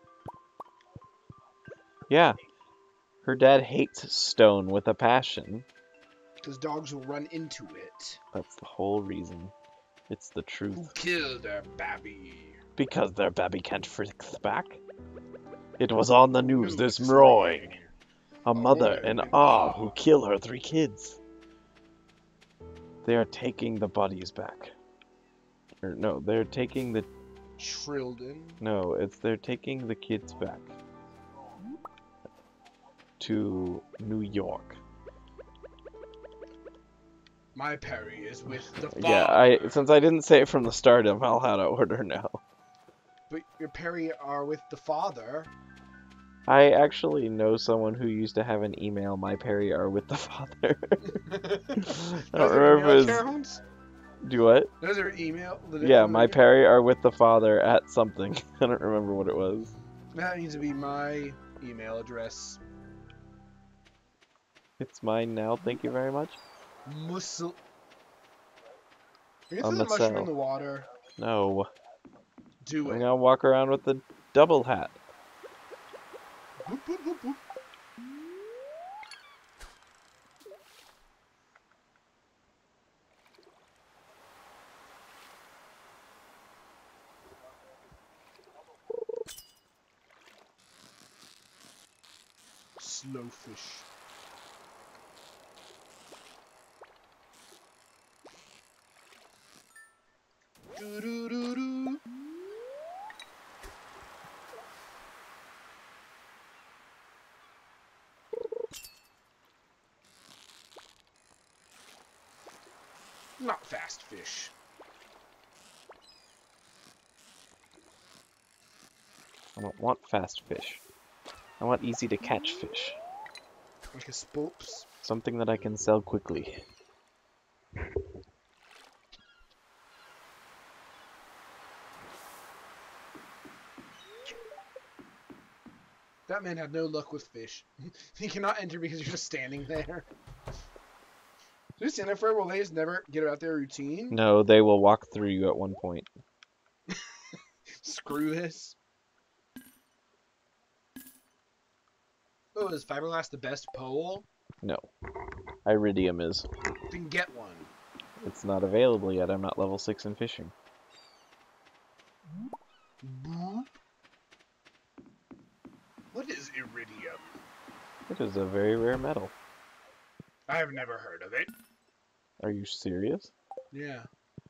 B: Yeah. Her dad hates stone with a passion.
C: Because dogs will run into it.
B: That's the whole reason. It's the
C: Who
B: truth.
C: killed their babby?
B: Because their babby can't fix back. It was on the news this morning. A mother in awe who kill her three kids. They are taking the bodies back. Or no, they're taking the
C: Trilden.
B: no, it's they're taking the kids back to New York.
C: My Perry is with the father.
B: Yeah, I since I didn't say it from the start, I'm all out of order now.
C: But your Perry are with the father.
B: I actually know someone who used to have an email, my Perry are with the father. I don't remember if it was... Do what?
C: Those are email.
B: Yeah, my Perry are with the father at something. I don't remember what it was.
C: That needs to be my email address.
B: It's mine now, thank you very much.
C: Muscle. Are you
B: On
C: throw
B: the
C: the mushroom
B: cell.
C: in the water?
B: No.
C: Do
B: I'm
C: it.
B: gonna walk around with the double hat.
C: Boop, boop, boop, boop. Slow fish. Doo doo doo doo. Not fast fish.
B: I don't want fast fish. I want easy to catch fish.
C: Like a spoops.
B: Something that I can sell quickly.
C: That man had no luck with fish. He cannot enter because you're just standing there. Do you stand there forever? Will they just never get out their routine?
B: No, they will walk through you at one point.
C: Screw this. Oh, is Fiberglass the best pole?
B: No. Iridium is.
C: Then get one.
B: It's not available yet. I'm not level six in fishing.
C: Boop. What is iridium?
B: It is a very rare metal.
C: I have never heard of it.
B: Are you serious?
C: Yeah.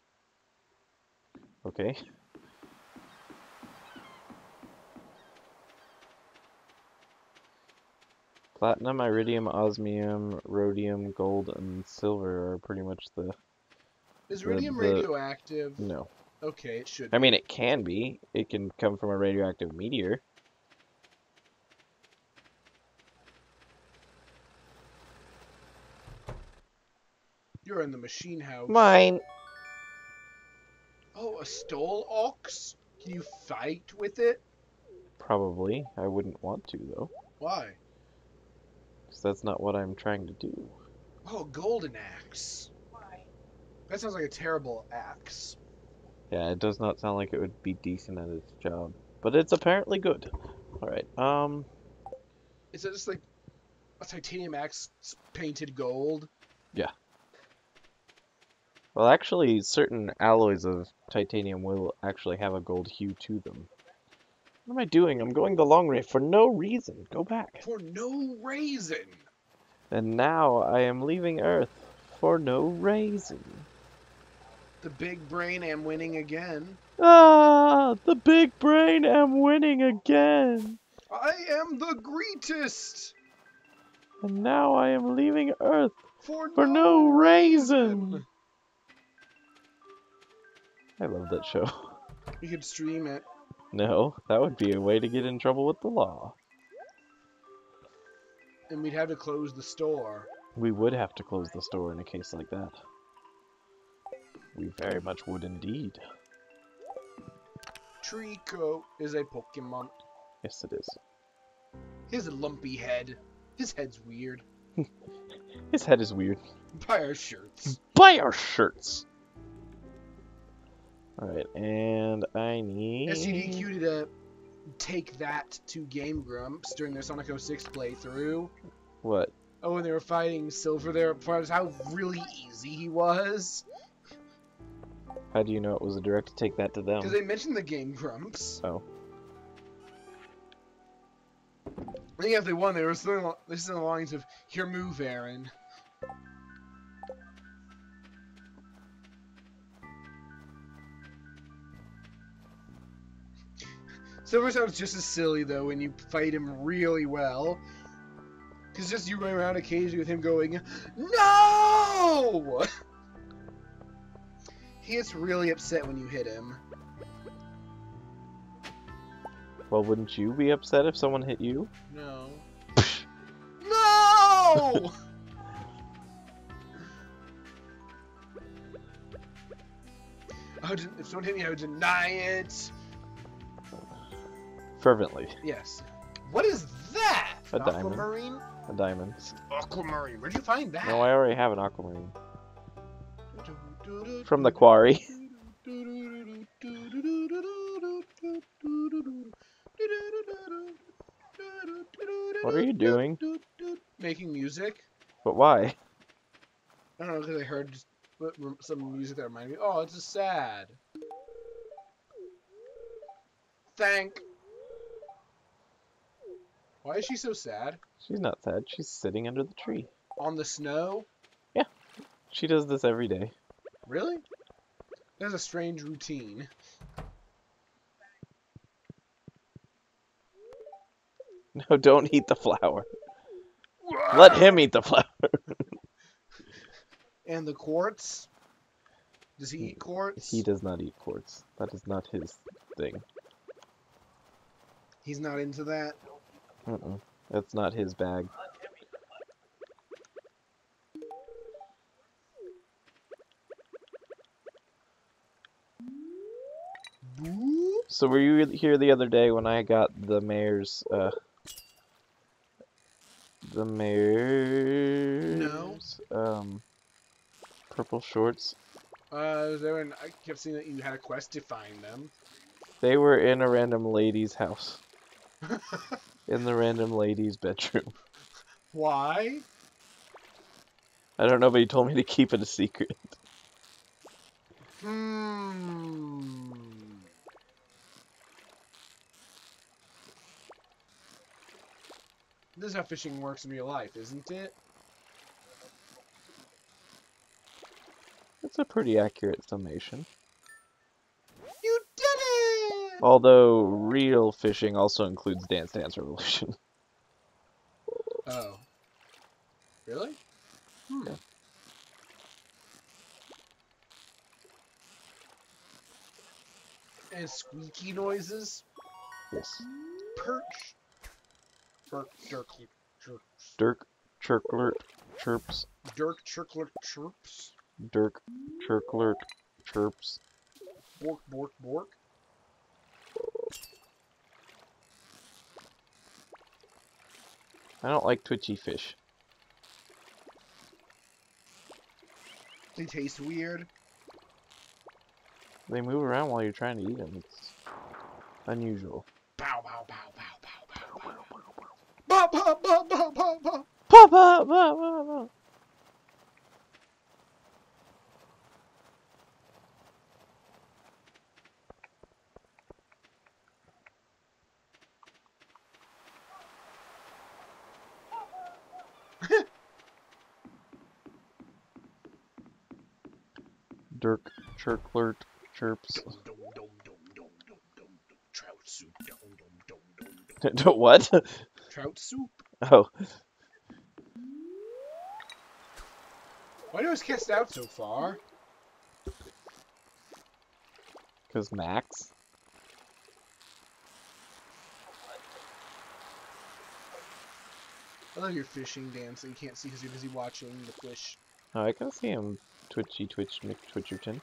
B: Okay. Platinum, iridium, osmium, rhodium, gold, and silver are pretty much the...
C: Is
B: The-
C: iridium
B: the-
C: radioactive?
B: No.
C: Okay, it should.
B: I mean, it can be. It can come from a radioactive meteor.
C: You're in the machine house.
B: Mine.
C: Oh, a stole ox? Can you fight with it?
B: Probably. I wouldn't want to, though.
C: Why?
B: Because that's not what I'm trying to do.
C: Oh, golden axe. Why? That sounds like a terrible axe.
B: Yeah, it does not sound like it would be decent at its job. But it's apparently good. Alright, um...
C: Is it just like a titanium axe painted gold?
B: yeah. Well, actually, certain alloys of titanium will actually have a gold hue to them. What am I doing? I'm going the long way for no reason. Go back.
C: For no reason.
B: And now I am leaving Earth for no reason.
C: The big brain am winning again.
B: Ah, the big brain am winning again.
C: I am the greatest.
B: And now I am leaving Earth
C: For,
B: for no reason. I love that show.
C: You could stream it.
B: No, that would be a way to get in trouble with the law.
C: And we'd have to close the store.
B: We would have to close the store in a case like that. We very much would indeed.
C: Trico is a Pokemon.
B: Yes, it is.
C: His lumpy head. His head's weird.
B: His head is weird.
C: Buy our shirts.
B: Buy our shirts! Alright, and I need...
C: S C D Q did a take that to Game Grumps during their Sonic oh six playthrough.
B: What?
C: Oh, when they were fighting Silver there, how really easy he was.
B: How do you know it was a direct to take that to them?
C: Because they mentioned the Game Grumps.
B: Oh.
C: I think if they won, they were still this is in the lines of "Here, move, Aaron." Silver sounds just as silly though when you fight him really well. Because just you run around occasionally with him going, "No!" He gets really upset when you hit him.
B: Well, wouldn't you be upset if someone hit you?
C: No. No! I would, if someone hit me, I would deny it.
B: Fervently.
C: Yes. What is that?
B: A
C: An
B: diamond.
C: Aquamarine?
B: A diamond.
C: Aquamarine. Where'd you find that?
B: No, I already have an aquamarine. From the quarry. What are you doing?
C: Making music.
B: But why?
C: I don't know, because I heard just some music that reminded me. Oh, it's just sad. Thank. Why is she so sad?
B: She's not sad. She's sitting under the tree.
C: On the snow?
B: Yeah. She does this every day.
C: Really? That's a strange routine.
B: No, don't eat the flower. Let him eat the flower.
C: And the quartz? Does he eat quartz?
B: He does not eat quartz. That is not his thing.
C: He's not into that?
B: Mm-mm. That's not his bag. So were you here the other day when I got the mayor's, uh... The mayor's...
C: No.
B: Um... Purple shorts?
C: Uh, there and I kept seeing that you had a quest to find them.
B: They were in a random lady's house. In the random lady's bedroom.
C: Why?
B: I don't know, but he told me to keep it a secret.
C: Hmm. This is how fishing works in real life, isn't it?
B: It's a pretty accurate summation.
C: You did it!
B: Although, real fishing also includes Dance Dance Revolution.
C: Oh. Really? Hmm.
B: Yeah.
C: And squeaky noises?
B: Yes.
C: Perch. Dirk, dirk, chirps.
B: Dirk Chirklert chirps.
C: Dirk chirkler chirps.
B: Dirk, chirklert, chirps.
C: Bork, bork, bork.
B: I don't like twitchy fish.
C: They taste weird.
B: They move around while you're trying to eat them. It's unusual.
C: Bow, bow, bow, bow, bow, bow, bow. Bow, bow, bow, bow, bow, bow.
B: Pop up! Pop, pop, pop. Dirk, chirklert, chirps.
C: Dum, dum, dum, dum, dum, dum, dum, dum. Trout soup. Dum, dum, dum, dum, dum.
B: What?
C: Trout soup.
B: Oh,
C: Why do I cast out so far?
B: because Max.
C: I love your fishing dance that you can't see because you're busy watching the fish.
B: Oh, I can see him. Twitchy, twitch, McTwitcherton.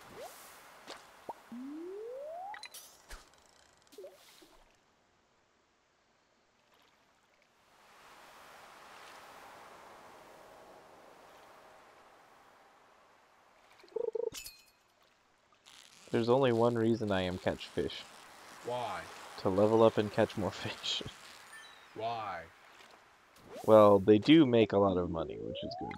B: There's only one reason I am catch fish.
C: Why?
B: To level up and catch more fish.
C: Why?
B: Well, they do make a lot of money, which is good.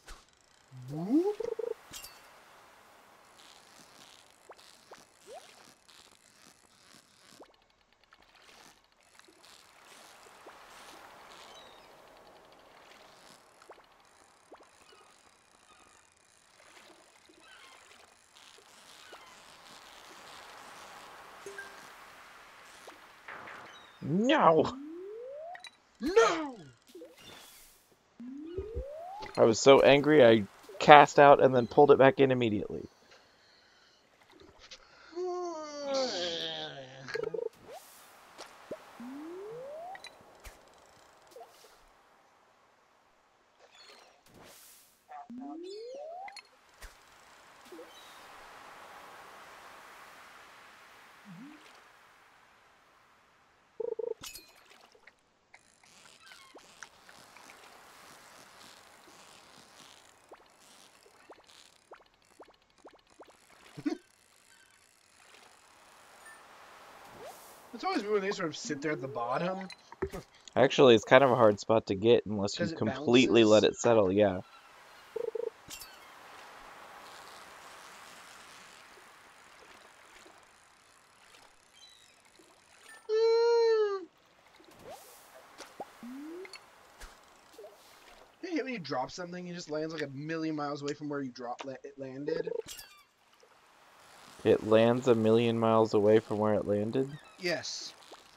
B: No!
C: No!
B: I was so angry I cast out and then pulled it back in immediately.
C: It's always weird when they sort of sit there at the bottom.
B: Actually, it's kind of a hard spot to get unless you
C: 'Cause it
B: completely
C: bounces?
B: let it settle, yeah.
C: You hate when you drop something, it just lands like a million miles away from where you drop la it landed.
B: It lands a million miles away from where it landed.
C: Yes.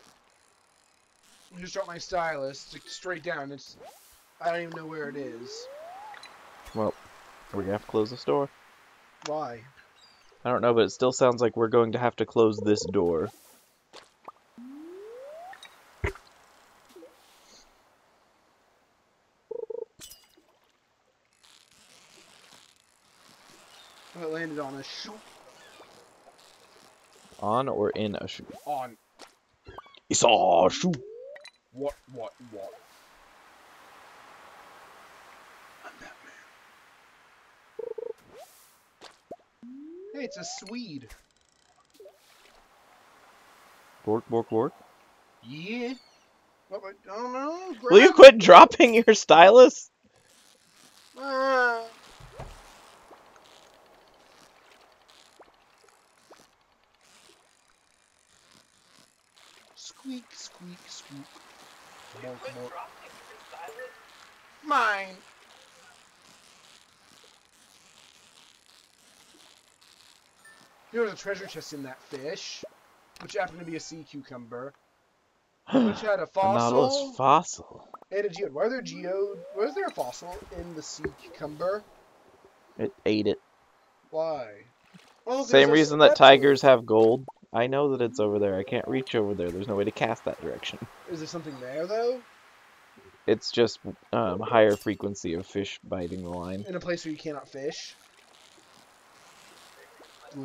C: I just dropped my stylus like, straight down. It's I don't even know where it is.
B: Well, we're gonna have to close the store.
C: Why?
B: I don't know, but it still sounds like we're going to have to close this door.
C: Well, it landed on a shoot.
B: On or in a shoe?
C: On
B: It's a shoe.
C: what? What? What? I'm that man. Hey, it's a Swede.
B: Bork, bork, bork.
C: Yeah. What? what- I don't know.
B: Will you
C: grab-
B: quit dropping your stylus?
C: Ah. Squeak, squeak, squeak. Bork, bork. Mine. There was a treasure chest in that fish, which happened to be a sea cucumber, which had a
B: A Nautilus
C: fossil
B: fossil.
C: and a geode. Why are there geode? Why is there a fossil in the sea cucumber?
B: It ate it.
C: Why? Oh,
B: Same
C: there's a
B: reason that
C: spatula.
B: tigers have gold. I know that it's over there. I can't reach over there. There's no way to cast that direction.
C: Is there something there though?
B: It's just um, higher frequency of fish biting the line.
C: In a place where you cannot fish? Ooh.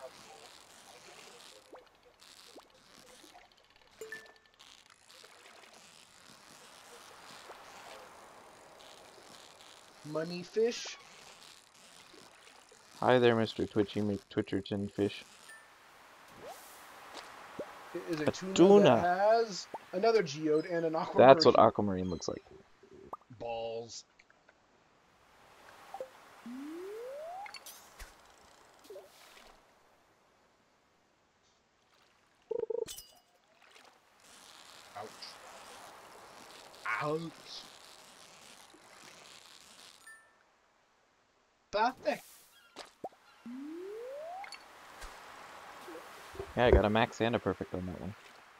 C: Money fish.
B: Hi there, Mister Twitchy McTwitcherton Fish.
C: It is a,
B: A
C: tuna,
B: tuna.
C: that has another geode and an aquamarine.
B: That's what aquamarine looks like.
C: Balls. Ouch. Ouch. Perfect.
B: Yeah, I got a max and a perfect on that one.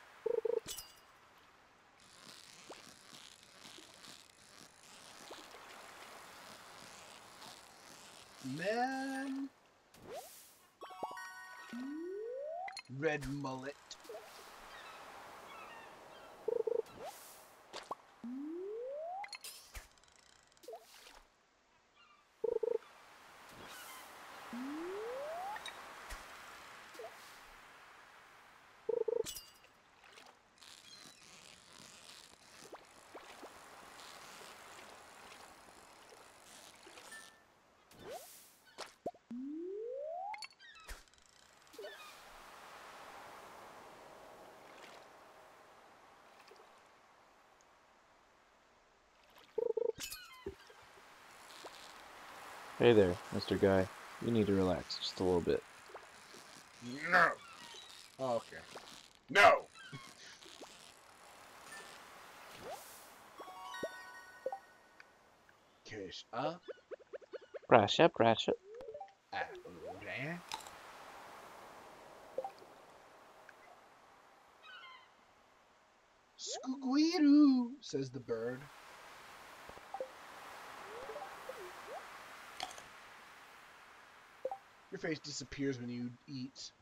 C: Man. Red mullet.
B: Hey there, Mister Guy. You need to relax just a little bit.
C: No. Oh, okay. No. Kiss up.
B: Brush up, brush up.
C: Okay. Squeedoo, says the bird. Your face disappears when you eat.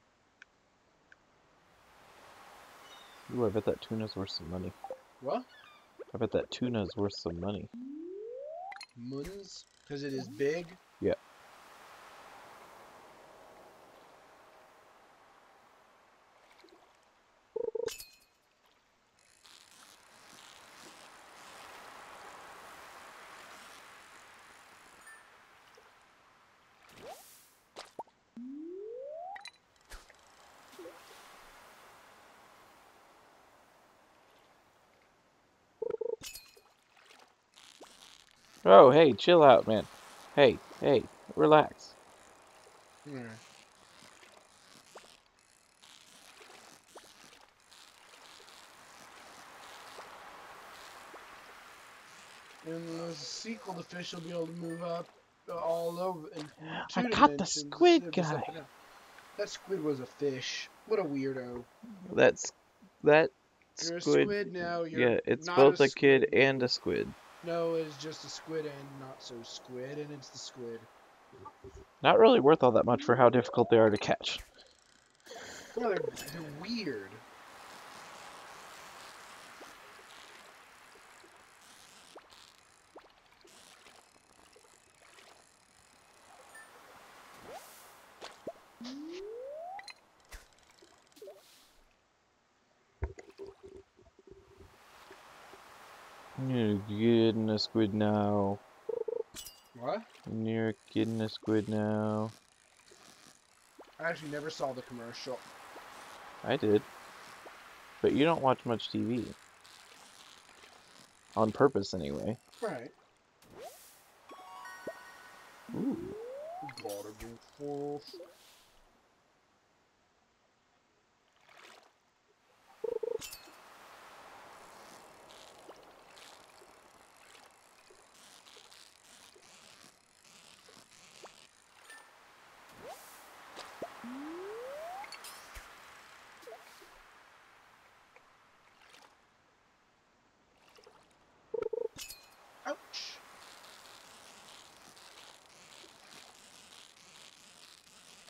B: Ooh, I bet that tuna's worth some money.
C: What?
B: I bet that tuna's worth some money.
C: Muns? Because it is big?
B: Yeah. Oh, hey, chill out, man. Hey, hey, relax.
C: Hmm. In the sequel, the fish will be able to move up uh, all over in two
B: I
C: dimensions.
B: caught the squid
C: instead of just
B: guy.
C: up and down. That squid was a fish. What a weirdo.
B: That's that
C: You're a
B: squid.
C: squid now. You're
B: Yeah, it's
C: not
B: both
C: a,
B: a kid
C: squid.
B: and a squid.
C: No, it's just a squid and not so squid, and it's the squid.
B: Not really worth all that much for how difficult they are to catch.
C: No, they're, they're weird.
B: You're getting a squid now.
C: What?
B: You're getting a squid now.
C: I actually never saw the commercial.
B: I did. But you don't watch much T V. On purpose, anyway.
C: Right.
B: Ooh.
C: Gotta go first. Ouch.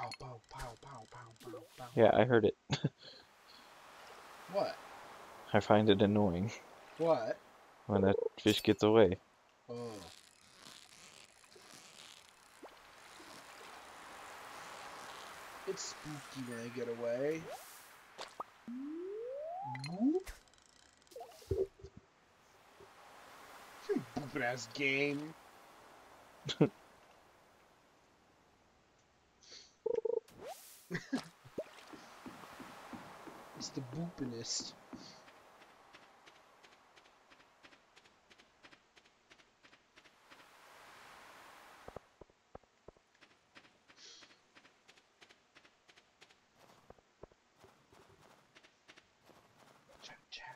C: Pow, pow, pow, pow, pow, pow, pow.
B: Yeah, I heard it.
C: What?
B: I find it annoying
C: What?
B: when that fish gets away.
C: Oh. It's spooky when I get away. Boop. Boopin' ass game. It's the boopinest. Chat, chat.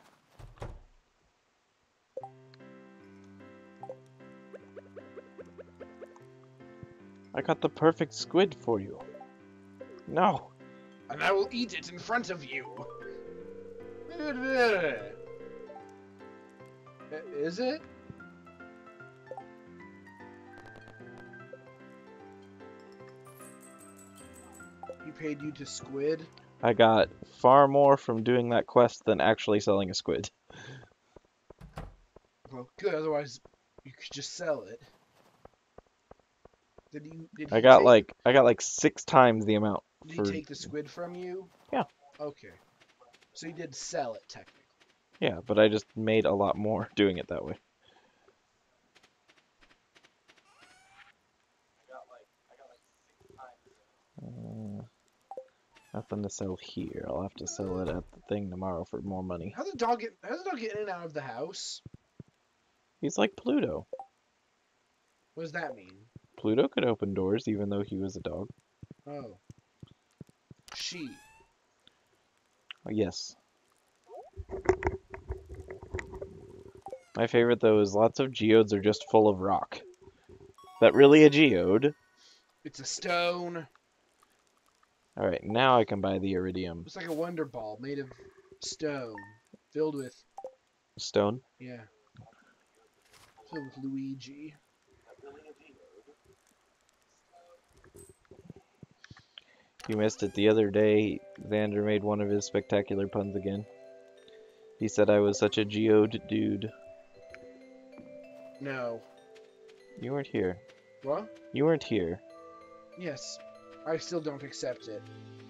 B: I got the perfect squid for you. No.
C: And I will eat it in front of you. Is it? He paid you to squid?
B: I got far more from doing that quest than actually selling a squid.
C: Well, good. Otherwise, you could just sell it. Did you? Did he
B: I got
C: take,
B: like I got like six times the amount.
C: Did
B: for...
C: he take the squid from you?
B: Yeah.
C: Okay. So you did sell it technically.
B: Yeah, but I just made a lot more doing it that way. Uh, nothing to sell here. I'll have to sell it at the thing tomorrow for more money.
C: How's the dog get? How's the dog get in and out of the house?
B: He's like Pluto.
C: What does that mean?
B: Pluto could open doors even though he was a dog.
C: Oh. She.
B: Oh, yes. My favorite though is lots of geodes are just full of rock. Is that really a geode?
C: It's a stone.
B: Alright, now I can buy the iridium
C: It's like a wonder ball made of stone, filled with
B: stone.
C: yeah, filled with Luigi.
B: You missed it the other day. Xander made one of his spectacular puns again. He said I was such a geode dude.
C: No.
B: You weren't here.
C: What?
B: You weren't here.
C: Yes. I still don't accept it.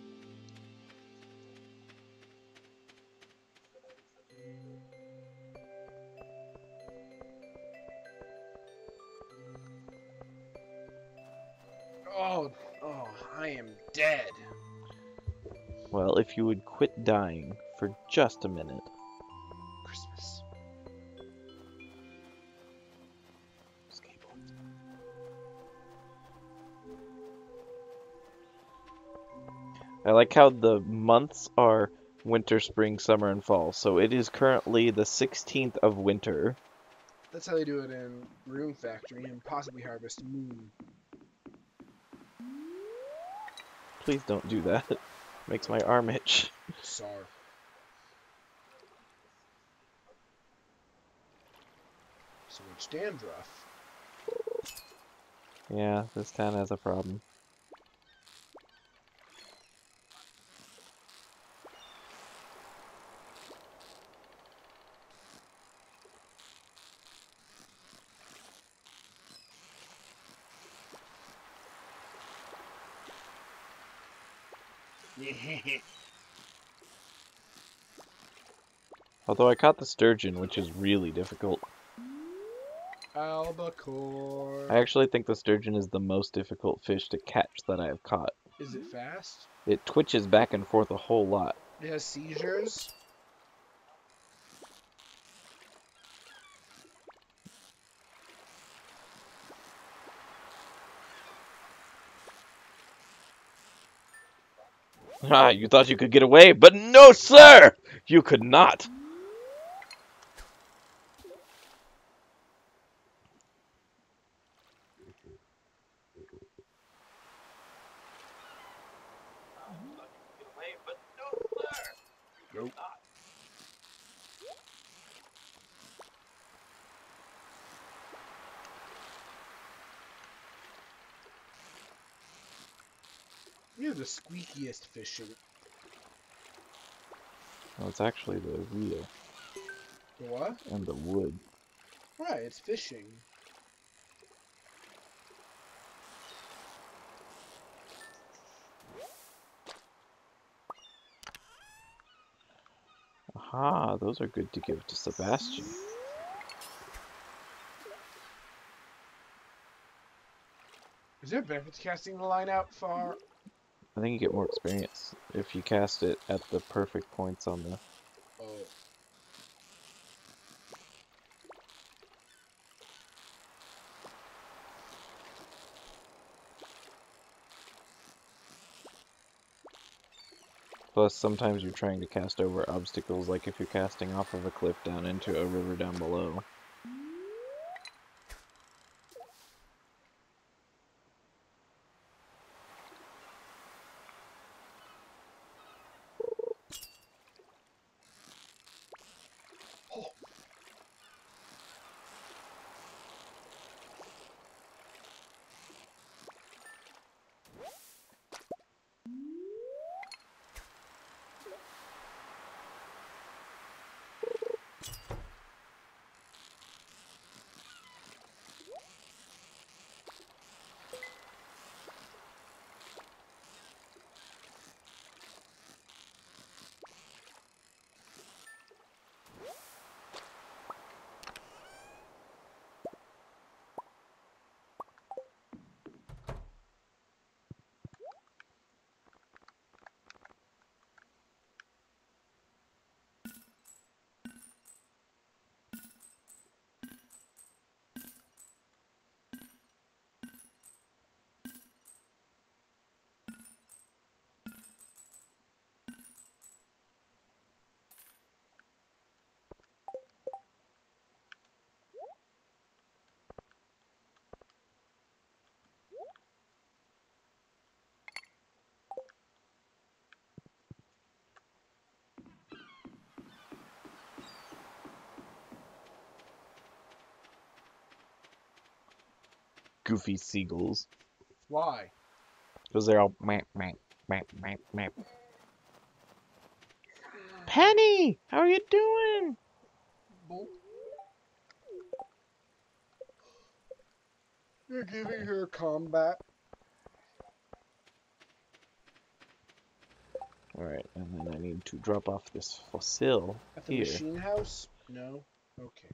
C: Oh, oh, I am dead.
B: Well, if you would quit dying for just a minute.
C: Christmas.
B: I like how the months are winter, spring, summer, and fall. So it is currently the sixteenth of winter.
C: That's how they do it in Rune Factory and possibly Harvest Moon.
B: Please don't do that. It makes my arm itch.
C: Sorry. So much dandruff.
B: Yeah, this town has a problem. Although I caught the sturgeon, which is really difficult.
C: Albacore.
B: I actually think the sturgeon is the most difficult fish to catch that I have caught.
C: Is it fast?
B: It twitches back and forth a whole lot.
C: It has seizures?
B: Ah, you thought you could get away, but no, sir! You could not.
C: Nope. You're the squeakiest fishing.
B: Well, it's actually the wheel
C: The what?
B: and the wood.
C: Right, it's fishing.
B: Aha, those are good to give to Sebastian.
C: Is there a benefit to casting the line out far?
B: I think you get more experience if you cast it at the perfect points on the...
C: Oh.
B: Plus, sometimes you're trying to cast over obstacles, like if you're casting off of a cliff down into a river down below.
C: Oh.
B: Goofy seagulls.
C: Why?
B: Because they're all meh, meh, meh, meh, meh. Penny! How are you doing?
C: Bolt. You're giving her combat.
B: Alright, and then I need to drop off this fossil
C: At the
B: here.
C: machine house? No? Okay.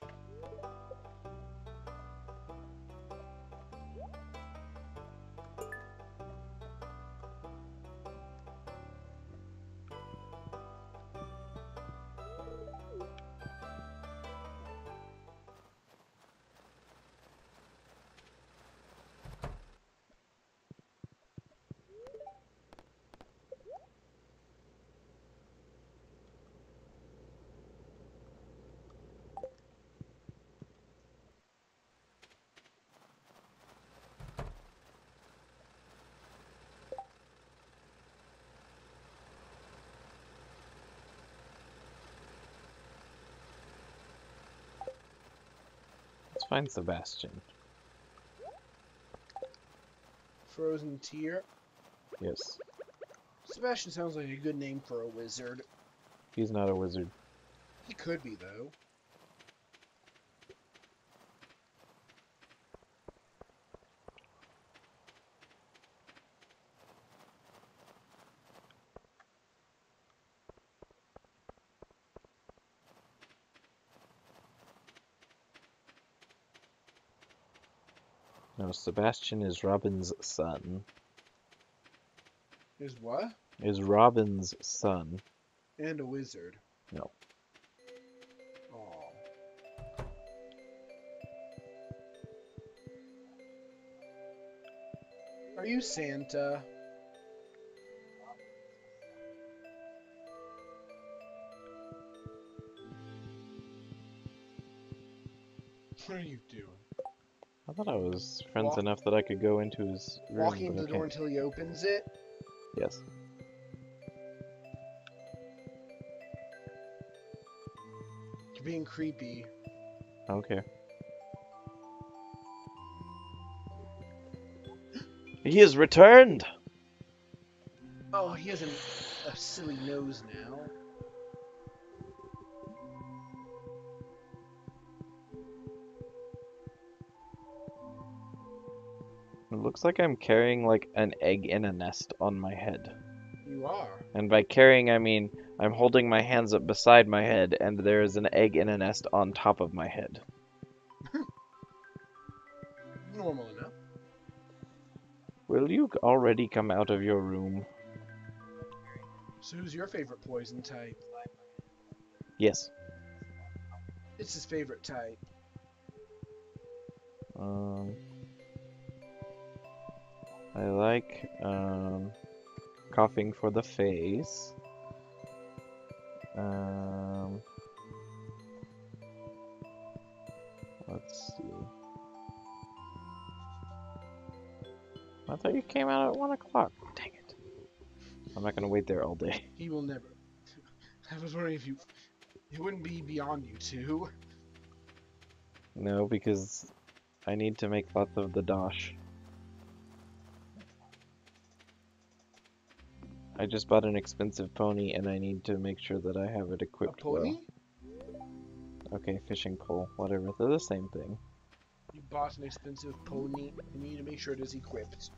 B: Let's find Sebastian.
C: Frozen Tear.
B: Yes.
C: Sebastian sounds like a good name for a wizard.
B: He's not a wizard.
C: He could be, though.
B: No, Sebastian is Robin's son.
C: Is what?
B: Is Robin's son.
C: And a wizard.
B: No.
C: Aw. Are you Santa? What are you doing?
B: I thought I was friends
C: Walk-
B: enough that I could go into his room,
C: Walking
B: but
C: to
B: I
C: the door
B: can't.
C: until he opens it?
B: Yes.
C: You're being creepy.
B: Okay. He has returned!
C: he has an, a silly nose now.
B: It looks like I'm carrying like an egg in a nest on my head.
C: You are.
B: And by carrying, I mean I'm holding my hands up beside my head, and there is an egg in a nest on top of my head.
C: Normal enough.
B: Will you already come out of your room?
C: So who's your favorite poison type?
B: Yes.
C: It's his favorite type.
B: Um, I like um, coughing for the face. Um, let's see. I thought you came out at one o'clock. Dang it! I'm not gonna wait there all day.
C: He will never. I was wondering if you. It wouldn't be beyond you two.
B: No, because I need to make lots of the dosh. I just bought an expensive pony, and I need to make sure that I have it
C: A
B: equipped
C: pony?
B: well. Okay, fishing pole, whatever. They're the same thing.
C: You bought an expensive pony, and you need to make sure it is equipped.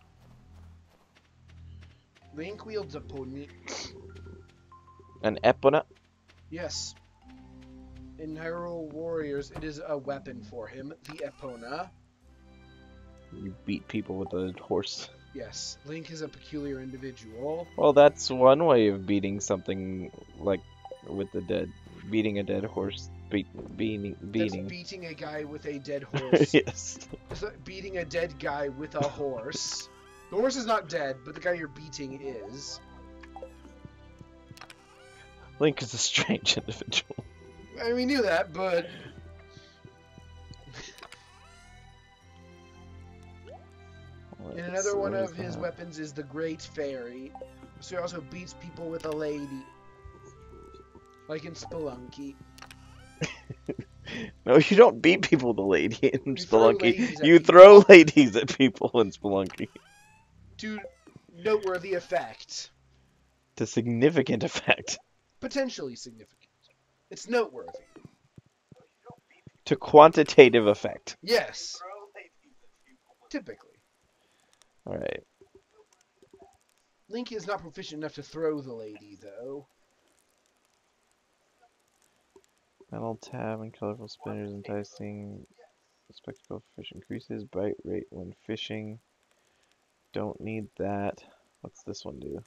C: Link wields a pony.
B: An epona?
C: Yes. In Hyrule Warriors, it is a weapon for him, the Epona.
B: You beat people with a horse.
C: Yes, Link is a peculiar individual.
B: Well, that's one way of beating something like with the dead. Beating a dead horse. Beat, beating. beating.
C: That's beating a guy with a dead horse.
B: Yes.
C: It's like beating a dead guy with a horse. The horse is not dead, but the guy you're beating is.
B: Link is a strange individual.
C: I mean, we knew that, but... And another one of his weapons is the Great Fairy. So he also beats people with a lady. Like in Spelunky.
B: No, you don't beat people with a lady in
C: You throw ladies
B: Spelunky.
C: at
B: You
C: people.
B: throw ladies at people in Spelunky.
C: To noteworthy effect.
B: To significant effect.
C: Potentially significant. It's noteworthy.
B: To quantitative effect.
C: Yes. Typically.
B: Alright.
C: Link is not proficient enough to throw the lady, though.
B: Metal tab and colorful spinners enticing. Spectacle of fish increases. Bite rate when fishing. Don't need that. What's this one do?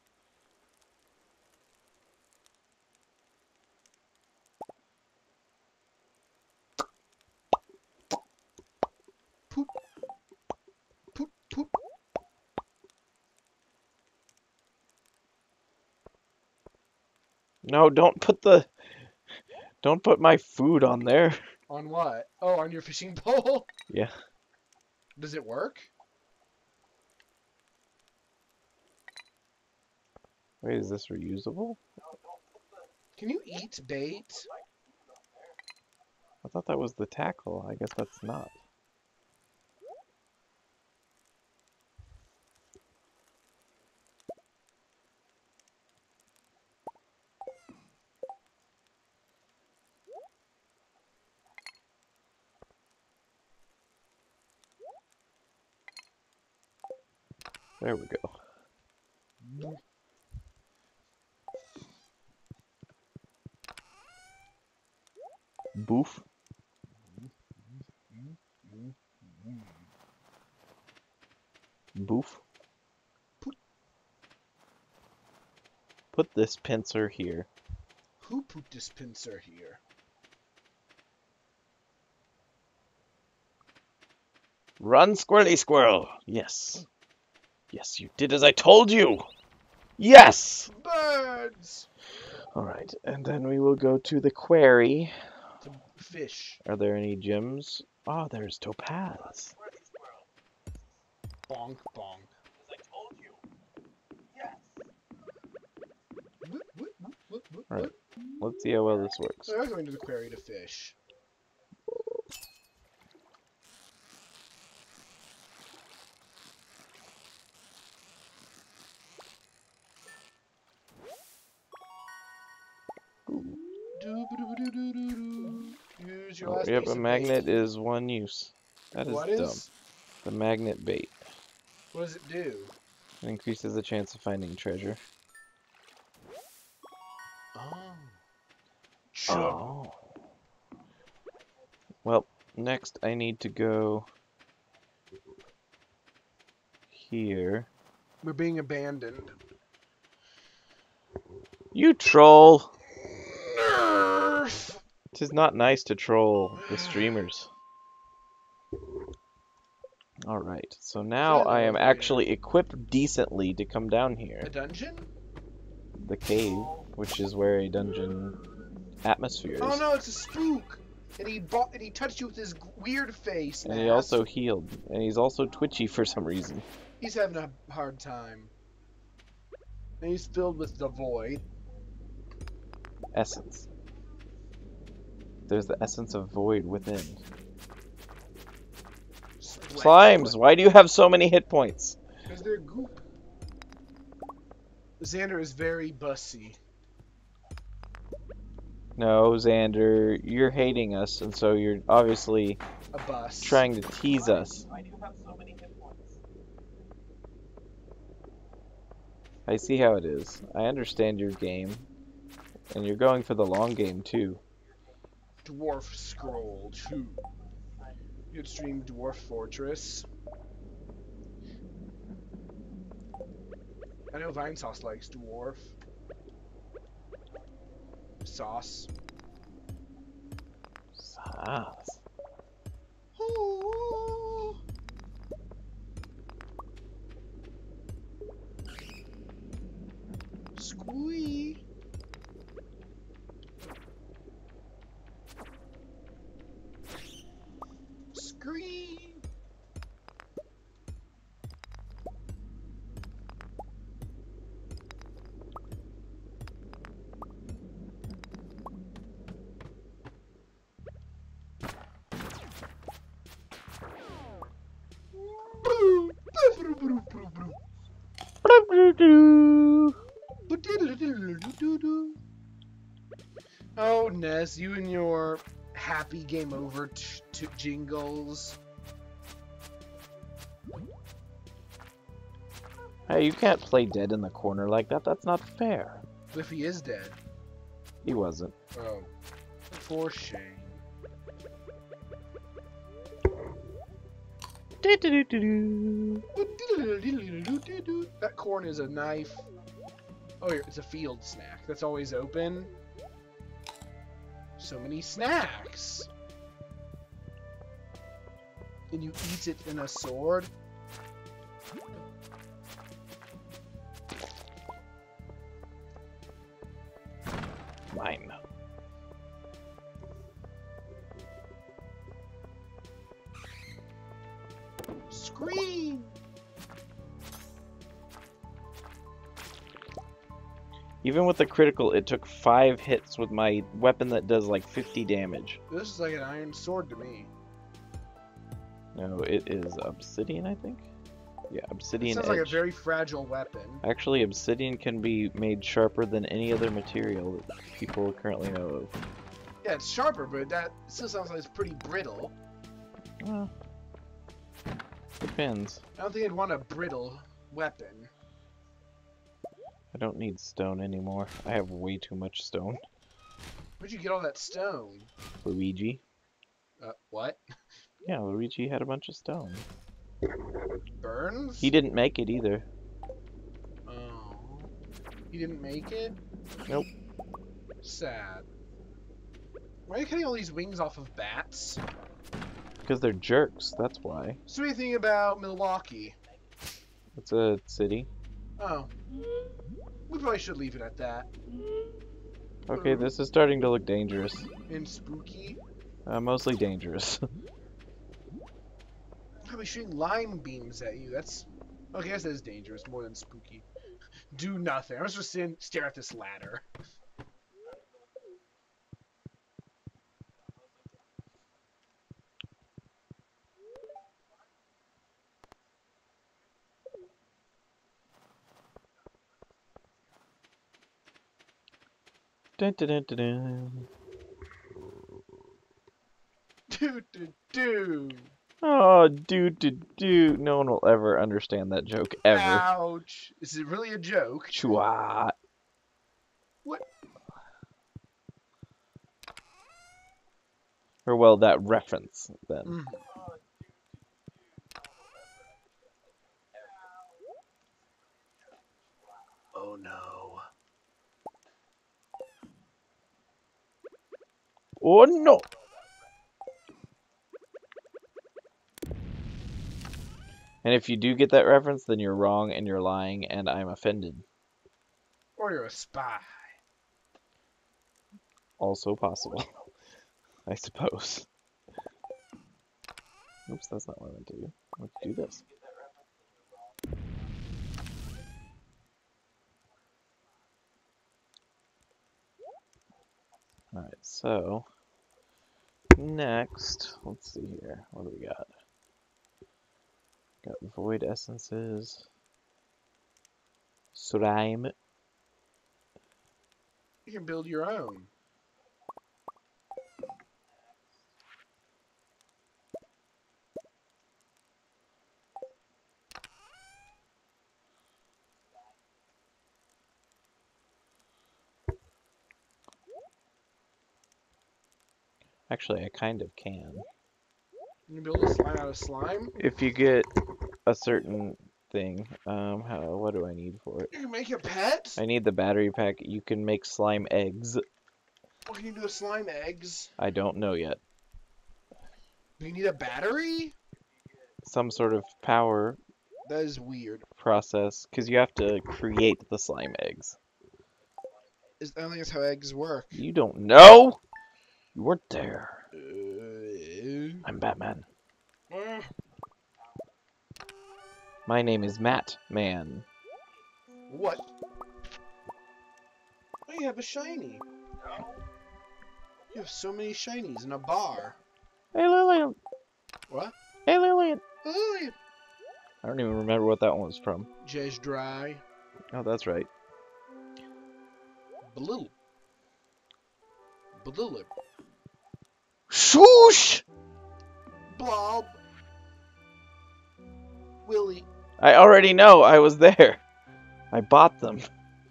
C: Poop. Poop, poop.
B: No, don't put the... Don't put my food on there.
C: On what? Oh, on your fishing pole?
B: Yeah.
C: Does it work?
B: Wait, is this reusable?
C: Can you eat bait?
B: I thought that was the tackle. I guess that's not. There we go. Boof. Boof. Put this pincer here.
C: Who put this pincer here?
B: Run, squirrely squirrel! Yes. Yes, you did as I told you! Yes!
C: Birds!
B: Alright, and then we will go to the quarry.
C: To fish.
B: Are there any gems? Oh, there's topaz.
C: Bonk, bonk. What, what, what, what, what,
B: Right.
C: what?
B: Let's see how well this works.
C: So I was going to the quarry to fish. What's your
B: Oh,
C: last
B: yep,
C: piece
B: a
C: of
B: magnet
C: bait?
B: is one use. That is
C: What
B: dumb.
C: is?
B: The magnet bait.
C: What does it do?
B: It increases the chance of finding treasure.
C: Oh.
B: Oh. Well, next I need to go here.
C: We're being abandoned.
B: You troll!
C: Nerf!
B: Tis not nice to troll the streamers. Alright, so now I am actually equipped decently to come down here.
C: A dungeon?
B: The cave, which is where a dungeon atmosphere is.
C: Oh no, it's a spook! And he bought, and he touched you with his g- weird face.
B: And he
C: ass.
B: also healed. And he's also twitchy for some reason.
C: He's having a hard time. And he's filled with the void.
B: Essence. There's the essence of void within. Slimes, why do you have so many hit points?
C: Because they're goop. Xander is very bussy.
B: No, Xander, you're hating us, and so you're obviously
C: A bus.
B: trying to tease us. I see how it is. I understand your game. And you're going for the long game, too.
C: Dwarf Scroll two. You could stream Dwarf Fortress. I know Vinesauce likes Dwarf. Sauce.
B: Sauce.
C: Ooh. Squee. Scream. Oh, Ness, you and your happy game over t t jingles.
B: Hey, you can't play dead in the corner like that. That's not fair.
C: If he is dead.
B: He wasn't.
C: Oh. For shame. That corn is a knife. Oh, it's a field snack. That's always open. So many snacks. And you eat it in a sword.
B: Mine.
C: Scream!
B: Even with the critical, it took five hits with my weapon that does like fifty damage.
C: This is like an iron sword to me.
B: No, it is obsidian, I think? Yeah,
C: It
B: obsidian
C: sounds
B: edge.
C: like a very fragile weapon.
B: Actually, obsidian can be made sharper than any other material that people currently know of.
C: Yeah, it's sharper, but that still sounds like it's pretty brittle.
B: Well, depends.
C: I don't think I'd want a brittle weapon.
B: I don't need stone anymore. I have way too much stone.
C: Where'd you get all that stone?
B: Luigi.
C: Uh, what?
B: Yeah, Luigi had a bunch of stone.
C: Burns?
B: He didn't make it either.
C: Oh. He didn't make it?
B: Nope.
C: Sad. Why are you cutting all these wings off of bats?
B: Because they're jerks, that's why.
C: So what do you think about Milwaukee?
B: It's a city.
C: Oh. We probably should leave it at that.
B: Okay, this is starting to look dangerous.
C: And spooky.
B: Uh, mostly dangerous.
C: I'll be shooting lime beams at you. That's... Okay, I guess that is dangerous more than spooky. Do nothing. I'm just gonna sit and stare at this ladder.
B: Dun, dun, dun, dun, dun.
C: do, do.
B: Oh, do do do. No one will ever understand that joke ever.
C: Ouch. Is it really a joke?
B: Chua.
C: What?
B: Or well, that reference then.
C: Mm. Oh no.
B: Oh no. And if you do get that reference, then you're wrong and you're lying, and I'm offended.
C: Or you're a spy.
B: Also possible, I suppose. Oops, that's not what I meant to do. Let's do this. Alright, so next, let's see here. What do we got? Got void essences. Slime.
C: You can build your own.
B: Actually, I kind of can.
C: You can build a slime out of slime.
B: If you get a certain thing, um, how, what do I need for it?
C: You can make a pet.
B: I need the battery pack. You can make slime eggs.
C: What can you do with slime eggs?
B: I don't know yet.
C: Do you need a battery?
B: Some sort of power
C: That is weird.
B: process, because you have to create the slime eggs.
C: Is I don't think that's how eggs work.
B: You don't know? You weren't there.
C: Uh,
B: I'm Batman.
C: uh,
B: My name is Matt Man.
C: what? Oh, you have a shiny. You have so many shinies in a bar.
B: Hey Lillian.
C: What?
B: Hey Lillian.
C: Oh,
B: I don't even remember what that one was from.
C: Jay's dry.
B: Oh, that's right.
C: Blue. Blue.
B: Shoosh!
C: Blob. Willy.
B: I already know. I was there. I bought them.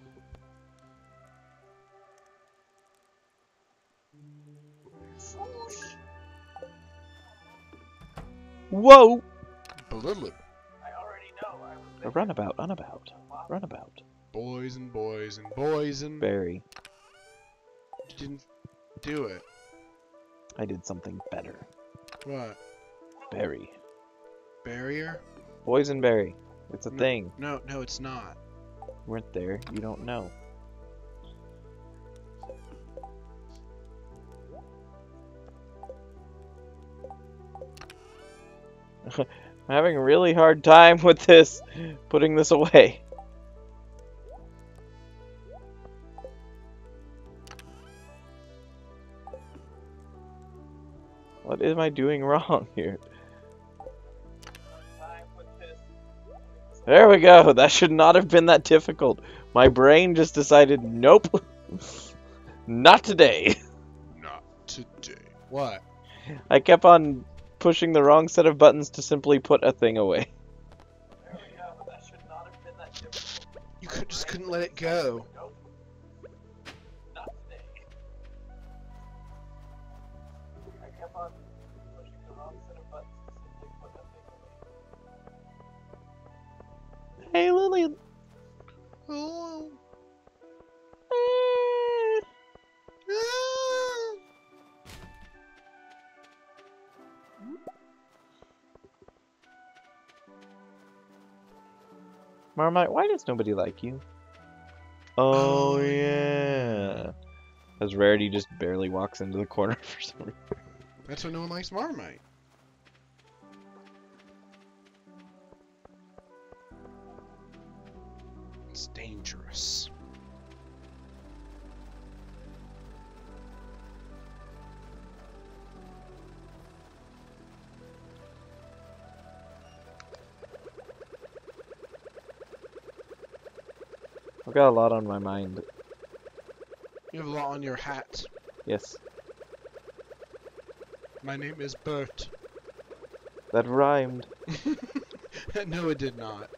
B: Whoa!
C: Blue.
B: A runabout, unabout, runabout.
C: Boys and boys and boys and...
B: Barry.
C: You didn't do it.
B: I did something better.
C: What?
B: Barry.
C: Barrier?
B: Boysenberry. It's a
C: No.
B: thing.
C: No, no, it's not.
B: You weren't there. You don't know. I'm having a really hard time with this, putting this away. What am I doing wrong here? There we go. That should not have been that difficult. My brain just decided, nope. Not today.
C: Not today. What?
B: I kept on pushing the wrong set of buttons to simply put a thing away.
C: You could, just couldn't let it go.
B: Hey, Lillian.
C: Oh.
B: Eh. Marmite, why does nobody like you? Oh,
C: Oh,
B: yeah. As Rarity just barely walks into the corner for some reason.
C: That's why no one likes Marmite. It's dangerous.
B: I've got a lot on my mind.
C: You have a lot on your hat.
B: Yes.
C: My name is Bert.
B: That rhymed.
C: No, it did not.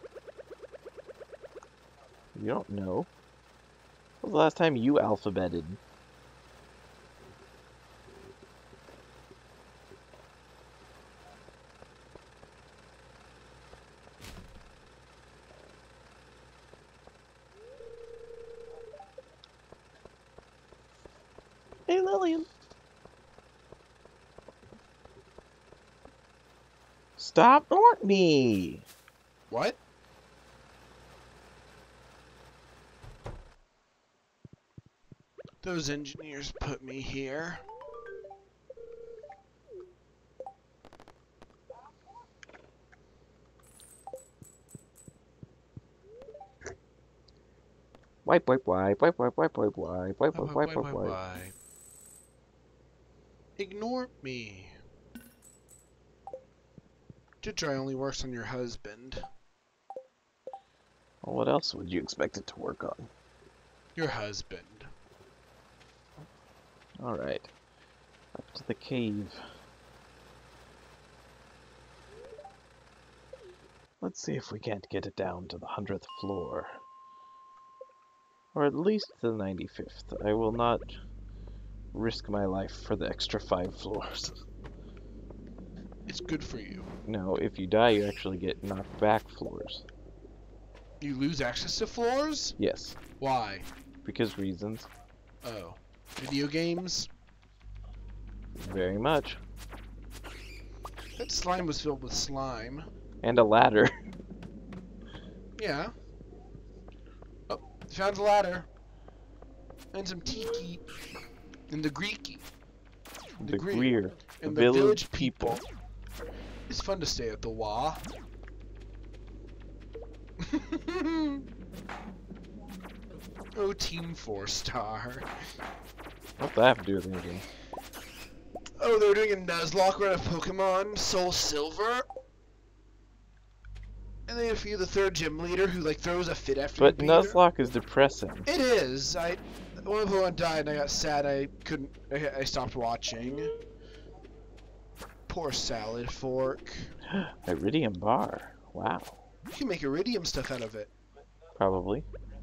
B: You don't know. When was the last time you alphabeted? Hey, Lillian. Stop ignoring me.
C: What? Those engineers put me here.
B: Wipe, wipe, wipe, wipe, wipe, wipe, wipe, wipe, wipe,
C: Why,
B: wipe,
C: why,
B: wipe,
C: why,
B: wipe,
C: why,
B: wipe.
C: why? Ignore me. Ditray only works on your husband.
B: Well, what else would you expect it to work on?
C: Your husband.
B: Alright. Up to the cave. Let's see if we can't get it down to the hundredth floor. Or at least to the ninety-fifth. I will not risk my life for the extra five floors.
C: It's good for you.
B: No, if you die, you actually get knocked back floors.
C: You lose access to floors?
B: Yes,
C: Why?
B: because reasons.
C: Oh. Video games?
B: Very much.
C: That slime was filled with slime.
B: And a ladder.
C: Yeah. Oh, found a ladder. And some tiki. And the Greeky.
B: The,
C: The Greer.
B: Greer. The
C: And the
B: village,
C: village
B: people.
C: It's fun to stay at the W A. Oh, Team Four Star.
B: What's that have to do with anything?
C: Oh, they're doing a Nuzlocke run of Pokemon Soul Silver. And they defeated the third gym leader who like throws a fit after
B: But
C: you beat her.
B: Nuzlocke is depressing.
C: It is. I one of the Pokemon died and I got sad. I couldn't. I, I stopped watching. Poor Salad Fork.
B: Iridium bar. Wow.
C: You can make Iridium stuff out of it.
B: Probably.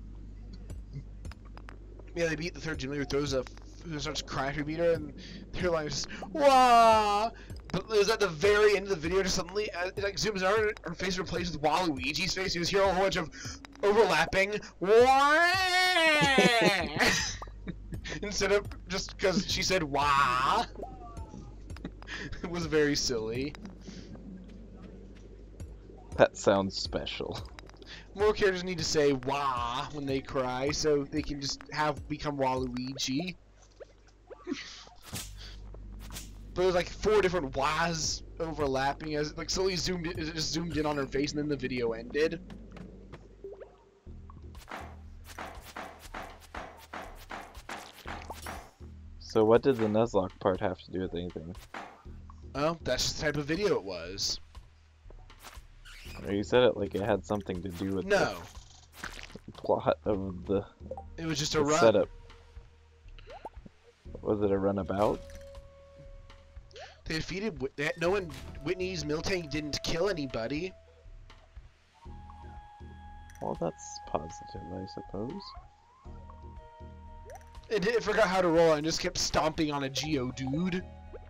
C: Yeah, they beat the third gym leader, throws a, who starts crying after beat her, and her line is just, wah! But it was at the very end of the video, just suddenly, uh, it like zooms out, and her face replaced with Waluigi's face, you just hear a whole bunch of overlapping, wah! Instead of, just because she said wah! It was very silly.
B: That sounds special.
C: More characters need to say wah when they cry, so they can just have become Waluigi. But there's like four different wahs overlapping as it like slowly zoomed in, it just zoomed in on her face, and then the video ended.
B: So what did the Nuzlocke part have to do with anything?
C: Well, that's just the type of video it was.
B: Or you said it like it had something to do with
C: No,
B: the plot of the,
C: it was just a
B: the
C: run.
B: setup. Was it a runabout?
C: They defeated. Whit- they had- No one. Whitney's Miltank didn't kill anybody.
B: Well, that's positive, I suppose.
C: It did, forgot how to roll and just kept stomping on a Geodude.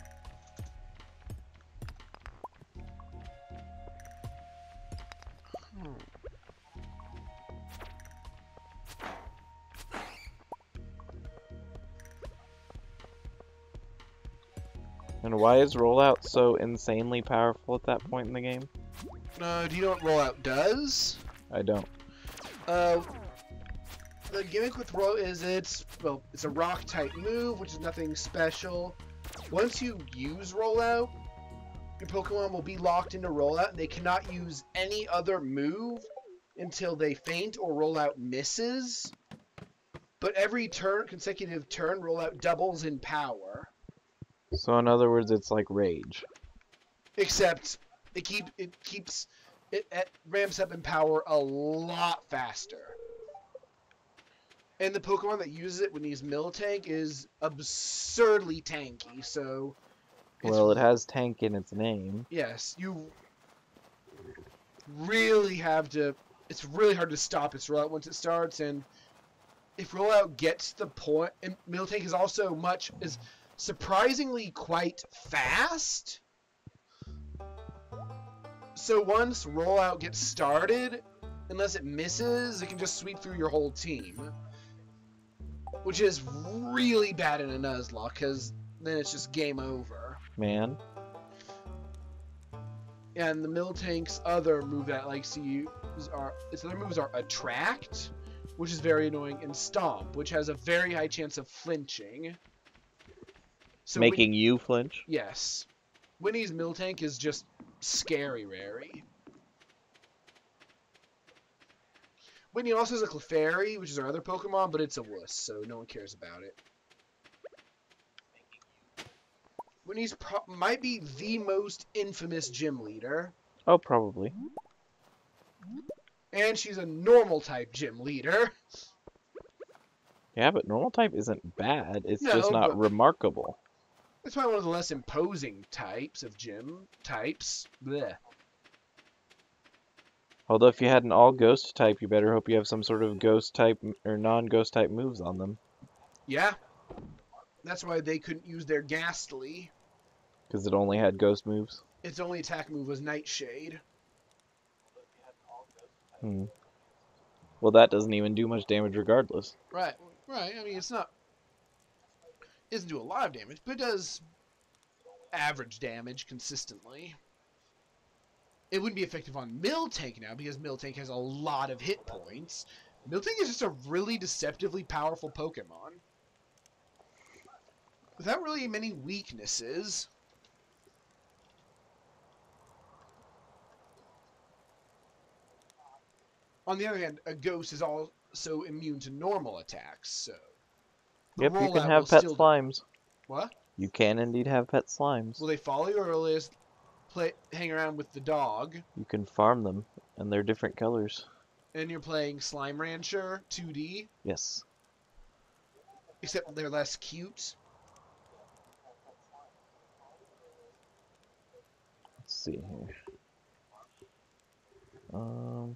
B: And why is rollout so insanely powerful at that point in the game?
C: Uh, do you know what rollout does?
B: I don't.
C: Uh, the gimmick with roll is it's well, it's a rock type move, which is nothing special. Once you use rollout, your Pokemon will be locked into rollout, and they cannot use any other move until they faint or rollout misses. But every turn, consecutive turn, rollout doubles in power.
B: So in other words, it's like Rage.
C: Except it keep it keeps it, it ramps up in power a lot faster. And the Pokemon that uses it when he's Miltank is absurdly tanky, so It's,
B: Well, it has tank in its name.
C: yes, you really have to. It's really hard to stop its rollout once it starts, and if rollout gets to the point, and Miltank is also much is surprisingly quite fast. So once rollout gets started, unless it misses, it can just sweep through your whole team, which is really bad in a Nuzlocke, because then it's just game over.
B: Man.
C: And the Miltank's other move that likes to use are its other moves are Attract, which is very annoying, and Stomp, which has a very high chance of flinching. So
B: Making
C: Win-
B: you flinch?
C: yes, Winnie's Miltank is just scary rary. Winnie also has a Clefairy, which is our other Pokemon, but it's a wuss, so no one cares about it. Winnie's pro- might be the most infamous gym leader,
B: Oh, probably.
C: and she's a normal type gym leader.
B: Yeah, but normal type isn't bad. It's
C: No,
B: just not
C: but-
B: remarkable.
C: It's probably one of the less imposing types of gym types. Blech.
B: Although if you had an all ghost type, you better hope you have some sort of ghost type m- or non-ghost type moves on them.
C: Yeah. That's why they couldn't use their Ghastly.
B: Because it only had ghost moves.
C: Its only attack move was Nightshade.
B: Hmm. Well, that doesn't even do much damage regardless.
C: Right, right. I mean, it's not... It doesn't do a lot of damage, but it does average damage consistently. It wouldn't be effective on Miltank now, because Miltank has a lot of hit points. Miltank is just a really deceptively powerful Pokemon. Without really many weaknesses. On the other hand, a Ghost is also immune to normal attacks, so... the
B: Yep, you
C: rollout
B: can have
C: will
B: pet
C: still-
B: slimes.
C: What?
B: You can indeed have pet slimes.
C: Will they follow you, or will they just play, hang around with the dog?
B: You can farm them, and they're different colors.
C: And you're playing Slime Rancher two D,
B: Yes.
C: except they're less cute.
B: Let's see here. Um...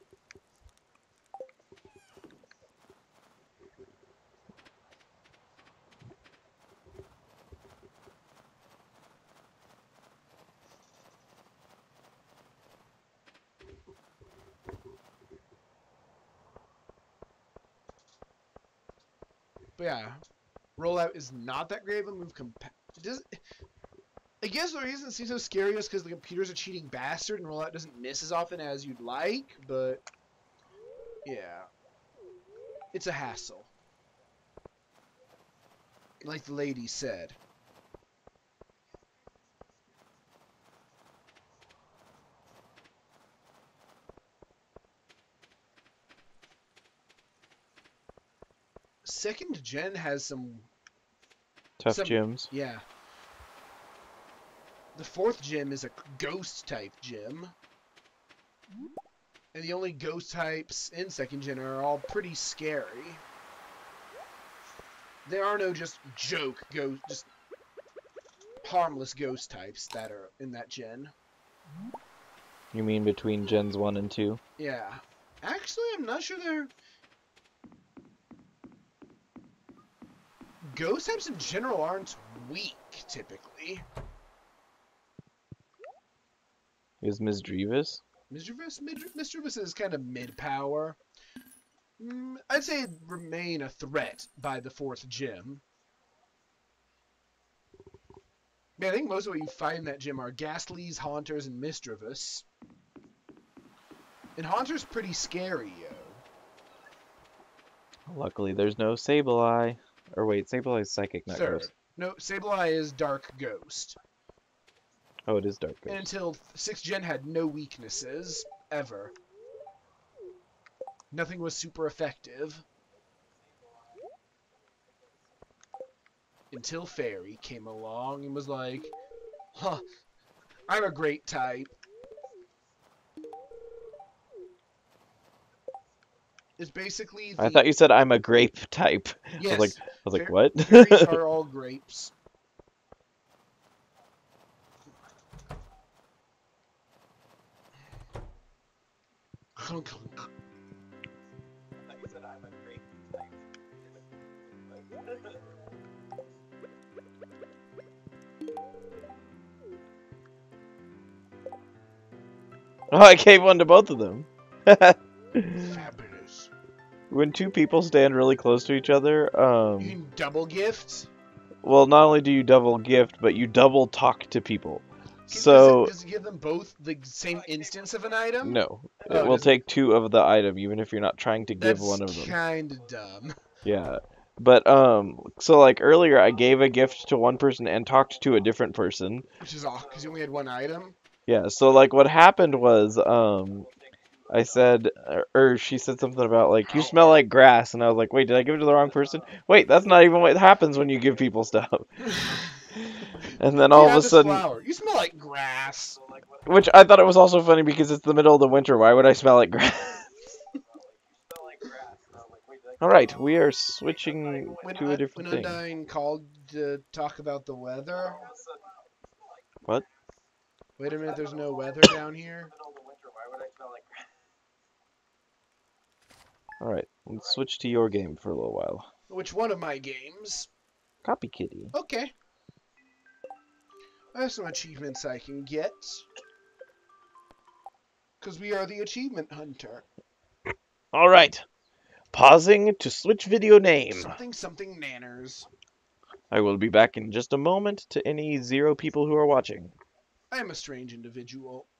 C: But yeah, rollout is not that great of a move. Compa- it does. I guess the reason it seems so scary is because the computer's a cheating bastard, and rollout doesn't miss as often as you'd like. But yeah, it's a hassle, like the lady said. Second gen has some,
B: Tough
C: Some-
B: gyms.
C: yeah. The fourth gym is a ghost type gym. And the only ghost types in second gen are all pretty scary. There are no just joke ghost, just harmless ghost types that are in that gen.
B: You mean between gens one and two?
C: Yeah. Actually, I'm not sure they're... Ghost types in general aren't weak, typically.
B: Is Misdreavus?
C: Misdreavus, Mid- Misdreavus is kind of mid-power. Mm, I'd say it'd remain a threat by the fourth gym. Yeah, I think most of what you find in that gym are Ghastlies, Haunters, and Misdreavus. And Haunter's pretty scary, yo.
B: Luckily, there's no Sableye. Or wait, Sableye is psychic, not
C: Third.
B: ghost.
C: No, Sableye is Dark Ghost.
B: Oh, it is dark
C: And
B: ghost.
C: until sixth gen had no weaknesses, ever. Nothing was super effective. Until Fairy came along and was like, huh, I'm a great type. It's basically the...
B: I thought you said I'm a grape type.
C: Yes,
B: I was like, I was like,
C: Fair-
B: what?
C: fairies are all grapes. clunk, clunk.
B: Oh, I gave one to both of them.
C: Fabulous.
B: When two people stand really close to each other,
C: You
B: um,
C: can double gift.
B: well, not only do you double gift, but you double talk to people.
C: Does
B: So,
C: it, does it give them both the same instance of an item?
B: no,
C: Oh,
B: it
C: it
B: will
C: doesn't-
B: take two of the item, even if you're not trying to give
C: That's
B: one of them.
C: kind of dumb.
B: Yeah. But, um, so, like, earlier I gave a gift to one person and talked to a different person.
C: Which is off because you only had one item.
B: Yeah, so, like, what happened was, um, I said, or, or she said something about, like, you smell like grass, and I was like, wait, did I give it to the wrong person? Wait, that's not even what happens when you give people stuff. And then all
C: You
B: of
C: have
B: a
C: this
B: sudden,
C: flower. You smell like grass.
B: which I thought it was also funny because it's the middle of the winter, why would I smell like grass? Alright, we are switching
C: When,
B: to a
C: Un-
B: different
C: when
B: thing.
C: Undyne called to talk about the weather.
B: What?
C: Wait a minute, there's no weather down here.
B: Alright, let's switch to your game for a little while.
C: Which one of my games?
B: Copy Kitty.
C: Okay. I have some achievements I can get. Because we are the achievement hunter.
B: Alright, pausing to switch video name.
C: Something something nanners.
B: I will be back in just a moment to any zero people who are watching.
C: I am a strange individual.